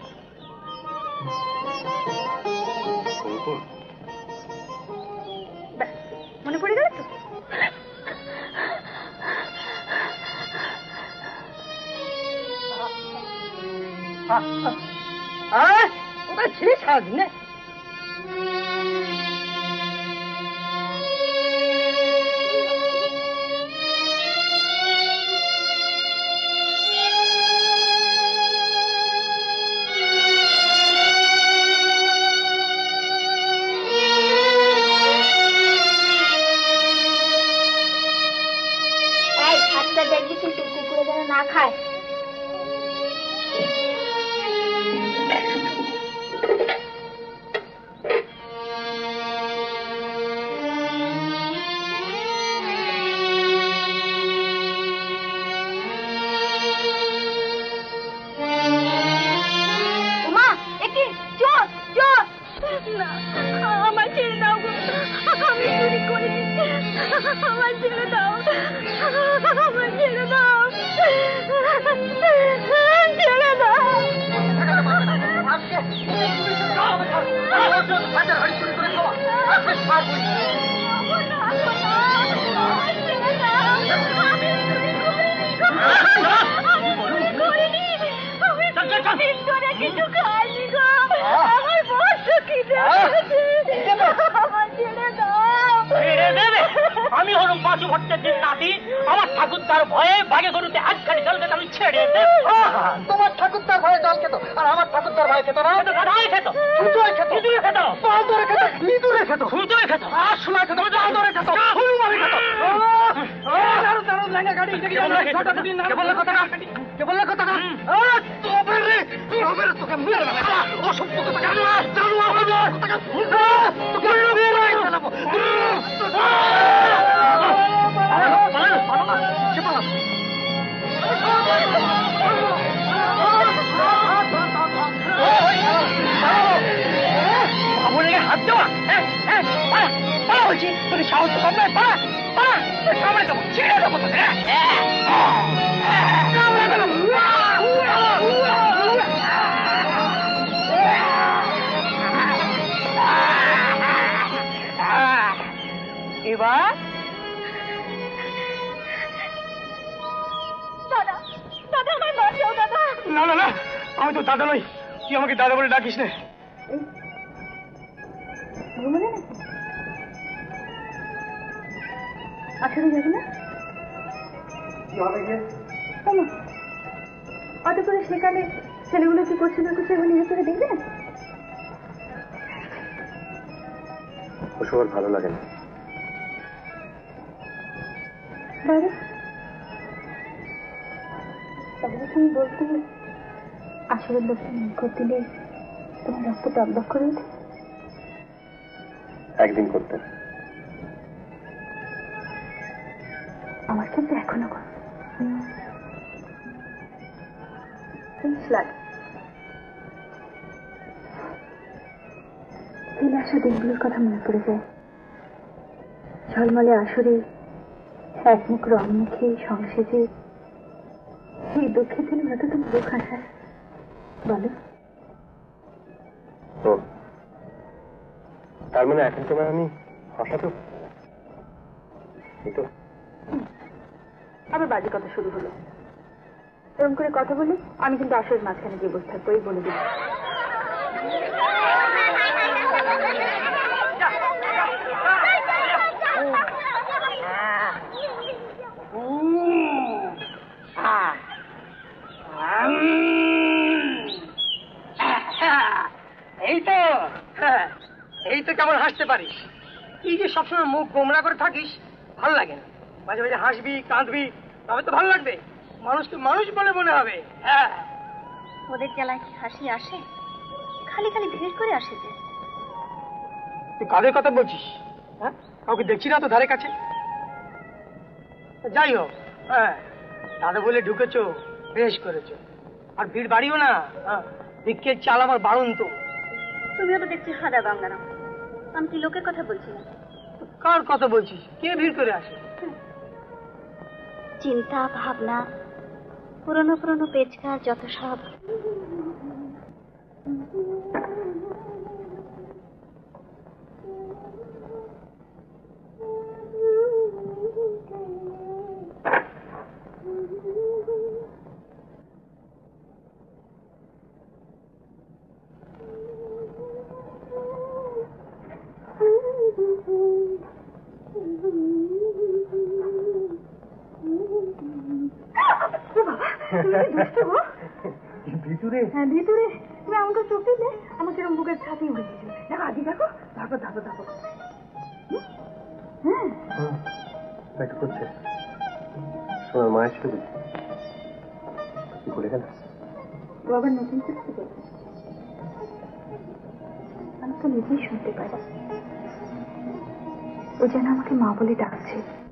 কুমকুম? ব্যাস, মনে পড়ে গেল তো? ওটা ছেলে সারাদিন দেখবি কিন্তু কুকুরে যেন না খায়। আমার ছেড়ে দাও গো, আমি চুরি করিনি। আমার ছেড়ে দাও, আমার ছেড়ে দাও, ছেড়ে দাও। কিছু খাইনি গো, আমার বড় খিদে পেয়েছে, আমার ছেড়ে দাও। ছেড়ে দেবে? আমি হলাম পাঁচু ভট্টাচার্যের নাতি, আমার ঠাকুরদার ভয়ে বাগে গরুতে হাতখানি জল খেতে আমি ছেড়ে দেব। তোমার ঠাকুরদার ভয়ে জল খেত, আর আমার ঠাকুরদার ভয়ে খেত না? গাধায় খেত, সুতোয় খেত, ইঁদুরে খেত, পাল ধরে খেত, ইঁদুরে খেত, সুতোয় খেত, আর শোনা খেত, জাল ধরে খেত, হনুমানে খেত। দারুণ দারুণ লেঙ্গা গাড়ি কে বললে কথাটা? কে বললে কথাটা? তবে রে, তবে রে, তোকে মেরে দেবে। অসভ্য কথা কেন? জানোয়ার হয়ে যায়, তোকে মেরে ফেলবো। হাত দেওয়া বলছি, তোকে সাহস কম নয়, পাড়া পাড়া সামনে দেবো, ছেড়ে দেবো তোকে। এবার দাদা, দাদা আমার বাঁচাও দাদা। না না না, আমি তো দাদা নই, তুই আমাকে দাদা বলে ডাকিস না। আসলে যাবে না? অত করে সেখানে ছেলেগুলো কি করছে না করছে নিজে করে দেখবে না? ওসব আর ভালো লাগে না। তাহলে তুমি বলতে আসলে লোককে নিখোঁজ দিলে তোমার রক্ত টকবক করে ওঠে? একদিন করতে আমার কিন্তু এখনো করে লাগে। ফেলে আসা দিনগুলোর কথা মনে পড়ে যায়। ঝলমলে আসরে এক মুখ রং মেখে সংসেজে এই দুঃখের দিন হয়তো তুমি দুঃখ হাসায় বলো। ও, তার মানে এখন তোমার আমি হাসাতো? আবার বাজে কথা শুরু হলো। এরকম করে কথা বলি আমি কিন্তু আসরের মাঝখানে গিয়ে বসে থাকবো, এই বলে দিই। এই তো এই তো কেমন হাসতে পারিস। তুই যে সবসময় মুখ গোমরা করে থাকিস ভালো লাগে না। মাঝে মাঝে হাসবি কাঁদবি, তবে তো ভালো লাগবে। মানুষকে মানুষ বলে মনে হবে। হ্যাঁ, ওদের জ্বালায় কি হাসি আসে? খালি খালি ভিড় করে আসে যে? তুই কাদের কথা বলছিস? হ্যাঁ, কাউকে দেখছি না তো ধারে কাছে। যাই হোক, হ্যাঁ দাদা বলে ঢুকেছো, বেশ করেছো। আর ভিড় বাড়িও না, ভিক্ষের চাল আমার বারণ তো। তুমি তো দেখছি হাদা গঙ্গারাম, আমি কি লোকের কথা বলছি না। কার কথা বলছিস? কে ভিড় করে আসে? চিন্তা ভাবনা, পুরনো পুরনো পেজকার যত সব। ভিতরে হ্যাঁ ভিতরে তুমি আমাকে চোখ দিলে আমাকে এরকম বুকের ছাতি উঠে দিয়েছিল। দেখো আদি দেখো, তারপর তারপর তারপর হ্যাঁ একটু করছে সোনার মায়ের ছবি কি করে গেল? বাবার নতুন চেষ্টা করছে, আমি তো নিজেই শুনতে পাই। ও যেন আমাকে মা বলে ডাকছে।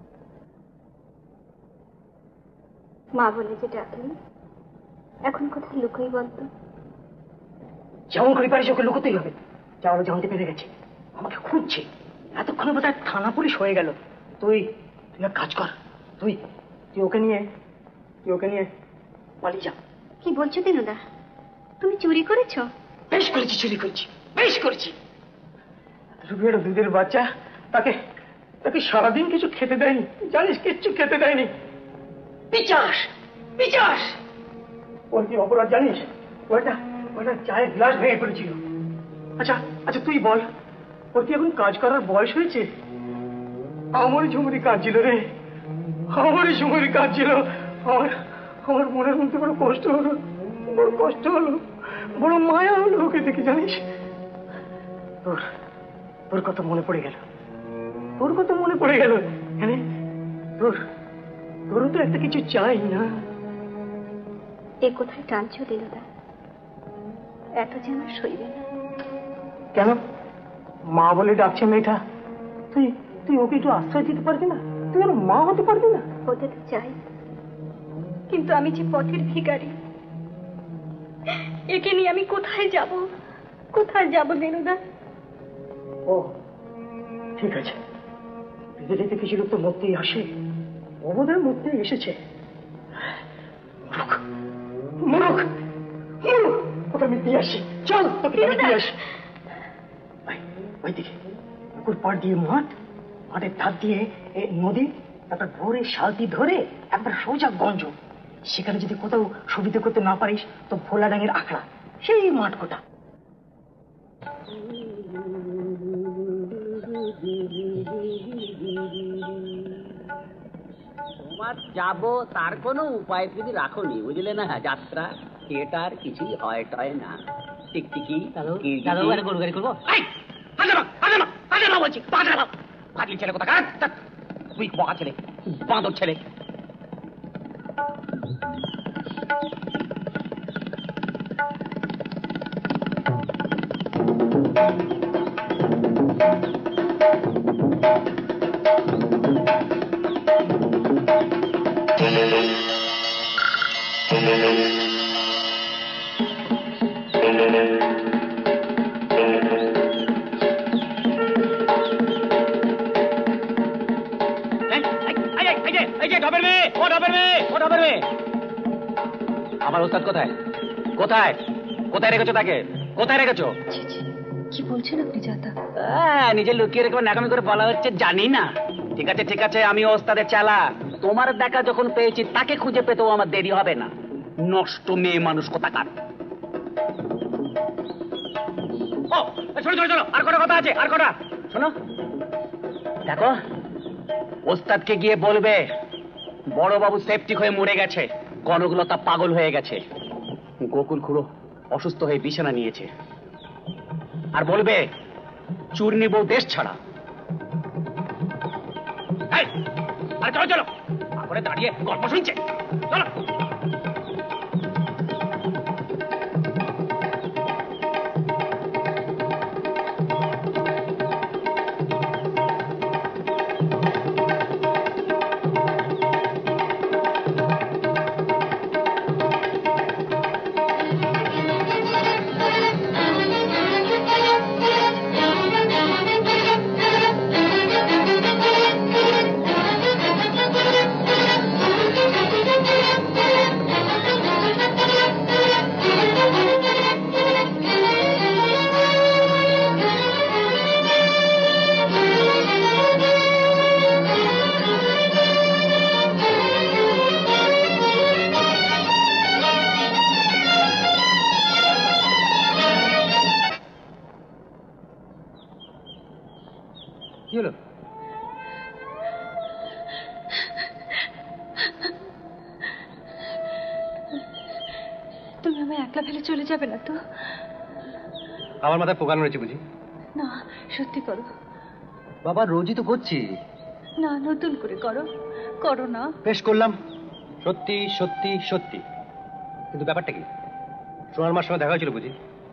মা বলে যে ডাকলি এখন কোথায় লুকোই বলতো? যেমন করে পারিস ওকে লুকোতেই হবে। যাও, জানতে পেরে গেছে, আমাকে খুঁজছে। এতক্ষণে বোধ হয় থানা পুলিশ হয়ে গেল। তুই তুই এক কাজ কর, তুই তুই ওকে নিয়ে তুই ওকে নিয়ে পালিয়ে যা। কি বলছো দিনুদা, তুমি চুরি করেছো? বেশ করেছি, চুরি করেছি, বেশ করেছি। রুবিয়ার দুধের বাচ্চা, তাকে তাকে সারাদিন কিছু খেতে দেয়নি, জানিস, কিচ্ছু খেতে দেয়নি। পিচাস পিচাস ওর কি অপরাধ জানিস? ওটা ওটা চায়ের গ্লাস ভেঙে পড়েছিল। আচ্ছা আচ্ছা তুই বল, ওর কি এখন কাজ করার বয়স হয়েছে? আমারই ঝুমুরি কাজ ছিল রে, আমারই ঝুমুরি কাজ ছিল। আমার আমার মনের মধ্যে বড় কষ্ট হলো, বড় কষ্ট হলো, বড় মায়া হলো ওকে দেখে, জানিস। তোর তোর কথা মনে পড়ে গেল, তোর কথা মনে পড়ে গেল। হ্যাঁ তোর তোরও তো একটা কিছু চাই না? এ কোথায় টানছো দিনুদা, এত যেন সইবে না। কেন? মা বলে ডাকছে মেয়েটা, তুই তুই ওকে একটু আশ্রয় দিতে পারবি না? তুই ওর মা হতে পারবি না? হতে তো চাই, কিন্তু আমি যে পথের ভিখারি, একে নিয়ে আমি কোথায় যাব, কোথায় যাব দিনুদা? ও ঠিক আছে, পৃথিবীতে কিছু লোক তো মরতেই আসে, অবদান মরতে এসেছে। মরুক মরুক, ওকে আমি দিয়ে আসি। চল তোকে আমি দিয়ে আসি। ওইদিকে পুকুর পাড় দিয়ে মাঠ, মাঠের ধার দিয়ে নদী, তারপর ভোরে শালতি ধরে একবার সোজা গঞ্জ। সেখানে যদি কোথাও সুবিধা করতে না পারিস তো ভোলা ডাঙের আখড়া, সেই মাঠ কোটা। তোমার যাবো তার কোনো উপায় যদি রাখোনি, বুঝলে না? যাত্রা থিয়েটার কিছুই হয় টয় না। টিকটিকি গরু গাড়ি করবো? বলছি পাগলি ছেলে কোথা, তুই বকা ছেলে, বাঁদর ছেলে। আমার ওস্তাদ কোথায়? কোথায় কোথায় রেখেছো তাকে? কোথায় রেখেছো? কি বলছেন আপনি জাতা? নিজে লুকিয়ে রেখে নাকামি করে বলা হচ্ছে জানি না। ঠিক আছে ঠিক আছে, আমি ওস্তাদের চালা। তোমার দেখা যখন পেয়েছি তাকে খুঁজে পেতেও আমার দেরি হবে না। নষ্ট মেয়ে মানুষ কোথাকার। ও শোনো শোনো শোনো, আর কটা কথা আছে, আর কটা শোনো। দেখো, ওস্তাদকে গিয়ে বলবে বড় বাবু সেপটিক হয়ে মরে গেছে, কনকলতা পাগল হয়ে গেছে, গোকুল খুড়ো অসুস্থ হয়ে বিছানা নিয়েছে। আর বলবে চূর্ণী বউ দেশ ছাড়া। আরে চলো চলো, করে দাঁড়িয়ে গল্প শুনছে, চলো। আমায় একলা ফেলে চলে যাবে না তো? আমার মাথায় পোকানো রয়েছে বুঝি? না, সত্যি করো। বাবা, রোজই তো করছি। না, নতুন করে করো, করো না। বেশ করলাম, সত্যি সত্যি সত্যি। কিন্তু ব্যাপারটা কি? সোনার মার সঙ্গে দেখা হয়েছিল বুঝি?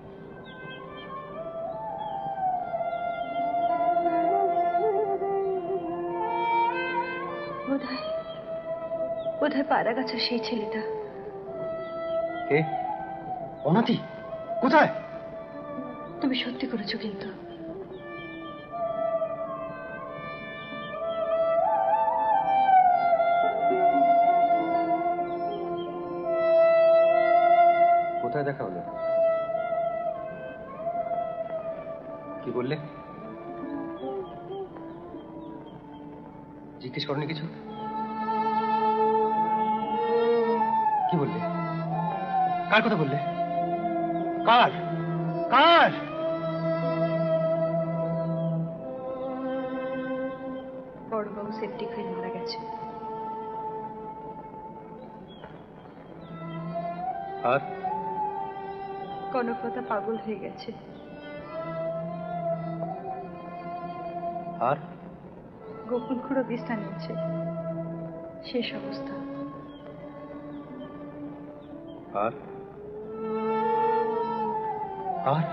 বোধহয় বোধহয় পায়রা গাছের সেই ছেলেটা। কে? অনাথি? কোথায়? তুমি সত্যি করেছো কিন্তু। কোথায় দেখা হলো? কি বললে? জিজ্ঞেস করনি কিছু? কি বললে? কার কথা বললে? কার? কার? বড়বাবু সেপ্টিক হয়ে মারা গেছে। আর কনকলতা পাগল হয়ে গেছে। আর গোকুল খুঁড়ো বিছনা নিয়েছে, শেষ অবস্থা। আর আর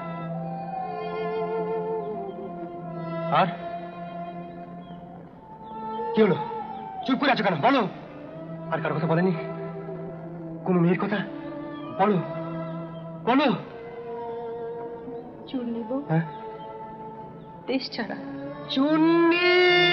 আর কি হলো? চুপ করে আছো কেন? বলো। আর কারো কথা বলেনি? কোন মেয়ের কথা? বলো বলো। চুল নেব? হ্যাঁ, দেশ ছাড়া। চুন্নি!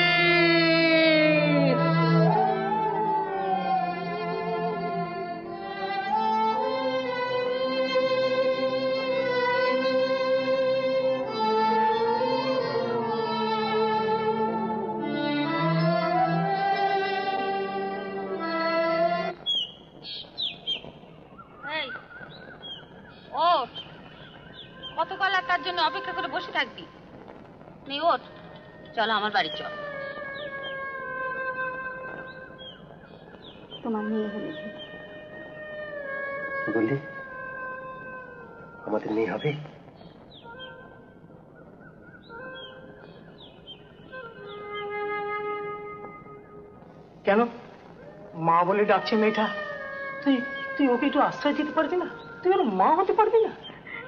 কতকাল আর তার জন্য অপেক্ষা করে বসে থাকবি? নেই, ওঠ, চলো আমার বাড়ি চল। তোমার মেয়ে হলে বললি আমাদের মেয়ে হবে? কেন মা বলে ডাকছে মেয়েটা? তুই তুই ওকে একটু আশ্রয় দিতে পারবি না? তুই ওর মা হতে পারবি না?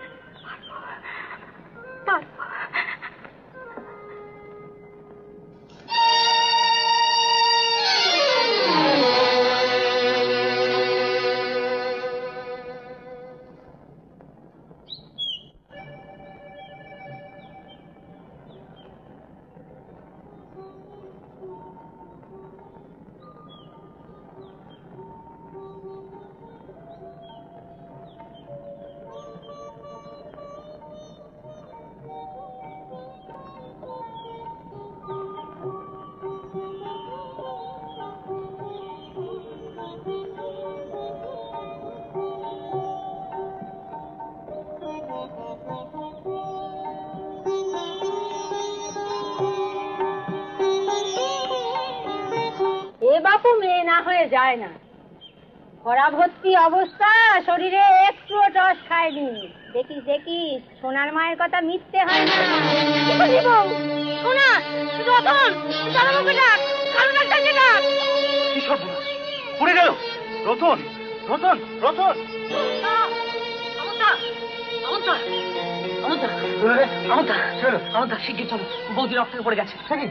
বাপু মেয়ে না হয়ে যায় না। খরা ভর্তি অবস্থা, শরীরে একটুও টস খায়নি। দেখিস দেখিস সোনার মায়ের কথা মিথ্যে হয় না। সোনা, রতন, জানাবো ডাক, কারণ একটা ডাক। কি সব পড়ে গেল? রতন, রতন, রতন! আমতা, আমতা, আমতা, আমতা, আমতা, শিগগির চলো, বৌদি রক্তে পড়ে গেছে। ঠিকই,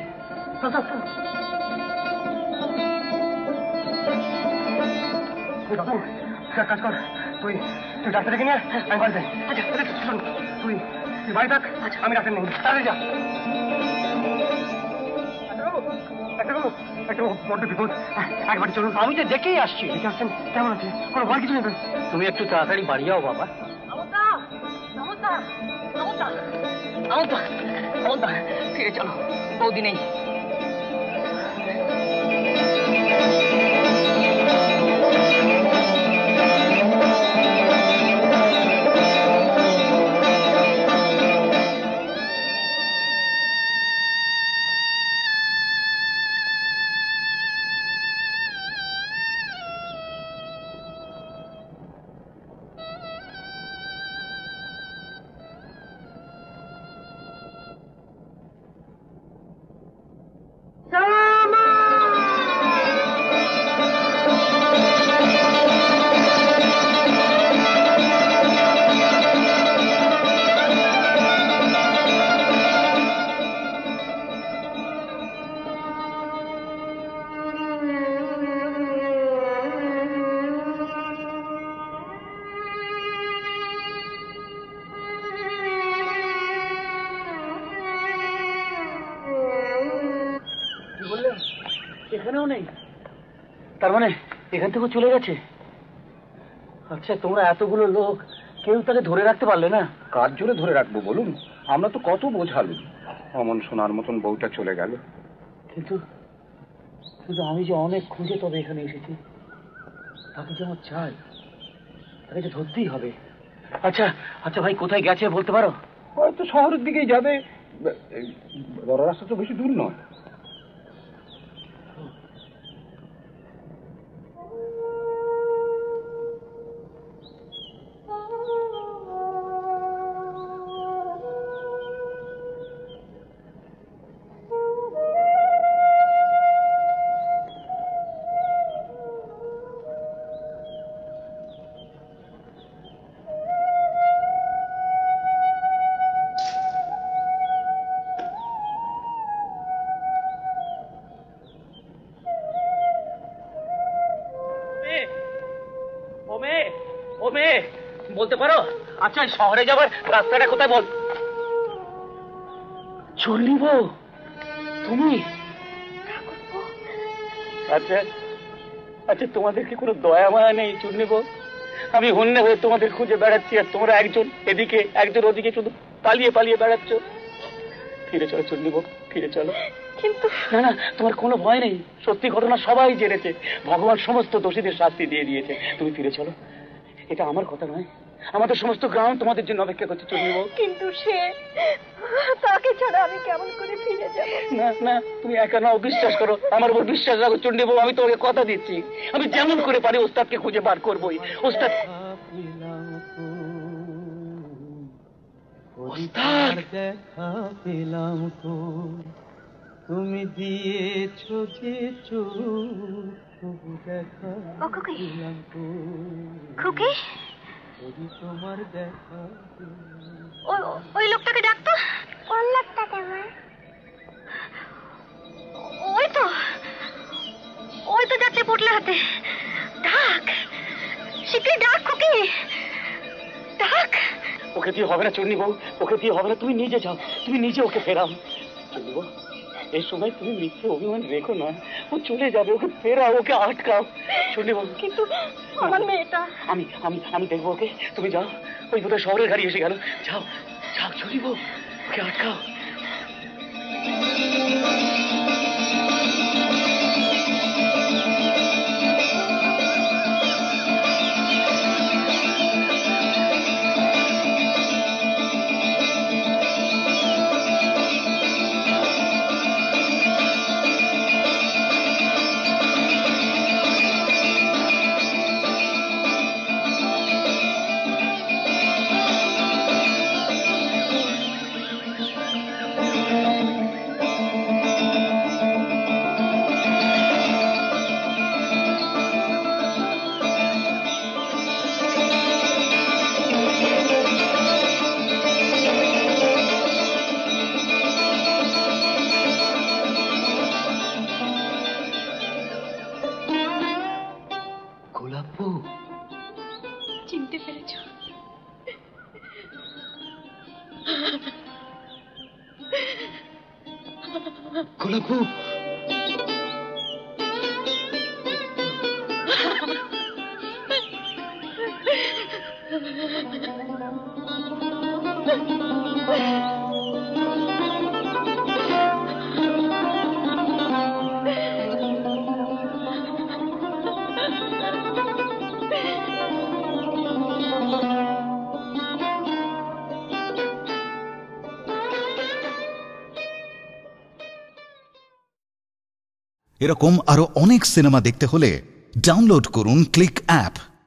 কাজ কর, তুই তুই ডাক্তারকে নিয়ে আমি বাড়ি যাই। আচ্ছা, শোন, তুই তুই বাড়ি থাক, আমি ডাক্তার নেই, তাড়াতাড়ি যা। বড্ড বিপদ, একবার চলুন। আমি তো দেখেই আসছি। দেখে আসছেন? কেমন আছে? কোনো ভয় কিছু নেই তো? তুমি একটু তাড়াতাড়ি বাড়ি যাও বাবা। আমতা, আমতা, আমতা, আমতা, আমতা, ফিরে চলো, বৌদি নেই। এখানেও নেই। তার মানে এখান থেকে চলে গেছে। আচ্ছা, তোমরা এতগুলো লোক কেউ তাকে ধরে রাখতে পারলে না? কার জোরে ধরে রাখবো বলুন? আমরা তো কত বোঝালুম, অমন সোনার মতন বউটা চলে গেল। কিন্তু কিন্তু আমি যে অনেক খুঁজে তবে এখানে এসেছি। তাকে যে আমার চাই, তাকে যে ধরতেই হবে। আচ্ছা আচ্ছা ভাই, কোথায় গেছে বলতে পারো? হয়তো শহরের দিকেই যাবে, বড় রাস্তা তো বেশি দূর নয়। বলতে পারো? আচ্ছা, শহরে যাবার রাস্তাটা কোথায় বল। চুন্নি বউ, তুমি? আচ্ছা আচ্ছা, তোমাদের কি কোনো দয়া মায়া নেই চুন্নি বউ? আমি হন্যে হয়ে তোমাদের খুঁজে বেড়াচ্ছি, আর তোমরা একজন এদিকে একজন ওদিকে শুধু পালিয়ে পালিয়ে বেড়াচ্ছ। ফিরে চলো চুন্নি বউ, ফিরে চলো। কিন্তু না না, তোমার কোনো ভয় নেই। সত্যি ঘটনা সবাই জেনেছে, ভগবান সমস্ত দোষীদের শাস্তি দিয়ে দিয়েছে। তুমি ফিরে চলো। এটা আমার কথা নয়, আমাদের সমস্ত গ্রাম তোমাদের জন্য অপেক্ষা করছে চুন্নি বউ। কিন্তু সে, তাকে ছাড়া আমি কেমন করে ফিরে যাব? না না, তুমি একা নাও, বিশ্বাস করো, আমার উপর বিশ্বাস রাখো চুন্নি বউ। আমি তোমাকে কথা দিচ্ছি, আমি যেমন করে পারি ওস্তাদকে খুঁজে বার করবোই। ওস্তাদ, ওস্তাদ দেখা পেলাম তো, তুমি দিয়েছো যে চোখ, তবু দেখা পেলাম তো। খুকি, তোমার দেখা ওই লোকটাকে ডাকতো। কোন লোকটাকে? মা, ওই তো ওই তো যাচ্ছে পটলে হাতে। ডাক, শিগগির ডাক খুকি, ডাক। ওকে দিয়ে হবে না চুন্নি বউ, ওকে দিয়ে হবে না। তুমি নিজে যাও, তুমি নিজে ওকে ফেরাও। চুন্নি বউ, এই সময় তুমি মিথ্যে অভিমান রেখো না। ও চলে যাবে, ওকে ফেরাও, ওকে আটকাও চুন্নি বউ। কিন্তু আমার মেয়েটা, আমি আমি আমি দেখবো ওকে। তুমি যাও, ওই বোধহয় শহরের গাড়ি এসে গেল। যাও যাও চুন্নি বউ, ওকে আটকাও। চিনতে পেরেছ? গোলাপু, এরকম আরো অনেক সিনেমা দেখতে হলে ডাউনলোড করুন ক্লিক অ্যাপ।